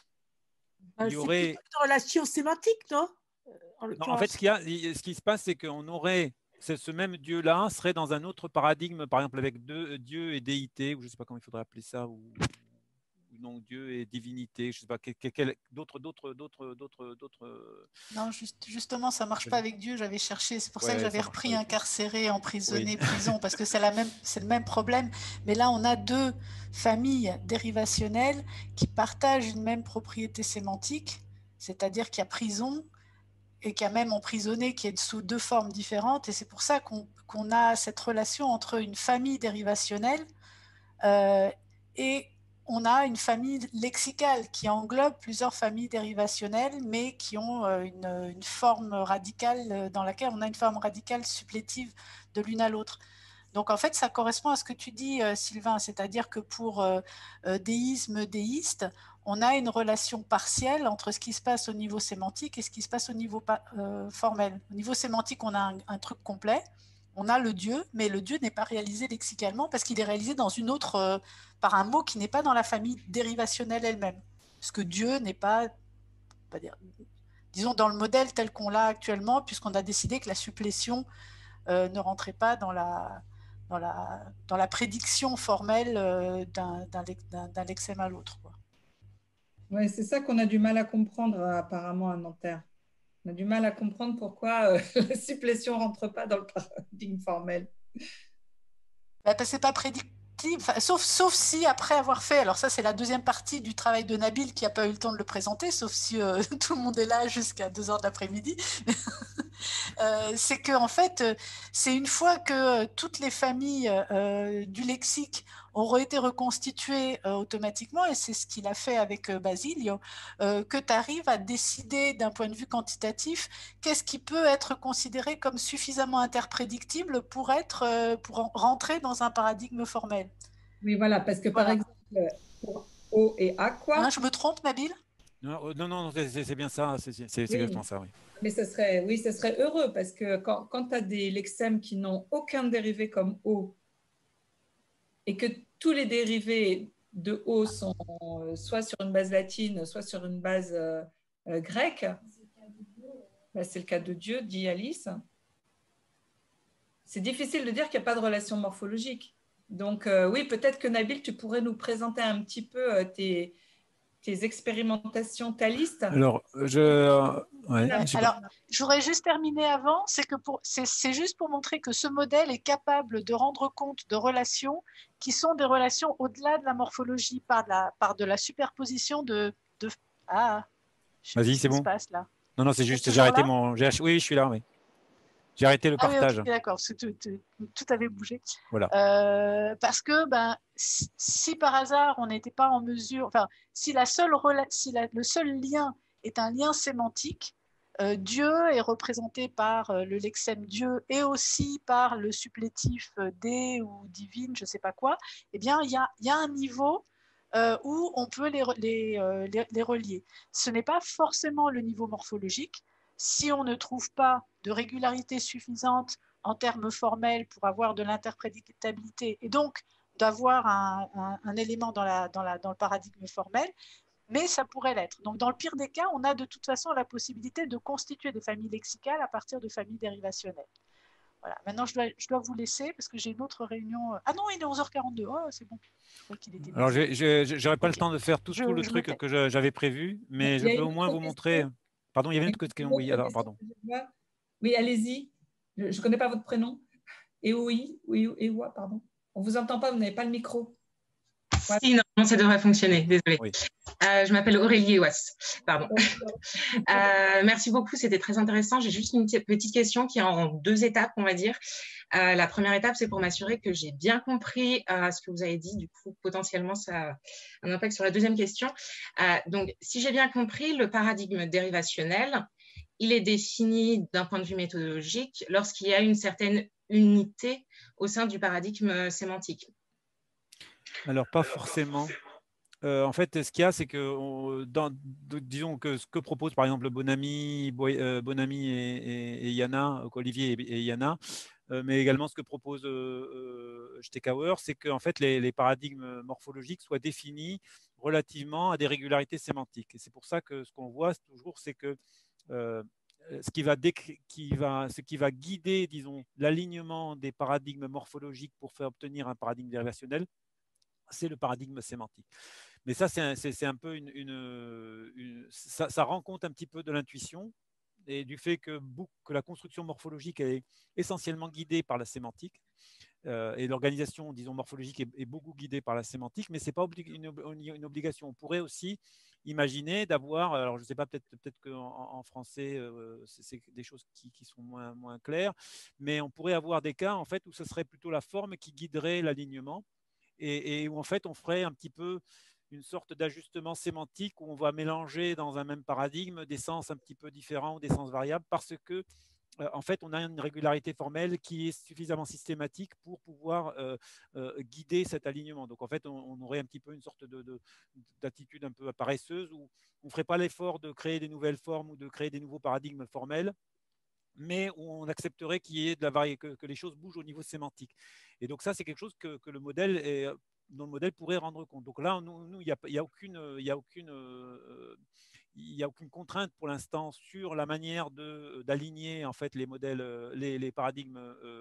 il y aurait… C'est une relation sémantique, non? En, non, en fait, ce, qu'il y a, ce qui se passe, c'est qu'on aurait… ce même Dieu-là serait dans un autre paradigme, par exemple avec deux, Dieu et déité, ou je ne sais pas comment il faudrait appeler ça, ou, ou non, Dieu et divinité, je ne sais pas, d'autres, d'autres, d'autres, d'autres, d'autres… Non, juste, justement, ça ne marche pas avec Dieu, j'avais cherché, c'est pour ouais, ça que j'avais repris incarcéré, emprisonné, oui. Prison, parce que c'est le même problème, mais là, on a deux familles dérivationnelles qui partagent une même propriété sémantique, c'est-à-dire qu'il y a prison, et qu'il y a même emprisonné qui est sous deux formes différentes, et c'est pour ça qu'on qu'on a cette relation entre une famille dérivationnelle euh, et on a une famille lexicale qui englobe plusieurs familles dérivationnelles, mais qui ont euh, une, une forme radicale, dans laquelle on a une forme radicale supplétive de l'une à l'autre. Donc en fait, ça correspond à ce que tu dis, euh, Sylvain, c'est-à-dire que pour euh, euh, déisme, déiste, on a une relation partielle entre ce qui se passe au niveau sémantique et ce qui se passe au niveau euh, formel. Au niveau sémantique, on a un, un truc complet, on a le Dieu, mais le Dieu n'est pas réalisé lexicalement parce qu'il est réalisé dans une autre, euh, par un mot qui n'est pas dans la famille dérivationnelle elle-même. Parce que Dieu n'est pas, pas dire, disons, dans le modèle tel qu'on l'a actuellement, puisqu'on a décidé que la supplétion euh, ne rentrait pas dans la, dans la, dans la prédiction formelle euh, d'un lexème à l'autre. Oui, c'est ça qu'on a du mal à comprendre apparemment à Nanterre. On a du mal à comprendre pourquoi euh, la supplétion ne rentre pas dans le paradigme formel. Bah, parce que ce n'est pas prédictible, enfin, sauf, sauf si après avoir fait, alors ça c'est la deuxième partie du travail de Nabil qui n'a pas eu le temps de le présenter, sauf si euh, tout le monde est là jusqu'à deux heures de l'après-midi. euh, c'est qu'en en fait, c'est une fois que toutes les familles euh, du lexique auraient été reconstituées euh, automatiquement, et c'est ce qu'il a fait avec euh, Basilio, euh, que tu arrives à décider d'un point de vue quantitatif qu'est-ce qui peut être considéré comme suffisamment interprédictible pour, être, euh, pour rentrer dans un paradigme formel. Oui, voilà, parce que voilà. par exemple, pour O et A, quoi… Hein, je me trompe, Nabil? Non, non, non, c'est bien ça, c'est oui. exactement ça, oui. Mais ce serait, oui, ce serait heureux, parce que quand, quand tu as des lexèmes qui n'ont aucun dérivé comme O, et que tous les dérivés de O sont soit sur une base latine, soit sur une base euh, euh, grecque, bah, c'est le cas de Dieu, dit Alice. C'est difficile de dire qu'il n'y a pas de relation morphologique. Donc euh, oui, peut-être que Nabil, tu pourrais nous présenter un petit peu euh, tes, tes expérimentations, ta liste. Alors, je... Ouais, Alors, j'aurais juste terminé avant, c'est que pour, c'est juste pour montrer que ce modèle est capable de rendre compte de relations qui sont des relations au-delà de la morphologie par de la, par de la superposition de, de... Ah, vas-y, c'est bon. Passe, là. Non, non, c'est juste, j'ai arrêté mon... Oui, je suis là, oui. J'ai arrêté le ah, partage. Oui, okay, d'accord, tout, tout, tout avait bougé. Voilà. Euh, parce que ben, si, si par hasard on n'était pas en mesure, enfin, si, la seule si la, le seul lien est un lien sémantique, euh, Dieu est représenté par euh, le lexème Dieu et aussi par le supplétif euh, dé ou divine, je ne sais pas quoi, eh bien, il y a, y a un niveau euh, où on peut les, les, euh, les, les relier. Ce n'est pas forcément le niveau morphologique. Si on ne trouve pas de régularité suffisante en termes formels pour avoir de l'interprétabilité et donc d'avoir un, un, un élément dans, la, dans, la, dans le paradigme formel, mais ça pourrait l'être. Donc, dans le pire des cas, on a de toute façon la possibilité de constituer des familles lexicales à partir de familles dérivationnelles. Voilà. Maintenant, je dois, je dois vous laisser parce que j'ai une autre réunion. Ah non, il est onze heures quarante-deux. Oh, c'est bon. Je crois qu'il était Alors, je n'aurai pas okay. le temps de faire tout, je, tout le je truc que j'avais prévu, mais je peux au moins vous montrer. Pardon, il y avait une autre question. Oui, alors, pardon. Oui, allez-y. Je ne connais pas votre prénom. Et oui, oui, et ouais, pardon. On ne vous entend pas, vous n'avez pas le micro. Ouais. Si, non, ça devrait fonctionner, désolée. Oui. Euh, je m'appelle Aurélie Ewas, pardon. euh, merci beaucoup, c'était très intéressant. J'ai juste une petite question qui est en deux étapes, on va dire. Euh, la première étape, c'est pour m'assurer que j'ai bien compris euh, ce que vous avez dit. Du coup, potentiellement, ça a un impact sur la deuxième question. Euh, donc, si j'ai bien compris, le paradigme dérivationnel, il est défini d'un point de vue méthodologique lorsqu'il y a une certaine unité au sein du paradigme sémantique. Alors, pas forcément. Euh, en fait, ce qu'il y a, c'est que, on, dans, disons que ce que propose par exemple Bonamy, Boy, euh, Bonamy et, et, et Yana, Olivier et, et Yana, euh, mais également ce que propose euh, Stecauer, c'est que en fait, les, les paradigmes morphologiques soient définis relativement à des régularités sémantiques. Et c'est pour ça que ce qu'on voit toujours, c'est que euh, ce qui va, qui va, ce qui va guider, disons, l'alignement des paradigmes morphologiques pour faire obtenir un paradigme dérivationnel, c'est le paradigme sémantique. Mais ça, c'est un, un peu une, une, une ça, ça rend compte un petit peu de l'intuition et du fait que, que la construction morphologique est essentiellement guidée par la sémantique. Euh, et l'organisation, disons, morphologique est, est beaucoup guidée par la sémantique, mais ce n'est pas obli une, une obligation. On pourrait aussi imaginer d'avoir, alors je ne sais pas, peut-être peut qu'en en français, euh, c'est des choses qui, qui sont moins, moins claires, mais on pourrait avoir des cas en fait, où ce serait plutôt la forme qui guiderait l'alignement et, et où en fait on ferait un petit peu une sorte d'ajustement sémantique où on va mélanger dans un même paradigme des sens un petit peu différents ou des sens variables parce que euh, en fait on a une régularité formelle qui est suffisamment systématique pour pouvoir euh, euh, guider cet alignement. Donc en fait on, on aurait un petit peu une sorte d'attitude un peu paresseuse où on ne ferait pas l'effort de créer des nouvelles formes ou de créer des nouveaux paradigmes formels, mais où on accepterait qu'il y ait de la variété, que, que les choses bougent au niveau sémantique. Et donc ça, c'est quelque chose que, que le modèle est, dont le modèle pourrait rendre compte. Donc là, nous, il n'y a, y a aucune, il y a aucune, euh, il y a aucune contrainte pour l'instant sur la manière d'aligner en fait les modèles, les, les paradigmes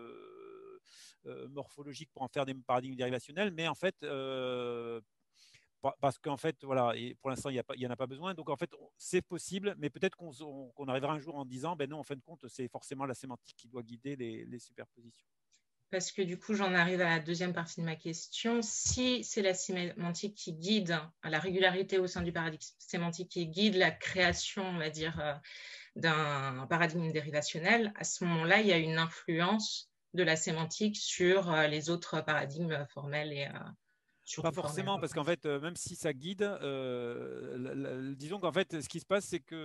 euh, euh, morphologiques pour en faire des paradigmes dérivationnels, mais en fait. Euh, parce qu'en fait, voilà, et pour l'instant, il n'y en a pas besoin. Donc, en fait, c'est possible, mais peut-être qu'on qu'on arrivera un jour en disant, ben non, en fin de compte, c'est forcément la sémantique qui doit guider les, les superpositions. Parce que du coup, j'en arrive à la deuxième partie de ma question. Si c'est la sémantique qui guide la régularité au sein du paradigme sémantique qui guide la création, on va dire, euh, d'un paradigme dérivationnel, à ce moment-là, il y a une influence de la sémantique sur euh, les autres paradigmes formels et euh, Pas forcément, parce qu'en fait, euh, même si ça guide, euh, la, la, disons qu'en fait, ce qui se passe, c'est que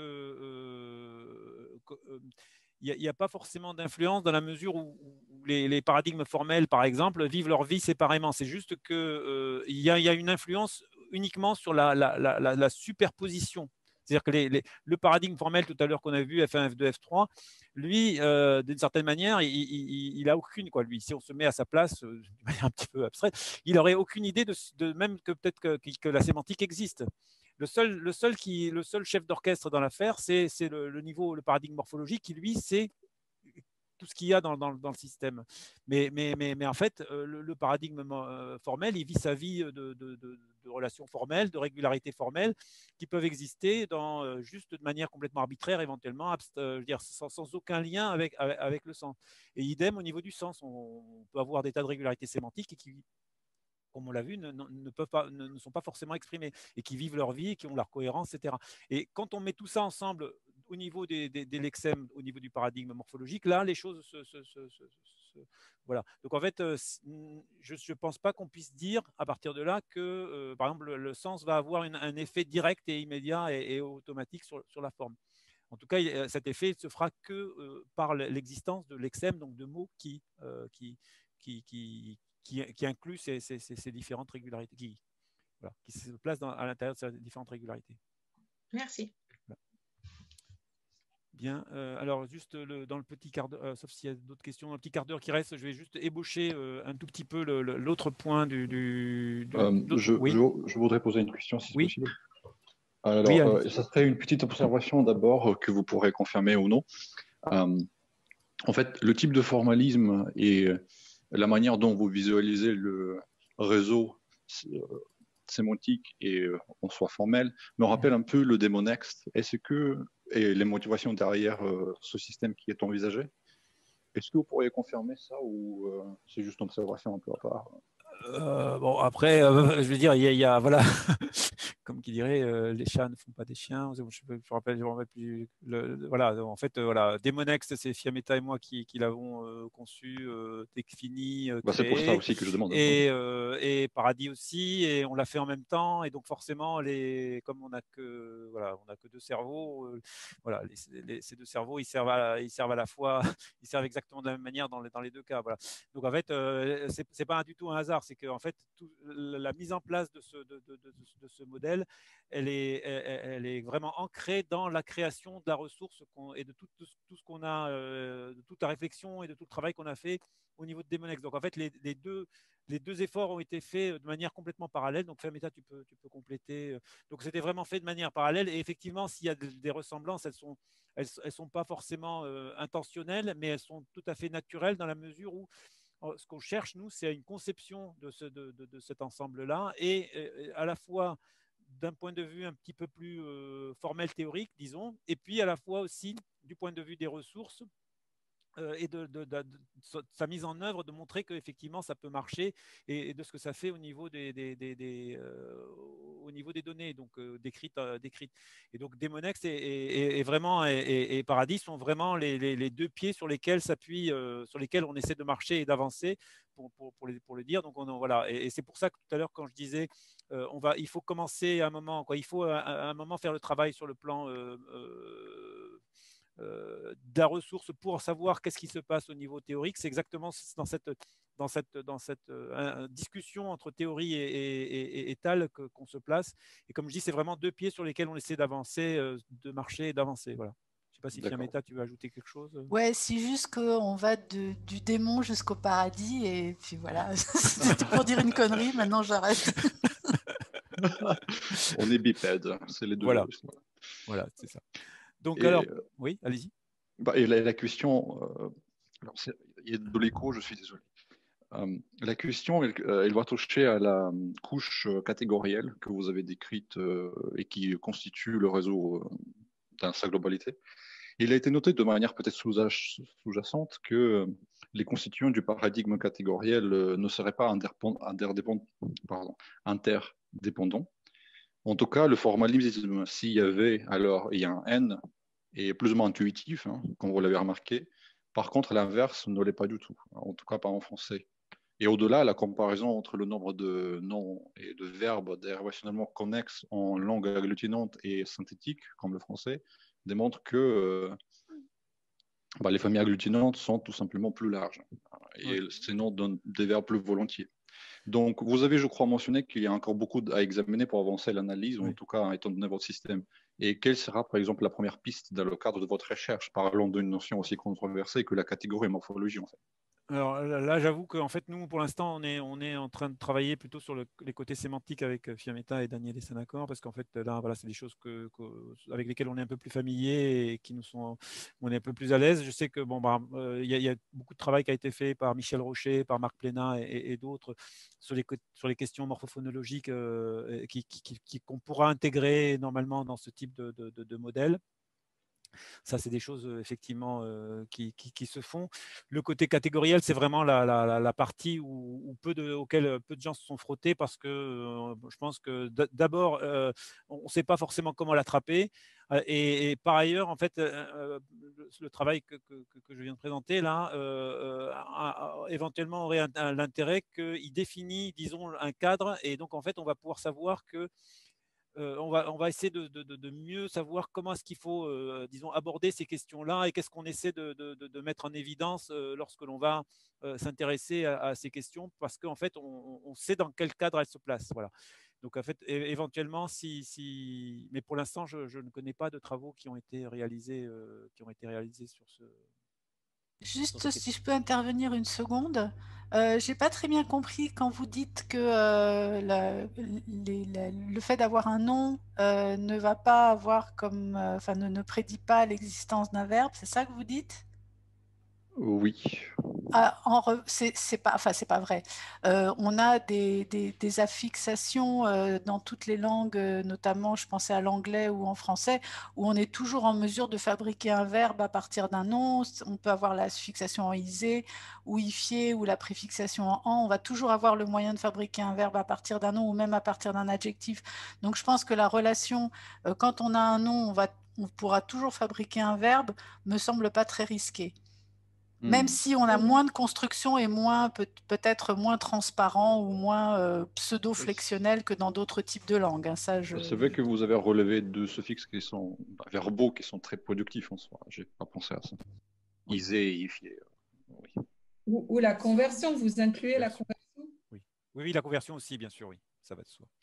il euh, n'y a, a pas forcément d'influence dans la mesure où, où les, les paradigmes formels, par exemple, vivent leur vie séparément. C'est juste qu'il euh, y, y a une influence uniquement sur la, la, la, la superposition. C'est-à-dire que les, les, le paradigme formel tout à l'heure qu'on a vu, F un, F deux, F trois, lui, euh, d'une certaine manière, il n'a aucune, quoi, lui, si on se met à sa place, euh, d'une manière un petit peu abstraite, il n'aurait aucune idée de, de même que peut-être que, que la sémantique existe. Le seul, le seul, qui, le seul chef d'orchestre dans l'affaire, c'est le, le niveau, le paradigme morphologique qui, lui, c'est tout ce qu'il y a dans, dans, dans le système. Mais, mais, mais, mais en fait, euh, le, le paradigme euh, formel, il vit sa vie de, de, de, de relations formelles, de régularités formelles qui peuvent exister dans, euh, juste de manière complètement arbitraire, éventuellement, euh, je veux dire, sans, sans aucun lien avec, avec, avec le sens. Et idem au niveau du sens, on, on peut avoir des tas de régularités sémantiques et qui, comme on l'a vu, ne, ne, peuvent pas, ne, ne sont pas forcément exprimées et qui vivent leur vie, qui ont leur cohérence, et cetera. Et quand on met tout ça ensemble au niveau des, des, des lexèmes, au niveau du paradigme morphologique, là, les choses se, se, se, se, se voilà. Donc en fait, je ne pense pas qu'on puisse dire à partir de là que, euh, par exemple, le, le sens va avoir une, un effet direct et immédiat et, et automatique sur, sur la forme. En tout cas, cet effet ne se fera que euh, par l'existence de lexèmes, donc de mots qui, euh, qui, qui, qui Qui, qui inclut ces, ces, ces différentes régularités, qui, voilà, qui se placent dans, à l'intérieur de ces différentes régularités. Merci. Voilà. Bien. Euh, alors, juste le, dans le petit quart d'heure, euh, sauf s'il y a d'autres questions, dans le petit quart d'heure qui reste, je vais juste ébaucher euh, un tout petit peu l'autre point du. du, du Euh, je, oui. je, je voudrais poser une question, si c'est oui. possible. Alors, oui, euh, ça serait une petite observation d'abord que vous pourrez confirmer ou non. Euh, en fait, le type de formalisme et la manière dont vous visualisez le réseau sémantique et en soi formel me rappelle un peu le DemoNext. Est-ce que, et les motivations derrière euh, ce système qui est envisagé, est-ce que vous pourriez confirmer ça ou euh, c'est juste une observation un peu à part? Euh, bon, après, euh, je veux dire, il y, a, il y a, voilà, comme qui dirait, euh, les chats ne font pas des chiens. Je me rappelle, je me rappelle plus. Le, le, voilà, en fait, euh, voilà, DemoNext, c'est Fiametta et moi qui, qui l'avons euh, conçu, euh, défini, euh, bah, créé. C'est pour ça aussi que je demande. Et, euh, et Paradis aussi, et on l'a fait en même temps. Et donc, forcément, les, comme on n'a que, voilà, on a que deux cerveaux, euh, voilà, les, les, ces deux cerveaux, ils servent, à, ils servent à la fois, ils servent exactement de la même manière dans les, dans les deux cas. Voilà. Donc, en fait, euh, c'est, c'est pas du tout un hasard. C'est que en fait, tout, la mise en place de ce, de, de, de, de ce modèle, elle est, elle, elle est vraiment ancrée dans la création de la ressource qu'on, et de tout, tout, tout ce qu'on a, euh, de toute la réflexion et de tout le travail qu'on a fait au niveau de DemoNext. Donc en fait, les, les, deux, les deux efforts ont été faits de manière complètement parallèle. Donc Fiametta, tu peux, tu peux compléter. Donc c'était vraiment fait de manière parallèle. Et effectivement, s'il y a des ressemblances, elles sont, elles, elles sont pas forcément euh, intentionnelles, mais elles sont tout à fait naturelles dans la mesure où ce qu'on cherche, nous, c'est une conception de, ce, de, de, de cet ensemble-là, et euh, à la fois d'un point de vue un petit peu plus euh, formel, théorique, disons, et puis à la fois aussi du point de vue des ressources, euh, et de, de, de, de, de sa mise en œuvre, de montrer qu'effectivement ça peut marcher, et, et de ce que ça fait au niveau des, des, des, des, euh, au niveau des données, donc euh, décrites, euh, décrites. Et donc DemoNext et, et, et vraiment et, et, et Paradis sont vraiment les, les, les deux pieds sur lesquels s'appuie, euh, sur lesquels on essaie de marcher et d'avancer, pour, pour, pour, les, pour le dire. Donc on, voilà. Et, et c'est pour ça que tout à l'heure quand je disais euh, on va, il faut commencer à un moment, quoi. Il faut à, à un moment faire le travail sur le plan euh, euh, Euh, de la ressource pour savoir qu'est-ce qui se passe au niveau théorique. C'est exactement dans cette, dans cette, dans cette euh, discussion entre théorie et, et, et, et tal que, qu'on se place. Et comme je dis, c'est vraiment deux pieds sur lesquels on essaie d'avancer, euh, de marcher et d'avancer. Voilà. Je ne sais pas si Fiametta, tu veux ajouter quelque chose? Ouais, c'est juste qu'on va de, du démon jusqu'au paradis et puis voilà. C'était pour dire une connerie, maintenant j'arrête. On est bipède, c'est les deux. Voilà, voilà c'est ça. Donc, et, alors, euh, oui, allez-y. Bah, et la, la question, euh, alors il y a de l'écho, je suis désolé. Euh, la question, elle, elle va toucher à la couche catégorielle que vous avez décrite euh, et qui constitue le réseau euh, dans sa globalité. Il a été noté de manière peut-être sous-jacente que euh, les constituants du paradigme catégoriel euh, ne seraient pas interdépendants, pardon, interdépendants. En tout cas, le formalisme, s'il y avait, alors il y a un N, est plus ou moins intuitif, hein, comme vous l'avez remarqué. Par contre, l'inverse ne l'est pas du tout, en tout cas pas en français. Et au-delà, la comparaison entre le nombre de noms et de verbes dérivationnellement connexes en langue agglutinante et synthétique, comme le français, démontre que euh, bah, les familles agglutinantes sont tout simplement plus larges. Et oui. Ces noms donnent des verbes plus volontiers. Donc, vous avez, je crois, mentionné qu'il y a encore beaucoup à examiner pour avancer l'analyse, oui. ou en tout cas, étant donné votre système. Et quelle sera, par exemple, la première piste dans le cadre de votre recherche, parlant d'une notion aussi controversée que la catégorie morphologie, en fait? Alors là, j'avoue qu'en fait, nous, pour l'instant, on est, on est en train de travailler plutôt sur le, les côtés sémantiques avec Fiametta et Daniel Essanacor, parce qu'en fait, là, voilà, c'est des choses que, que, avec lesquelles on est un peu plus familier et qui nous sont, on est un peu plus à l'aise. Je sais que bon, bah, euh, y a, y a beaucoup de travail qui a été fait par Michel Rocher, par Marc Plénat et, et, et d'autres sur les, sur les questions morphophonologiques euh, qui, qui, qui, qu'on pourra intégrer normalement dans ce type de, de, de, de modèle. Ça, c'est des choses effectivement euh, qui, qui, qui se font. Le côté catégoriel, c'est vraiment la, la, la partie où, où peu de, auquel peu de gens se sont frottés parce que euh, je pense que d'abord, euh, on ne sait pas forcément comment l'attraper. Et, et par ailleurs, en fait, euh, le, le travail que, que, que je viens de présenter là, euh, a, a, éventuellement aurait l'intérêt qu'il définit, disons, un cadre. Et donc, en fait, on va pouvoir savoir que Euh, on, va, on va essayer de, de, de mieux savoir comment est-ce qu'il faut, euh, disons, aborder ces questions-là et qu'est-ce qu'on essaie de, de, de mettre en évidence euh, lorsque l'on va euh, s'intéresser à, à ces questions, parce qu'en fait, on, on sait dans quel cadre elles se placent. Voilà. Donc, en fait, éventuellement, si, si... mais pour l'instant, je, je ne connais pas de travaux qui ont été réalisés, euh, qui ont été réalisés sur ce. Juste si je peux intervenir une seconde, euh, j'ai pas très bien compris quand vous dites que euh, la, les, la, le fait d'avoir un nom euh, ne va pas avoir comme, enfin, euh, ne, ne prédit pas l'existence d'un verbe. C'est ça que vous dites? Oui. Ah, c'est pas, enfin, c'est pas vrai. Euh, on a des, des, des affixations euh, dans toutes les langues, euh, notamment, je pensais à l'anglais ou en français, où on est toujours en mesure de fabriquer un verbe à partir d'un nom. On peut avoir la fixation en isé ou ifié ou la préfixation en an. On va toujours avoir le moyen de fabriquer un verbe à partir d'un nom ou même à partir d'un adjectif. Donc, je pense que la relation, euh, quand on a un nom, on, va, on pourra toujours fabriquer un verbe, me semble pas très risqué. Même si on a moins de construction et moins peut, peut-être moins transparent ou moins euh, pseudo-flexionnel que dans d'autres types de langues. Hein, ça, je... C'est vrai que vous avez relevé deux suffixes qui sont bah, verbaux, qui sont très productifs en soi. J'ai pas pensé à ça. Isé et ifié. Oui. Ou, ou la conversion, vous incluez la conversion? Oui. oui, oui, la conversion aussi, bien sûr, oui. Ça va de soi.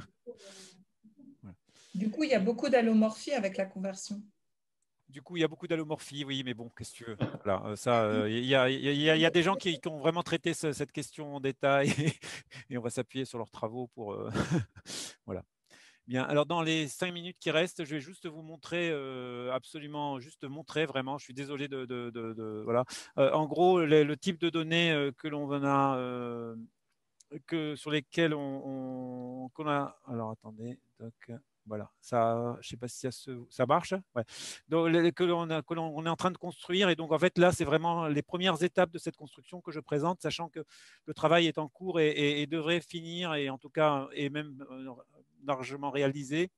Voilà. Du coup, il y a beaucoup d'allomorphie avec la conversion. Du coup, il y a beaucoup d'allomorphie, oui, mais bon, qu'est-ce que tu veux. Voilà, ça, il y, a, il y, a, il y a des gens qui, qui ont vraiment traité ce, cette question en détail et, et on va s'appuyer sur leurs travaux pour. Euh, voilà. Bien, alors dans les cinq minutes qui restent, je vais juste vous montrer, euh, absolument, juste montrer vraiment, je suis désolé de. de, de, de voilà. Euh, en gros, le, le type de données euh, que l'on a, euh, que, sur lesquelles on, on qu'on a. Alors attendez, donc. Voilà, ça, je ne sais pas si ça, se, ça marche. Ouais. Donc, que l'on a, que l'on on est en train de construire. Et donc, en fait, là, c'est vraiment les premières étapes de cette construction que je présente, sachant que le travail est en cours et, et, et devrait finir, et en tout cas, est même largement réalisé.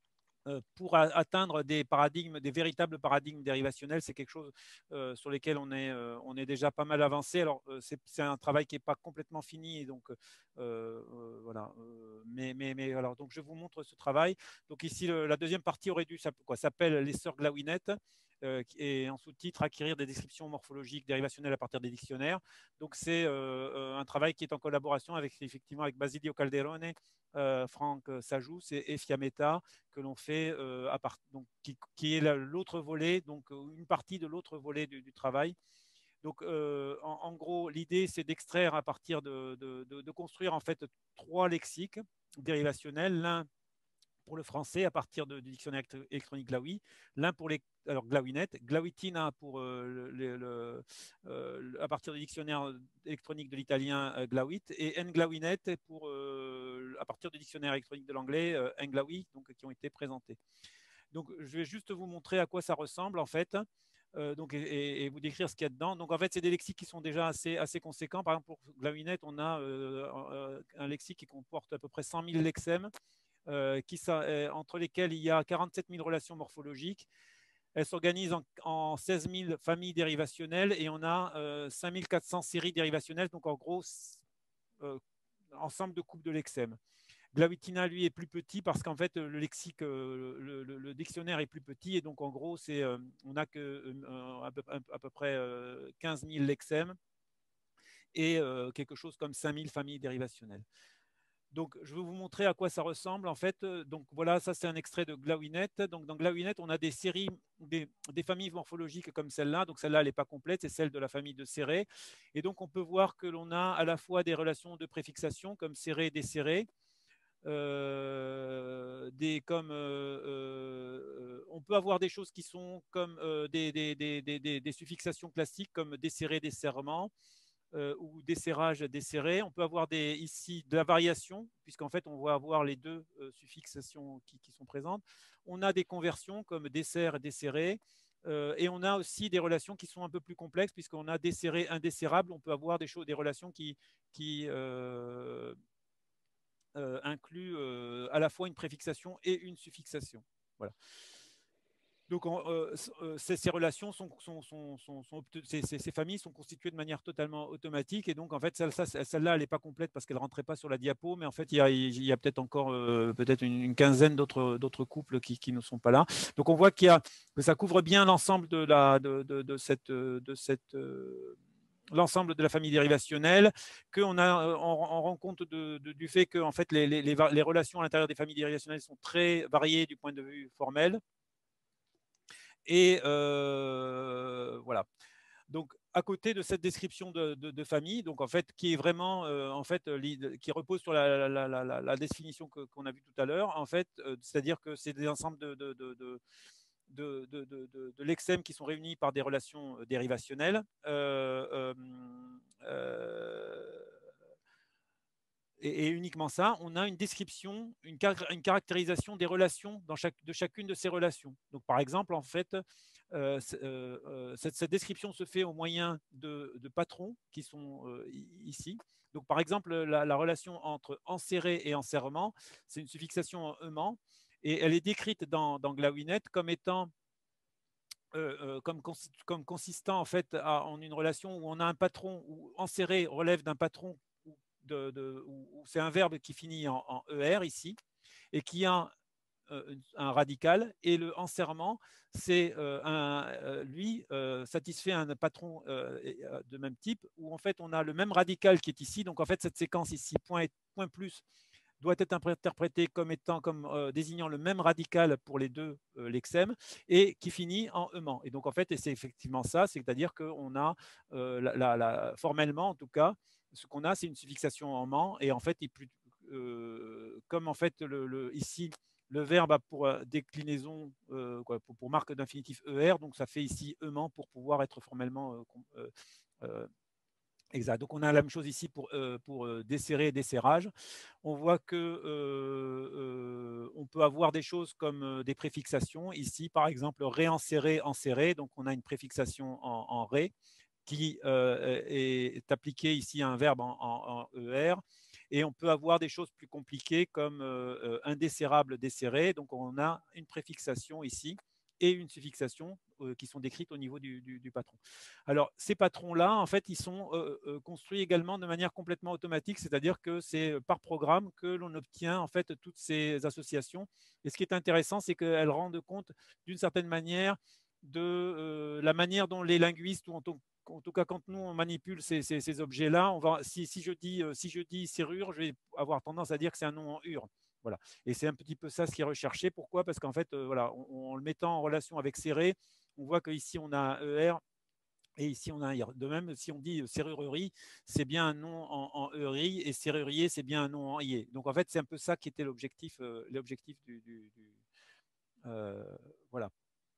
Pour atteindre des paradigmes, des véritables paradigmes dérivationnels, c'est quelque chose euh, sur lesquels on est, euh, on est déjà pas mal avancé. Alors, euh, c'est un travail qui n'est pas complètement fini, et donc euh, euh, voilà. Euh, mais, mais, mais alors, donc je vous montre ce travail. Donc ici, le, la deuxième partie aurait dû s'appelle les sœurs Glaouinet. Euh, et en sous-titre acquérir des descriptions morphologiques dérivationnelles à partir des dictionnaires. Donc c'est euh, un travail qui est en collaboration avec effectivement avec Basilio Calderone, euh, Franck Sajous et, et Fiametta, que l'on fait euh, à part, donc qui, qui est l'autre volet, donc une partie de l'autre volet du, du travail. Donc, euh, en, en gros, l'idée, c'est d'extraire à partir de, de, de, de construire en fait trois lexiques dérivationnels, l'un pour le français à partir de, du dictionnaire électronique Glaoui, l'un pour les alors Glaouinet, Glauitina pour euh, le, le, euh, à partir du dictionnaire électronique de l'italien euh, Glauit, et Nglaouinet pour euh, à partir du dictionnaire électronique de l'anglais euh, Nglaoui, donc qui ont été présentés. Donc je vais juste vous montrer à quoi ça ressemble en fait. Euh, donc, et, et vous décrire ce qu'il y a dedans. Donc, en fait, c'est des lexiques qui sont déjà assez, assez conséquents. Par exemple, pour Glauinet, on a euh, un lexique qui comporte à peu près cent mille lexèmes, euh, qui, euh, entre lesquels il y a quarante-sept mille relations morphologiques. Elle s'organise en, en seize mille familles dérivationnelles et on a euh, cinq mille quatre cents séries dérivationnelles, donc en gros, euh, ensemble de coupes de lexèmes. Glauitina, lui, est plus petit parce qu'en fait, le lexique, euh, le, le, le dictionnaire est plus petit et donc en gros, c'est, euh, on n'a que euh, à, peu, à peu près euh, quinze mille lexèmes et euh, quelque chose comme cinq mille familles dérivationnelles. Donc, je vais vous montrer à quoi ça ressemble. En fait, donc voilà, ça c'est un extrait de Glauinet. Donc, dans Glauinet, on a des séries, des, des familles morphologiques comme celle-là. Donc, celle-là, elle n'est pas complète, c'est celle de la famille de Serré. Et donc, on peut voir que l'on a à la fois des relations de préfixation comme serré, desserré, euh, des comme euh, euh, on peut avoir des choses qui sont comme euh, des, des, des, des, des suffixations classiques comme desserré, desserrement. Euh, ou desserrage, desserré. On peut avoir des, ici de la variation, puisqu'en fait, on va avoir les deux euh, suffixations qui, qui sont présentes. On a des conversions comme dessert, desserré. Euh, et on a aussi des relations qui sont un peu plus complexes, puisqu'on a desserré, indesserrable. On peut avoir des, choses, des relations qui, qui euh, euh, incluent euh, à la fois une préfixation et une suffixation. Voilà. Donc, euh, ces, ces relations, sont, sont, sont, sont, sont ces, ces familles sont constituées de manière totalement automatique. Et donc, en fait, celle-là, celle elle n'est pas complète parce qu'elle ne rentrait pas sur la diapo. Mais en fait, il y a, il y a peut-être encore euh, peut-être une, une quinzaine d'autres couples qui, qui ne sont pas là. Donc, on voit qu'il y a, que ça couvre bien l'ensemble de, la, de, de, de cette, de cette, l'ensemble de la famille dérivationnelle, qu'on a, on, on rend compte de, de, du fait que en fait, les, les, les relations à l'intérieur des familles dérivationnelles sont très variées du point de vue formel. Et euh, voilà. Donc, à côté de cette description de, de, de famille, donc en fait, qui est vraiment, euh, en fait, qui repose sur la, la, la, la, la définition que, qu'on a vue tout à l'heure, en fait, euh, c'est-à-dire que c'est des ensembles de, de, de, de De, de, de, de, de l'exème qui sont réunis par des relations dérivationnelles. Euh, euh, euh, et, et uniquement ça, on a une description, une, car une caractérisation des relations dans chaque, de chacune de ces relations. Donc, par exemple, en fait, euh, euh, cette, cette description se fait au moyen de, de patrons qui sont euh, ici. Donc, par exemple, la, la relation entre enserré et enserrement, c'est une suffixation en aimant. Et elle est décrite dans, dans Glaouinet comme étant, euh, euh, comme, comme consistant en fait à, en une relation où on a un patron, où enserré relève d'un patron, où, de, de, où c'est un verbe qui finit en, en E R ici, et qui a euh, un radical, et le enserrement, c'est euh, un, euh, lui, euh, satisfait un patron euh, de même type, où en fait on a le même radical qui est ici, donc en fait cette séquence ici, point, point plus, doit être interprété comme étant comme euh, désignant le même radical pour les deux euh, lexèmes et qui finit en aimant. Et donc en fait, et c'est effectivement ça, c'est-à-dire qu'on a euh, la, la, la, formellement en tout cas, ce qu'on a, c'est une suffixation en ment, et en fait, il, euh, comme en fait le, le, ici le verbe a pour déclinaison, euh, quoi, pour, pour marque d'infinitif E R, donc ça fait ici aimant pour pouvoir être formellement euh, euh, exact. Donc, on a la même chose ici pour, euh, pour euh, desserrer et desserrage. On voit que euh, euh, on peut avoir des choses comme euh, des préfixations. Ici, par exemple, réenserrer, enserrer. Donc, on a une préfixation en, en ré qui euh, est, est appliquée ici à un verbe en, en, en E R. Et on peut avoir des choses plus compliquées comme euh, indesserrable, desserré. Donc, on a une préfixation ici et une suffixation euh, qui sont décrites au niveau du, du, du patron. Alors, ces patrons-là, en fait, ils sont euh, euh, construits également de manière complètement automatique, c'est-à-dire que c'est par programme que l'on obtient en fait toutes ces associations. Et ce qui est intéressant, c'est qu'elles rendent compte d'une certaine manière de euh, la manière dont les linguistes, ou en, en tout cas quand nous on manipule ces, ces, ces objets-là, on va, si, si, je dis, euh, si je dis serrure, je vais avoir tendance à dire que c'est un nom en ur. Voilà. Et c'est un petit peu ça ce qui est recherché. Pourquoi? Parce qu'en fait, euh, voilà, en le mettant en relation avec serré, on voit qu'ici on a un E R et ici on a un I R. De même, si on dit serrurerie, c'est bien un nom en, en E R I, et serrurier, c'est bien un nom en I E. Donc en fait, c'est un peu ça qui était l'objectif, euh, l'objectif du, du, du euh, voilà.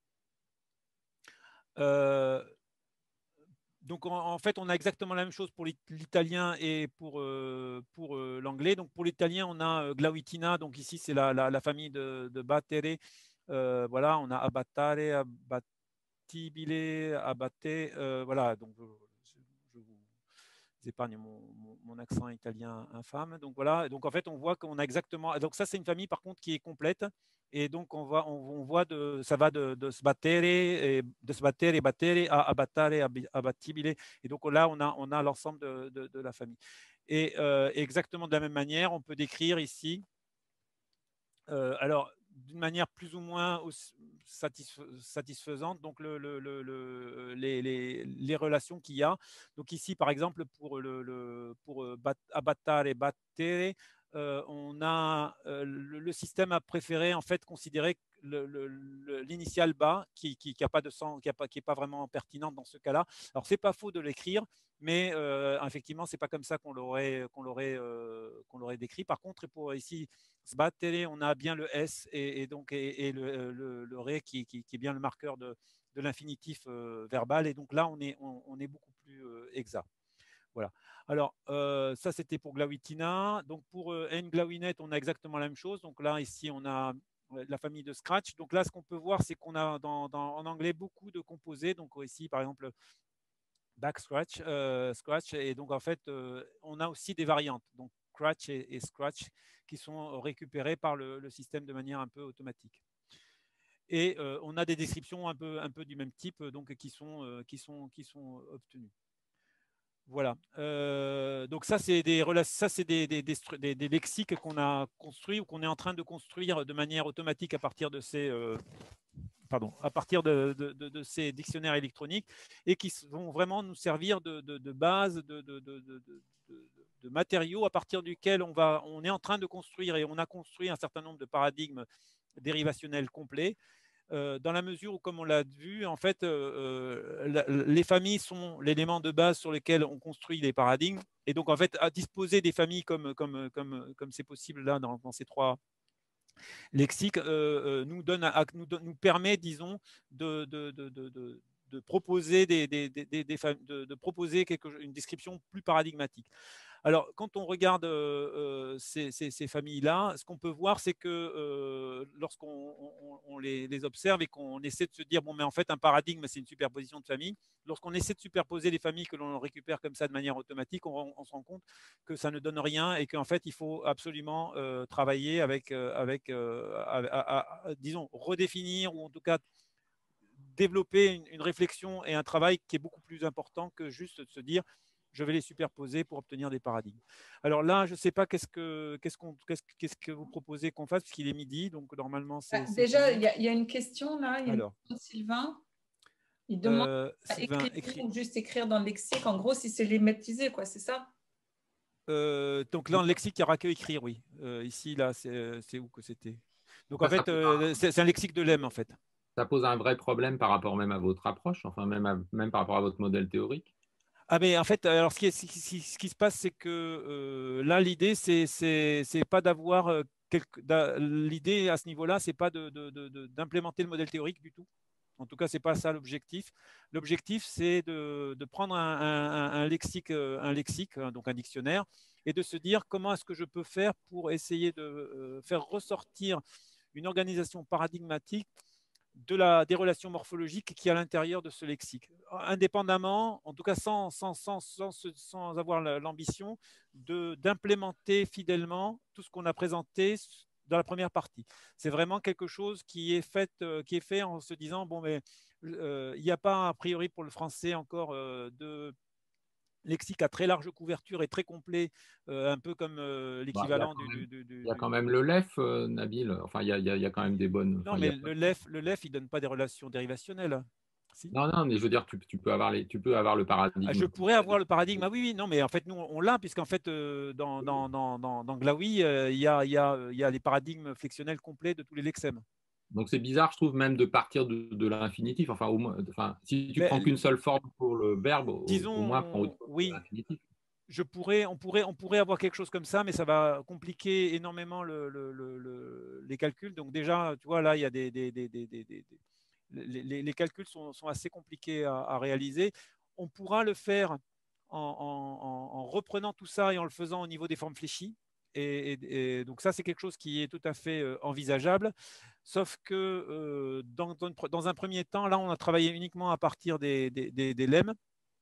Euh, Donc en, en fait, on a exactement la même chose pour l'italien et pour, euh, pour euh, l'anglais. Donc pour l'italien, on a euh, Glauitina. Donc ici, c'est la, la, la famille de, de battere. Euh, voilà, on a abattare, abattibile, abatte. Euh, voilà, donc je, je vous épargne mon, mon, mon accent italien infâme. Donc voilà, donc en fait, on voit qu'on a exactement. Donc ça, c'est une famille par contre qui est complète. Et donc, on voit, on, on voit de, ça va de, de sbattere, et, de sbattere, battere à abattare, abattibile. Et donc là, on a, on a l'ensemble de, de, de la famille. Et euh, exactement de la même manière, on peut décrire ici, euh, alors d'une manière plus ou moins satisfaisante, donc le, le, le, le, les, les, les relations qu'il y a. Donc ici, par exemple, pour, le, le, pour abattare et battere, Euh, on a euh, le, le système a préféré en fait considérer l'initiale bas qui qui n'a pas de sens, qui a pas qui est pas vraiment pertinente dans ce cas-là. Alors c'est pas faux de l'écrire, mais euh, effectivement c'est pas comme ça qu'on l'aurait qu'on l'aurait euh, qu'on l'aurait décrit. Par contre, pour ici sbattere, on a bien le s et, et donc et, et le, le, le ré qui, qui, qui est bien le marqueur de, de l'infinitif euh, verbal, et donc là on est on, on est beaucoup plus euh, exact. Voilà. Alors, euh, ça, c'était pour Glauitina. Donc, pour euh, N-Glauinet, on a exactement la même chose. Donc là, ici, on a la famille de Scratch. Donc là, ce qu'on peut voir, c'est qu'on a dans, dans, en anglais beaucoup de composés. Donc ici, par exemple, back Scratch, euh, Scratch. Et donc, en fait, euh, on a aussi des variantes. Donc, Scratch et, et Scratch qui sont récupérées par le, le système de manière un peu automatique. Et euh, on a des descriptions un peu, un peu du même type, donc qui sont, euh, qui sont, qui sont obtenues. Voilà. Euh, donc ça, c'est des, ça, c'est des, des, des, des lexiques qu'on a construits ou qu'on est en train de construire de manière automatique à partir de ces, euh, pardon, à partir de, de, de, de ces dictionnaires électroniques et qui vont vraiment nous servir de, de, de base, de, de, de, de, de, de matériaux à partir duquel on, va, on est en train de construire, et on a construit un certain nombre de paradigmes dérivationnels complets, euh, dans la mesure où, comme on l'a vu, en fait, euh, la, les familles sont l'élément de base sur lequel on construit les paradigmes. Et donc, en fait, à disposer des familles comme, comme, comme, comme c'est possible là dans, dans ces trois lexiques euh, nous, donne, nous, donne, nous permet, disons, de, de, de, de, de de proposer, des, des, des, des, de, de proposer quelque, une description plus paradigmatique. Alors, quand on regarde euh, ces, ces, ces familles-là, ce qu'on peut voir, c'est que euh, lorsqu'on on, on les, les observe et qu'on essaie de se dire, bon, mais en fait, un paradigme, c'est une superposition de familles, lorsqu'on essaie de superposer les familles que l'on récupère comme ça de manière automatique, on, on se rend compte que ça ne donne rien et qu'en fait, il faut absolument euh, travailler avec, euh, avec euh, à, à, à, disons, redéfinir ou en tout cas développer une, une réflexion et un travail qui est beaucoup plus important que juste de se dire je vais les superposer pour obtenir des paradigmes. Alors là, je ne sais pas qu'est-ce que, qu'est-ce qu'on, qu'est-ce, qu'est-ce que vous proposez qu'on fasse, puisqu'il est midi, donc normalement c'est… Ah, déjà, il y, y a une question là, il y a Alors, une question de Sylvain. Il demande euh, à Sylvain, écrire écrit... ou juste écrire dans le lexique, en gros, si c'est lématisé, quoi, c'est ça? euh, Donc là, dans le lexique, il n'y aura que écrire, oui. Euh, ici, là, c'est, c'est où que c'était? Donc Ça, en fait, euh, c'est, c'est un lexique de Lem, en fait. Ça pose un vrai problème par rapport même à votre approche, enfin même, à, même par rapport à votre modèle théorique. Ah mais en fait, alors ce qui, est, ce qui, ce qui se passe, c'est que euh, là, l'idée, c'est, c'est, c'est pas d'avoir euh, quelque, d'a, l'idée à ce niveau-là, c'est pas de, de, de, d'implémenter le modèle théorique du tout. En tout cas, c'est pas ça l'objectif. L'objectif, c'est de, de prendre un, un, un lexique, un lexique, donc un dictionnaire, et de se dire comment est-ce que je peux faire pour essayer de euh, faire ressortir une organisation paradigmatique de la, des relations morphologiques qui est à l'intérieur de ce lexique, indépendamment, en tout cas sans, sans, sans, sans, sans avoir l'ambition de, d'implémenter fidèlement tout ce qu'on a présenté dans la première partie. C'est vraiment quelque chose qui est fait, euh, qui est fait en se disant, bon, mais euh, il n'y a pas a priori pour le français encore euh, de lexique à très large couverture et très complet, euh, un peu comme euh, l'équivalent bah, du, du, du… Il y a quand même le L E F, euh, Nabil. Enfin, il y, a, il y a quand même des bonnes… Non, enfin, mais a... le L E F, le L E F, il ne donne pas des relations dérivationnelles. Si. Non, non, mais je veux dire, tu, tu, peux, avoir les, tu peux avoir le paradigme. Ah, je pourrais avoir le paradigme. Ah oui, oui, non, mais en fait, nous, on l'a, puisqu'en fait, euh, dans, dans, dans, dans, dans Glaoui, euh, il y, a, y, a, y a les paradigmes flexionnels complets de tous les lexèmes. Donc, c'est bizarre, je trouve, même de partir de, de l'infinitif. Enfin, au moins, enfin, si tu mais, prends qu'une seule forme pour le verbe, disons, au, au moins, prends autre chose oui, pour l'infinitif. Je pourrais, on, pourrait, on pourrait avoir quelque chose comme ça, mais ça va compliquer énormément le, le, le, le, les calculs. Donc déjà, tu vois, là, il y a des, des, des, des, des, des les, les, les calculs sont, sont assez compliqués à, à réaliser. On pourra le faire en, en, en reprenant tout ça et en le faisant au niveau des formes fléchies. Et, et, et donc ça, c'est quelque chose qui est tout à fait euh, envisageable. Sauf que euh, dans, dans un premier temps, là, on a travaillé uniquement à partir des, des, des, des lemmes.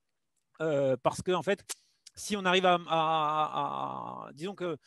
Euh, parce que, en fait, si on arrive à, à, à disons que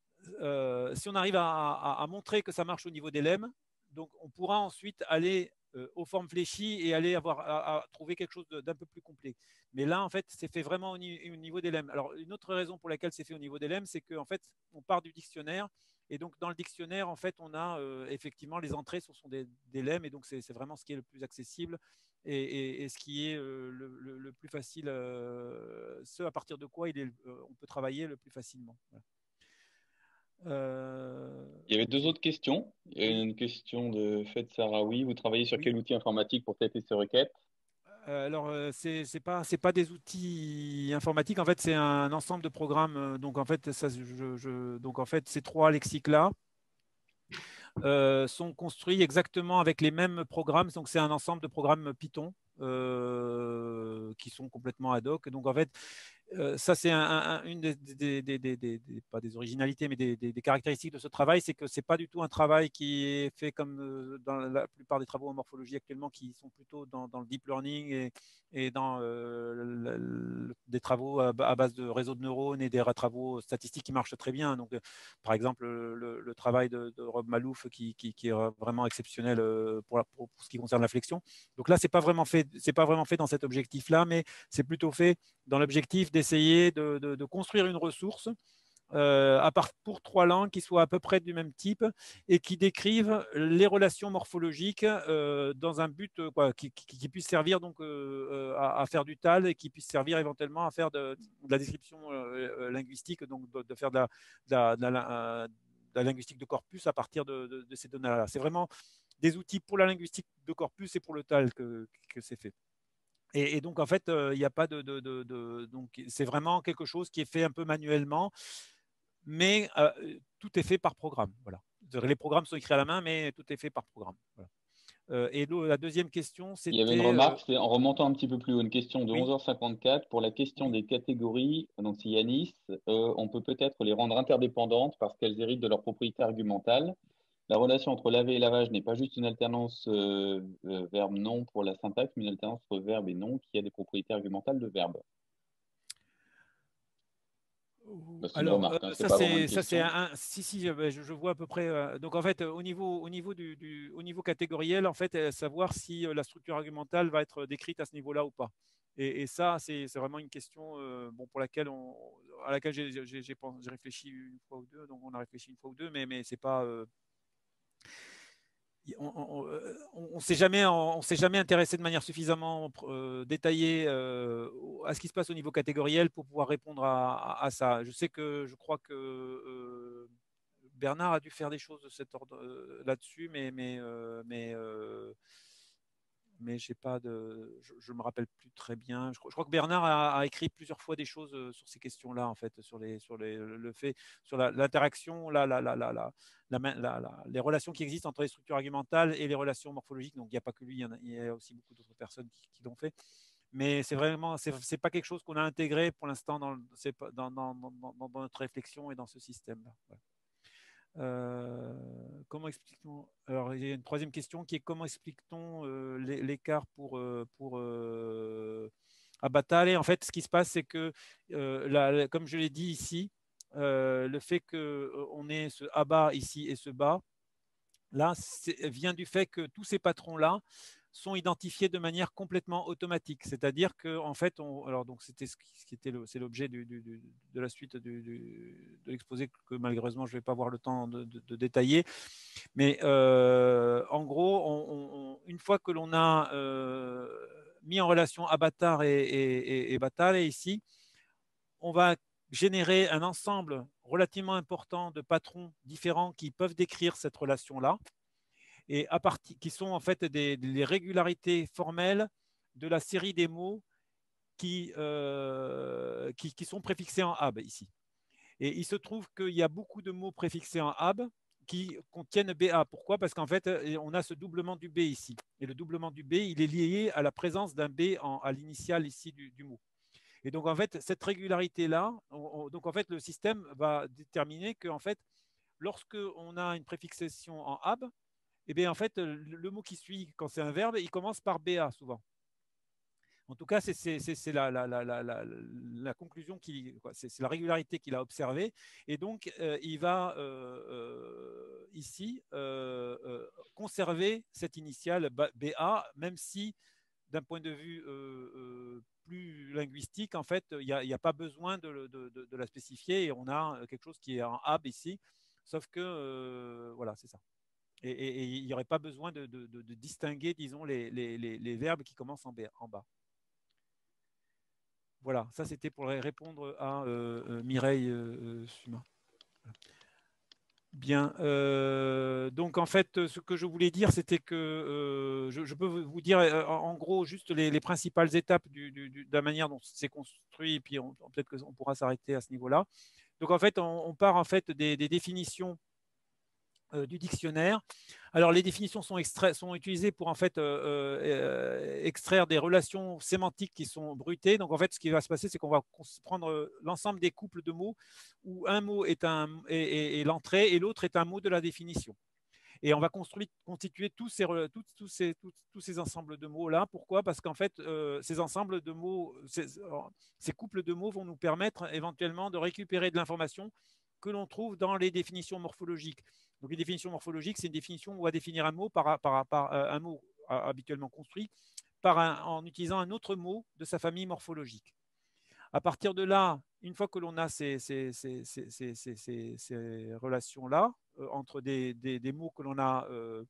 euh, si on arrive à, à, à montrer que ça marche au niveau des lemmes, donc on pourra ensuite aller euh, aux formes fléchies et aller avoir à, à trouver quelque chose d'un peu plus complet. Mais là, en fait, c'est fait vraiment au, ni au niveau des lemmes. Alors, une autre raison pour laquelle c'est fait au niveau des lemmes, c'est qu'en fait, on part du dictionnaire. Et donc, dans le dictionnaire, en fait, on a euh, effectivement les entrées, ce sont des, des lemmes. Et donc, c'est vraiment ce qui est le plus accessible et, et, et ce qui est euh, le, le, le plus facile, euh, ce à partir de quoi il est, euh, on peut travailler le plus facilement. Voilà. Euh... Il y avait deux autres questions. Il y a une question de Fed Sarawi. Vous travaillez sur oui. quel outil informatique pour traiter ces requêtes? euh, Alors, euh, c'est c'est pas c'est pas des outils informatiques. En fait, c'est un ensemble de programmes. Donc, en fait, ça, je, je, donc en fait, ces trois lexiques-là euh, sont construits exactement avec les mêmes programmes. Donc, c'est un ensemble de programmes Python euh, qui sont complètement ad hoc. Donc, en fait, Euh, ça, c'est un, un, une des, des, des, des, des, des, pas des originalités, mais des, des, des caractéristiques de ce travail, c'est que ce n'est pas du tout un travail qui est fait comme euh, dans la plupart des travaux en morphologie actuellement, qui sont plutôt dans, dans le deep learning et, et dans euh, le, le, des travaux à, à base de réseaux de neurones et des travaux statistiques qui marchent très bien. Donc, euh, par exemple, le, le travail de, de Rob Malouf qui, qui, qui est vraiment exceptionnel euh, pour, la, pour, pour ce qui concerne la flexion. Donc là, ce n'est pas vraiment fait, c'est pas vraiment fait dans cet objectif-là, mais c'est plutôt fait dans l'objectif d'essayer de, de, de construire une ressource euh, à part, pour trois langues qui soient à peu près du même type et qui décrivent les relations morphologiques euh, dans un but quoi, qui, qui, qui puisse servir donc, euh, à, à faire du T A L et qui puisse servir éventuellement à faire de, de la description euh, linguistique, donc de, de faire de la, de, la, de, la, de la linguistique de corpus à partir de, de, de ces données-là. C'est vraiment des outils pour la linguistique de corpus et pour le T A L que, que c'est fait. Et, et donc, en fait, il euh, n'y a pas de, de, de, de donc c'est vraiment quelque chose qui est fait un peu manuellement, mais euh, tout est fait par programme. Voilà. Les programmes sont écrits à la main, mais tout est fait par programme. Voilà. Euh, et la deuxième question, c'était… Il y avait une remarque, c'est en remontant un petit peu plus haut, une question de oui. onze heures cinquante-quatre pour la question oui. des catégories. Donc, c'est Yanis, euh, on peut peut-être les rendre interdépendantes parce qu'elles héritent de leur propriété argumentale. La relation entre laver et lavage n'est pas juste une alternance euh, euh, verbe-nom pour la syntaxe, mais une alternance entre verbe et nom qui a des propriétés argumentales de verbe. Bah, Alors, remarque, euh, hein, ça c'est ça c'est un, si si je, je vois à peu près. Euh, donc en fait, au niveau au niveau du, du au niveau catégoriel, en fait, savoir si la structure argumentale va être décrite à ce niveau-là ou pas. Et, et ça, c'est vraiment une question euh, bon pour laquelle on à laquelle j'ai réfléchi une fois ou deux. Donc on a réfléchi une fois ou deux, mais mais c'est pas euh, on ne s'est jamais, on s'est jamais intéressé de manière suffisamment euh, détaillée euh, à ce qui se passe au niveau catégoriel pour pouvoir répondre à, à, à ça. Je sais que je crois que euh, Bernard a dû faire des choses de cet ordre euh, là-dessus, mais mais euh, mais euh, mais j'ai pas de, je, ne me rappelle plus très bien. Je, je crois que Bernard a, a écrit plusieurs fois des choses sur ces questions-là, en fait, sur les, sur les, le fait, sur l'interaction, la, la, la, la, la, la, la, la, les relations qui existent entre les structures argumentales et les relations morphologiques. Donc, il n'y a pas que lui, il y, en a, il y a aussi beaucoup d'autres personnes qui, qui l'ont fait. Mais c'est vraiment, c'est pas quelque chose qu'on a intégré pour l'instant dans, dans, dans, dans, dans notre réflexion et dans ce système-là. Voilà. Euh, comment explique-t-on? Alors, il y a une troisième question qui est comment explique-t-on euh, l'écart pour, euh, pour euh, Abatale? En fait, ce qui se passe, c'est que, euh, la, comme je l'ai dit ici, euh, le fait qu'on ait ce Aba ici et ce bas, là, vient du fait que tous ces patrons-là sont identifiés de manière complètement automatique. C'est-à-dire que, en fait, on, alors donc c'était ce qui était le, c'est l'objet du, du, du, de la suite du, du, de l'exposé que malheureusement je ne vais pas avoir le temps de, de, de détailler. Mais euh, en gros, on, on, une fois que l'on a euh, mis en relation Avatar et, et, et, et Batale ici, on va générer un ensemble relativement important de patrons différents qui peuvent décrire cette relation-là, et à partir, qui sont en fait des, des régularités formelles de la série des mots qui, euh, qui, qui sont préfixés en ab ici. Et il se trouve qu'il y a beaucoup de mots préfixés en ab qui contiennent ba. Pourquoi? Parce qu'en fait, on a ce doublement du b ici. Et le doublement du b, il est lié à la présence d'un b en, à l'initiale ici du, du mot. Et donc, en fait, cette régularité-là, donc en fait, le système va déterminer que, en fait, lorsque on a une préfixation en ab, eh bien, en fait, le, le mot qui suit, quand c'est un verbe, il commence par ba souvent. En tout cas, c'est la, la, la, la, la, la conclusion, c'est la régularité qu'il a observée. Et donc, euh, il va euh, euh, ici euh, euh, conserver cette initiale ba, même si, d'un point de vue euh, euh, plus linguistique, en fait, il n'y a, a pas besoin de, de, de, de la spécifier. Et on a quelque chose qui est en ab ici, sauf que, euh, voilà, c'est ça. Et, et, et il n'y aurait pas besoin de, de, de, de distinguer, disons, les, les, les, les verbes qui commencent en, en bas. Voilà, ça c'était pour répondre à euh, euh, Mireille euh, Suma. Bien, euh, donc en fait, ce que je voulais dire, c'était que euh, je, je peux vous dire en, en gros juste les, les principales étapes du, du, du, de la manière dont c'est construit, et puis peut-être qu'on pourra s'arrêter à ce niveau-là. Donc en fait, on, on part en fait des, des définitions Euh, du dictionnaire. Alors, les définitions sont, extra sont utilisées pour en fait euh, euh, extraire des relations sémantiques qui sont brutées. Donc, en fait, ce qui va se passer, c'est qu'on va prendre l'ensemble des couples de mots où un mot est, un, est, est, est l'entrée et l'autre est un mot de la définition. Et on va construire, constituer tous ces, tous, tous ces, tous, tous ces ensembles de mots-là. Pourquoi? Parce qu'en fait, euh, ces ensembles de mots, ces, ces couples de mots vont nous permettre éventuellement de récupérer de l'information que l'on trouve dans les définitions morphologiques. Donc, une définition morphologique, c'est une définition où on va définir un mot par, par, par euh, un mot habituellement construit par un, en utilisant un autre mot de sa famille morphologique. À partir de là, une fois que l'on a ces, ces, ces, ces, ces, ces, ces, ces relations-là, euh, entre des, des, des mots que l'on a... Euh,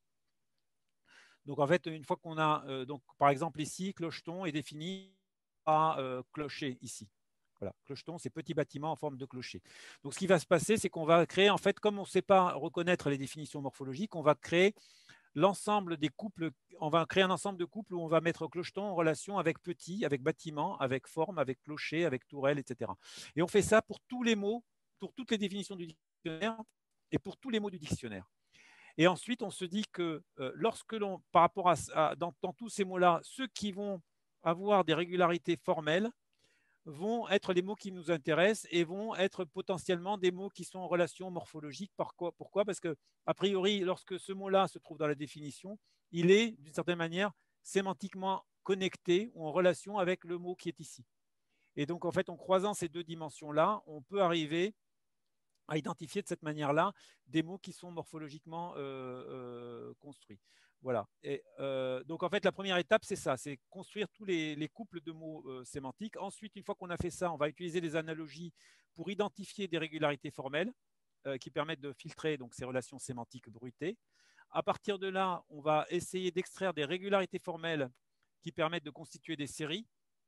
donc en fait, une fois qu'on a... Euh, donc, par exemple, ici, clocheton est défini à euh, clocher, ici. Voilà, clocheton, c'est petit bâtiment en forme de clocher. Donc ce qui va se passer, c'est qu'on va créer, en fait, comme on ne sait pas reconnaître les définitions morphologiques, on va créer l'ensemble des couples, on va créer un ensemble de couples où on va mettre clocheton en relation avec petit, avec bâtiment, avec forme, avec clocher, avec tourelle, et cetera. Et on fait ça pour tous les mots, pour toutes les définitions du dictionnaire et pour tous les mots du dictionnaire. Et ensuite, on se dit que euh, lorsque l'on, par rapport à, à dans, dans tous ces mots-là, ceux qui vont avoir des régularités formelles vont être les mots qui nous intéressent et vont être potentiellement des mots qui sont en relation morphologique. Pourquoi, Pourquoi Parce que, a priori, lorsque ce mot-là se trouve dans la définition, il est, d'une certaine manière, sémantiquement connecté ou en relation avec le mot qui est ici. Et donc, en fait, en croisant ces deux dimensions-là, on peut arriver à identifier de cette manière-là des mots qui sont morphologiquement euh, euh, construits. Voilà. Et, euh, donc, en fait, la première étape, c'est ça, c'est construire tous les, les couples de mots euh, sémantiques. Ensuite, une fois qu'on a fait ça, on va utiliser les analogies pour identifier des régularités formelles euh, qui permettent de filtrer donc, ces relations sémantiques bruitées. À partir de là, on va essayer d'extraire des régularités formelles qui permettent de constituer des séries.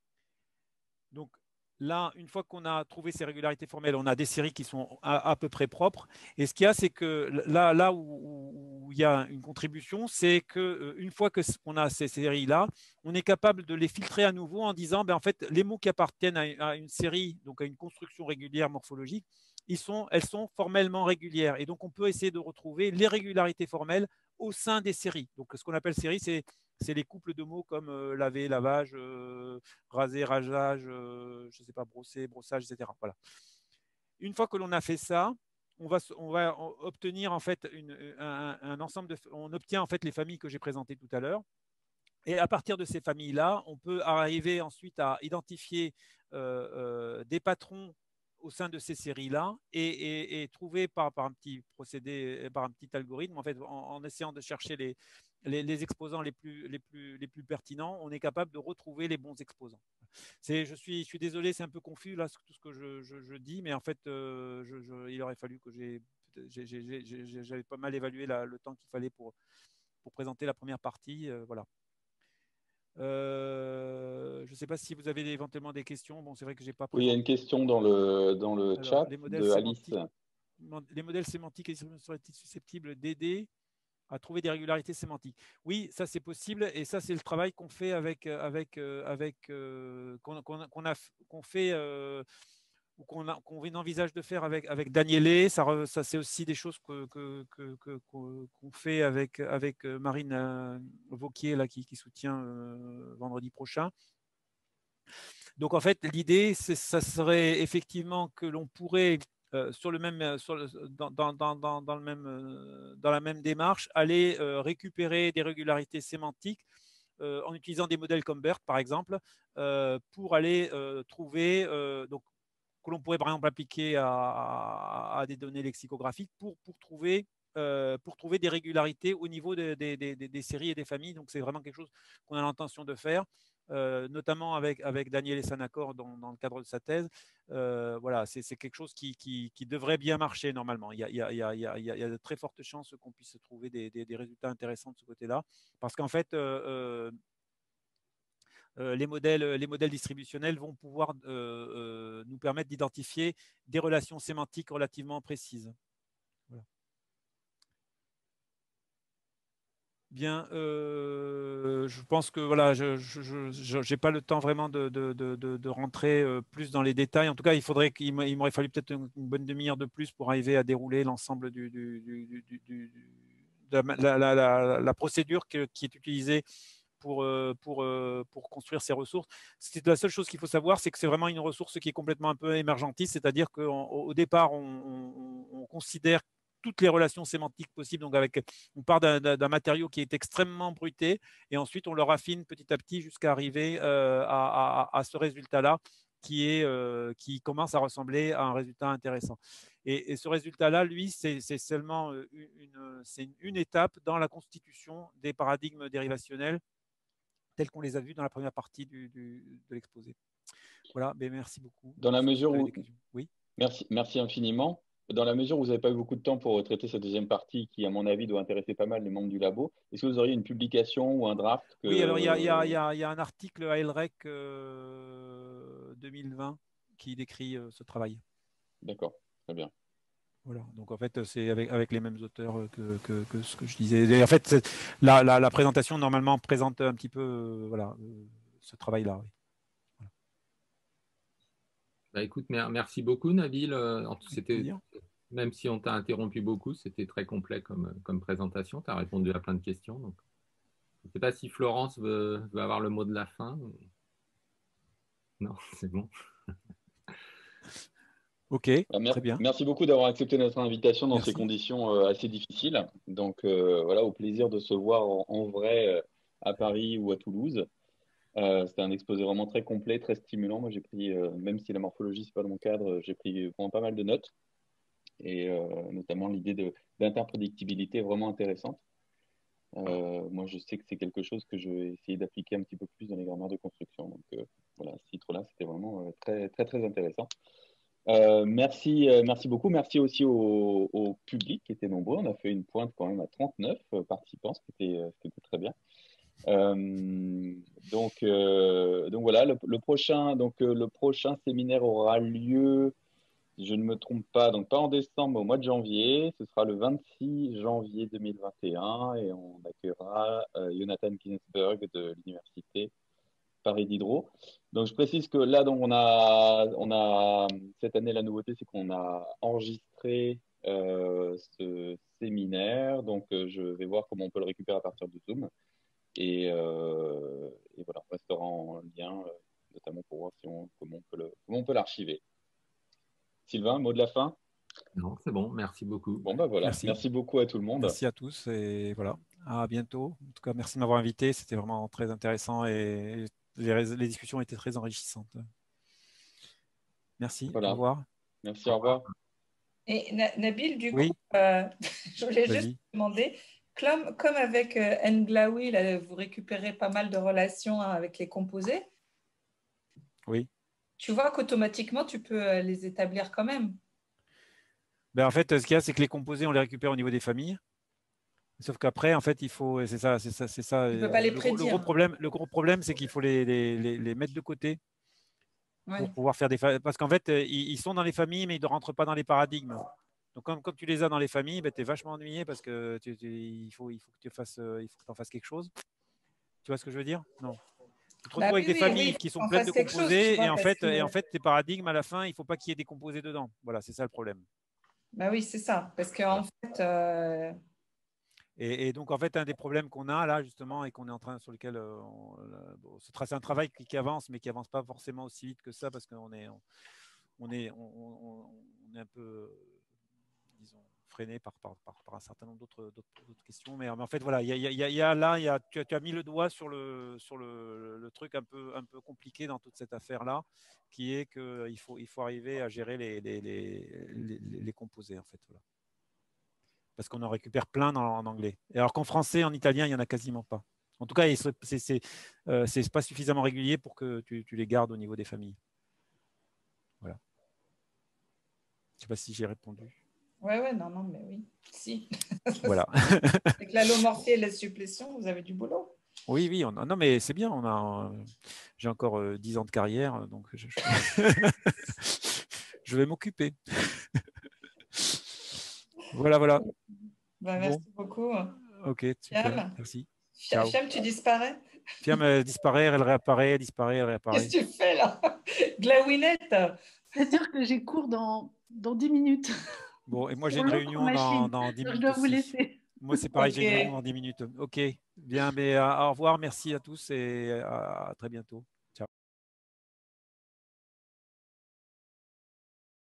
Donc, là, une fois qu'on a trouvé ces régularités formelles, on a des séries qui sont à, à peu près propres. Et ce qu'il y a, c'est que là, là où, où il y a une contribution, c'est qu'une fois qu'on a ces séries-là, on est capable de les filtrer à nouveau en disant, ben, en fait, les mots qui appartiennent à, à une série, donc à une construction régulière morphologique, ils sont, elles sont formellement régulières. Et donc, on peut essayer de retrouver les régularités formelles au sein des séries. Donc, ce qu'on appelle série, c'est c'est les couples de mots comme euh, laver, lavage, euh, raser, rageage, euh, je ne sais pas, brosser, brossage, et cetera. Voilà. Une fois que l'on a fait ça, on va, on va obtenir en fait une, un, un ensemble de, on obtient en fait les familles que j'ai présentées tout à l'heure. Et à partir de ces familles-là, on peut arriver ensuite à identifier euh, euh, des patrons au sein de ces séries-là et, et, et trouver par, par un petit procédé, par un petit algorithme, en fait, en, en essayant de chercher les, les, les exposants les plus, les, plus, les plus pertinents, on est capable de retrouver les bons exposants. Je suis, je suis désolé, c'est un peu confus là, tout ce que je, je, je dis, mais en fait, euh, je, je, il aurait fallu que j'ai, j'avais pas mal évalué la, le temps qu'il fallait pour, pour présenter la première partie. Euh, voilà. Euh, je ne sais pas si vous avez éventuellement des questions. Bon, c'est vrai que j'ai pas. Oui, il y a une question dans le, dans le Alors, chat les modèles de Alice. Les modèles sémantiques seraient-ils susceptibles d'aider à trouver des régularités sémantiques? Oui, ça c'est possible et ça c'est le travail qu'on fait avec, avec, avec euh, qu'on qu'on, qu'on a qu'on fait euh, ou qu'on qu'on envisage de faire avec, avec Danielé. Ça, ça c'est aussi des choses que, que, que, que, qu'on fait avec, avec Marine Vauquier là, qui, qui soutient euh, vendredi prochain. Donc en fait, l'idée, ça serait effectivement que l'on pourrait euh, sur le même, sur le, dans, dans, dans, dans, le même, euh, dans la même démarche, aller euh, récupérer des régularités sémantiques euh, en utilisant des modèles comme BERT, par exemple, euh, pour aller euh, trouver, euh, donc, que l'on pourrait par exemple appliquer à, à, à des données lexicographiques pour, pour, trouver, euh, pour trouver des régularités au niveau des, des, des, des séries et des familles. Donc c'est vraiment quelque chose qu'on a l'intention de faire. Euh, notamment avec, avec Daniel Sanacor dans, dans le cadre de sa thèse. Euh, voilà, c'est quelque chose qui, qui, qui devrait bien marcher normalement. Il y a, il y a, il y a, il y a, il y a de très fortes chances qu'on puisse trouver des, des, des résultats intéressants de ce côté-là. Parce qu'en fait, euh, euh, les, modèles, les modèles distributionnels vont pouvoir euh, euh, nous permettre d'identifier des relations sémantiques relativement précises. Voilà. Bien, euh, je pense que voilà, je n'ai pas le temps vraiment de, de, de, de rentrer plus dans les détails. En tout cas, il faudrait qu'il m'aurait fallu peut-être une, une bonne demi-heure de plus pour arriver à dérouler l'ensemble du, du, du, du, du, de la, la, la, la procédure que, qui est utilisée pour, pour, pour construire ces ressources. La seule chose qu'il faut savoir, c'est que c'est vraiment une ressource qui est complètement un peu émergentiste, c'est-à-dire qu'au départ, on, on, on considère toutes les relations sémantiques possibles. Donc, avec, on part d'un matériau qui est extrêmement bruité et ensuite on le raffine petit à petit jusqu'à arriver euh, à, à, à ce résultat-là qui, est, euh, qui commence à ressembler à un résultat intéressant. Et, et ce résultat-là, lui, c'est seulement une, une, une, une étape dans la constitution des paradigmes dérivationnels tels qu'on les a vus dans la première partie du, du, de l'exposé. Voilà, ben, merci beaucoup. Dans la mesure où… Oui. Merci, merci infiniment. Dans la mesure où vous n'avez pas eu beaucoup de temps pour traiter cette deuxième partie qui, à mon avis, doit intéresser pas mal les membres du labo, est-ce que vous auriez une publication ou un draft que… Oui, alors il y a, y a, y a, y a un article à ELREC euh, deux mille vingt qui décrit euh, ce travail. D'accord, très bien. Voilà, donc en fait, c'est avec, avec les mêmes auteurs que, que, que ce que je disais. Et en fait, la, la, la présentation, normalement, présente un petit peu euh, voilà, euh, ce travail-là. Oui. Voilà. Bah, écoute, merci beaucoup, Nabil. C'était, même si on t'a interrompu beaucoup, c'était très complet comme, comme présentation. Tu as répondu à plein de questions. Donc. Je ne sais pas si Florence veut, veut avoir le mot de la fin. Non, c'est bon. Ok, bah, très bien. Merci beaucoup d'avoir accepté notre invitation dans merci. ces conditions euh, assez difficiles. Donc euh, voilà, au plaisir de se voir en, en vrai euh, à Paris ou à Toulouse. Euh, C'était un exposé vraiment très complet, très stimulant. Moi, j'ai pris, euh, même si la morphologie, ce n'est pas dans mon cadre, j'ai pris vraiment pas mal de notes. Et euh, notamment l'idée d'interprédictibilité vraiment intéressante. Euh, moi, je sais que c'est quelque chose que je vais essayer d'appliquer un petit peu plus dans les grammaires de construction. Donc euh, voilà, ce titre-là, c'était vraiment euh, très, très, très intéressant. Euh, merci, euh, merci beaucoup. Merci aussi au, au public qui était nombreux. On a fait une pointe quand même à trente-neuf participants, ce qui était, ce qui était très bien. Euh, donc, euh, donc voilà, le, le, prochain, donc, euh, le prochain séminaire aura lieu, si je ne me trompe pas, donc pas en décembre, mais au mois de janvier. Ce sera le vingt-six janvier deux mille vingt et un et on accueillera euh, Jonathan Ginsberg de l'Université Paris Diderot. Donc je précise que là, donc, on a, on a cette année, la nouveauté, c'est qu'on a enregistré euh, ce séminaire. Donc euh, je vais voir comment on peut le récupérer à partir de Zoom. Et, euh, et voilà, on restera en lien, euh, notamment pour voir si on, comment on peut l'archiver. Sylvain, mot de la fin? Non, c'est bon, merci beaucoup. Bon, bah voilà, merci. merci beaucoup à tout le monde. Merci à tous et voilà, à bientôt. En tout cas, merci de m'avoir invité, c'était vraiment très intéressant et les, les discussions étaient très enrichissantes. Merci, voilà. Au revoir. Merci, au revoir. Et Nabil, du oui. coup, euh, je voulais juste te demander, comme, comme avec euh, Nglaoui, là, vous récupérez pas mal de relations hein, avec les composés. Oui. Tu vois qu'automatiquement, tu peux euh, les établir quand même. Ben, en fait, ce qu'il y a, c'est que les composés, on les récupère au niveau des familles. Sauf qu'après, en fait, il faut, c'est ça, c'est ça, c'est ça. Tu ne peux pas les le, prédire. Le gros problème, le gros problème, c'est qu'il faut les, les, les, les mettre de côté ouais. pour pouvoir faire des, parce qu'en fait, ils, ils sont dans les familles, mais ils ne rentrent pas dans les paradigmes. Donc, quand, quand tu les as dans les familles, ben, tu es vachement ennuyé parce que tu, tu, il, faut, il faut que tu fasses, il faut que tu en fasses quelque chose. Tu vois ce que je veux dire? Non. Tu te retrouves bah, avec oui, des oui, familles oui, qui sont pleines de composés chose, vois, et, en fait, que... et en fait, tes paradigmes, à la fin, il ne faut pas qu'il y ait des composés dedans. Voilà, c'est ça le problème. Bah oui, c'est ça. Parce qu'en ouais. fait. Euh... Et, et donc, en fait, un des problèmes qu'on a là, justement, et qu'on est en train, sur lequel euh, on, euh, bon, c'est un travail qui, qui avance, mais qui avance pas forcément aussi vite que ça, parce qu'on est, on, on est, on, on, on est un peu, euh, disons, freiné par, par, par, par un certain nombre d'autres questions. Mais, mais en fait, voilà, il y a, y a, y a là, y a, tu, as, tu as mis le doigt sur le, sur le, le truc un peu, un peu compliqué dans toute cette affaire-là, qui est qu'il faut, il faut arriver à gérer les, les, les, les, les composés, en fait. Voilà. Parce qu'on en récupère plein dans, en anglais. Et alors qu'en français, en italien, il n'y en a quasiment pas. En tout cas, ce n'est euh, pas suffisamment régulier pour que tu, tu les gardes au niveau des familles. Voilà. Je ne sais pas si j'ai répondu. Ouais, ouais, non, non, mais oui. Si. Voilà. Avec l'allomorphie et la supplétion, vous avez du boulot. Oui, oui. On a, non, mais c'est bien. On a, euh, j'ai encore euh, dix ans de carrière, donc je, je, je vais m'occuper. Voilà, voilà. Bah, merci bon. beaucoup. Ok, super. Fiam. Merci. Ciao. Fiam, tu disparais? Fiam euh, disparaît, elle réapparaît, elle disparaît, elle réapparaît. Qu'est-ce que tu fais là? Glawinette. C'est-à-dire que j'ai cours dans, dans dix minutes. Bon, et moi j'ai une réunion dans, dans dix minutes. Je dois aussi. vous laisser. Moi c'est pareil, okay. J'ai une réunion dans dix minutes. Ok, bien, mais euh, au revoir, merci à tous et à, à très bientôt.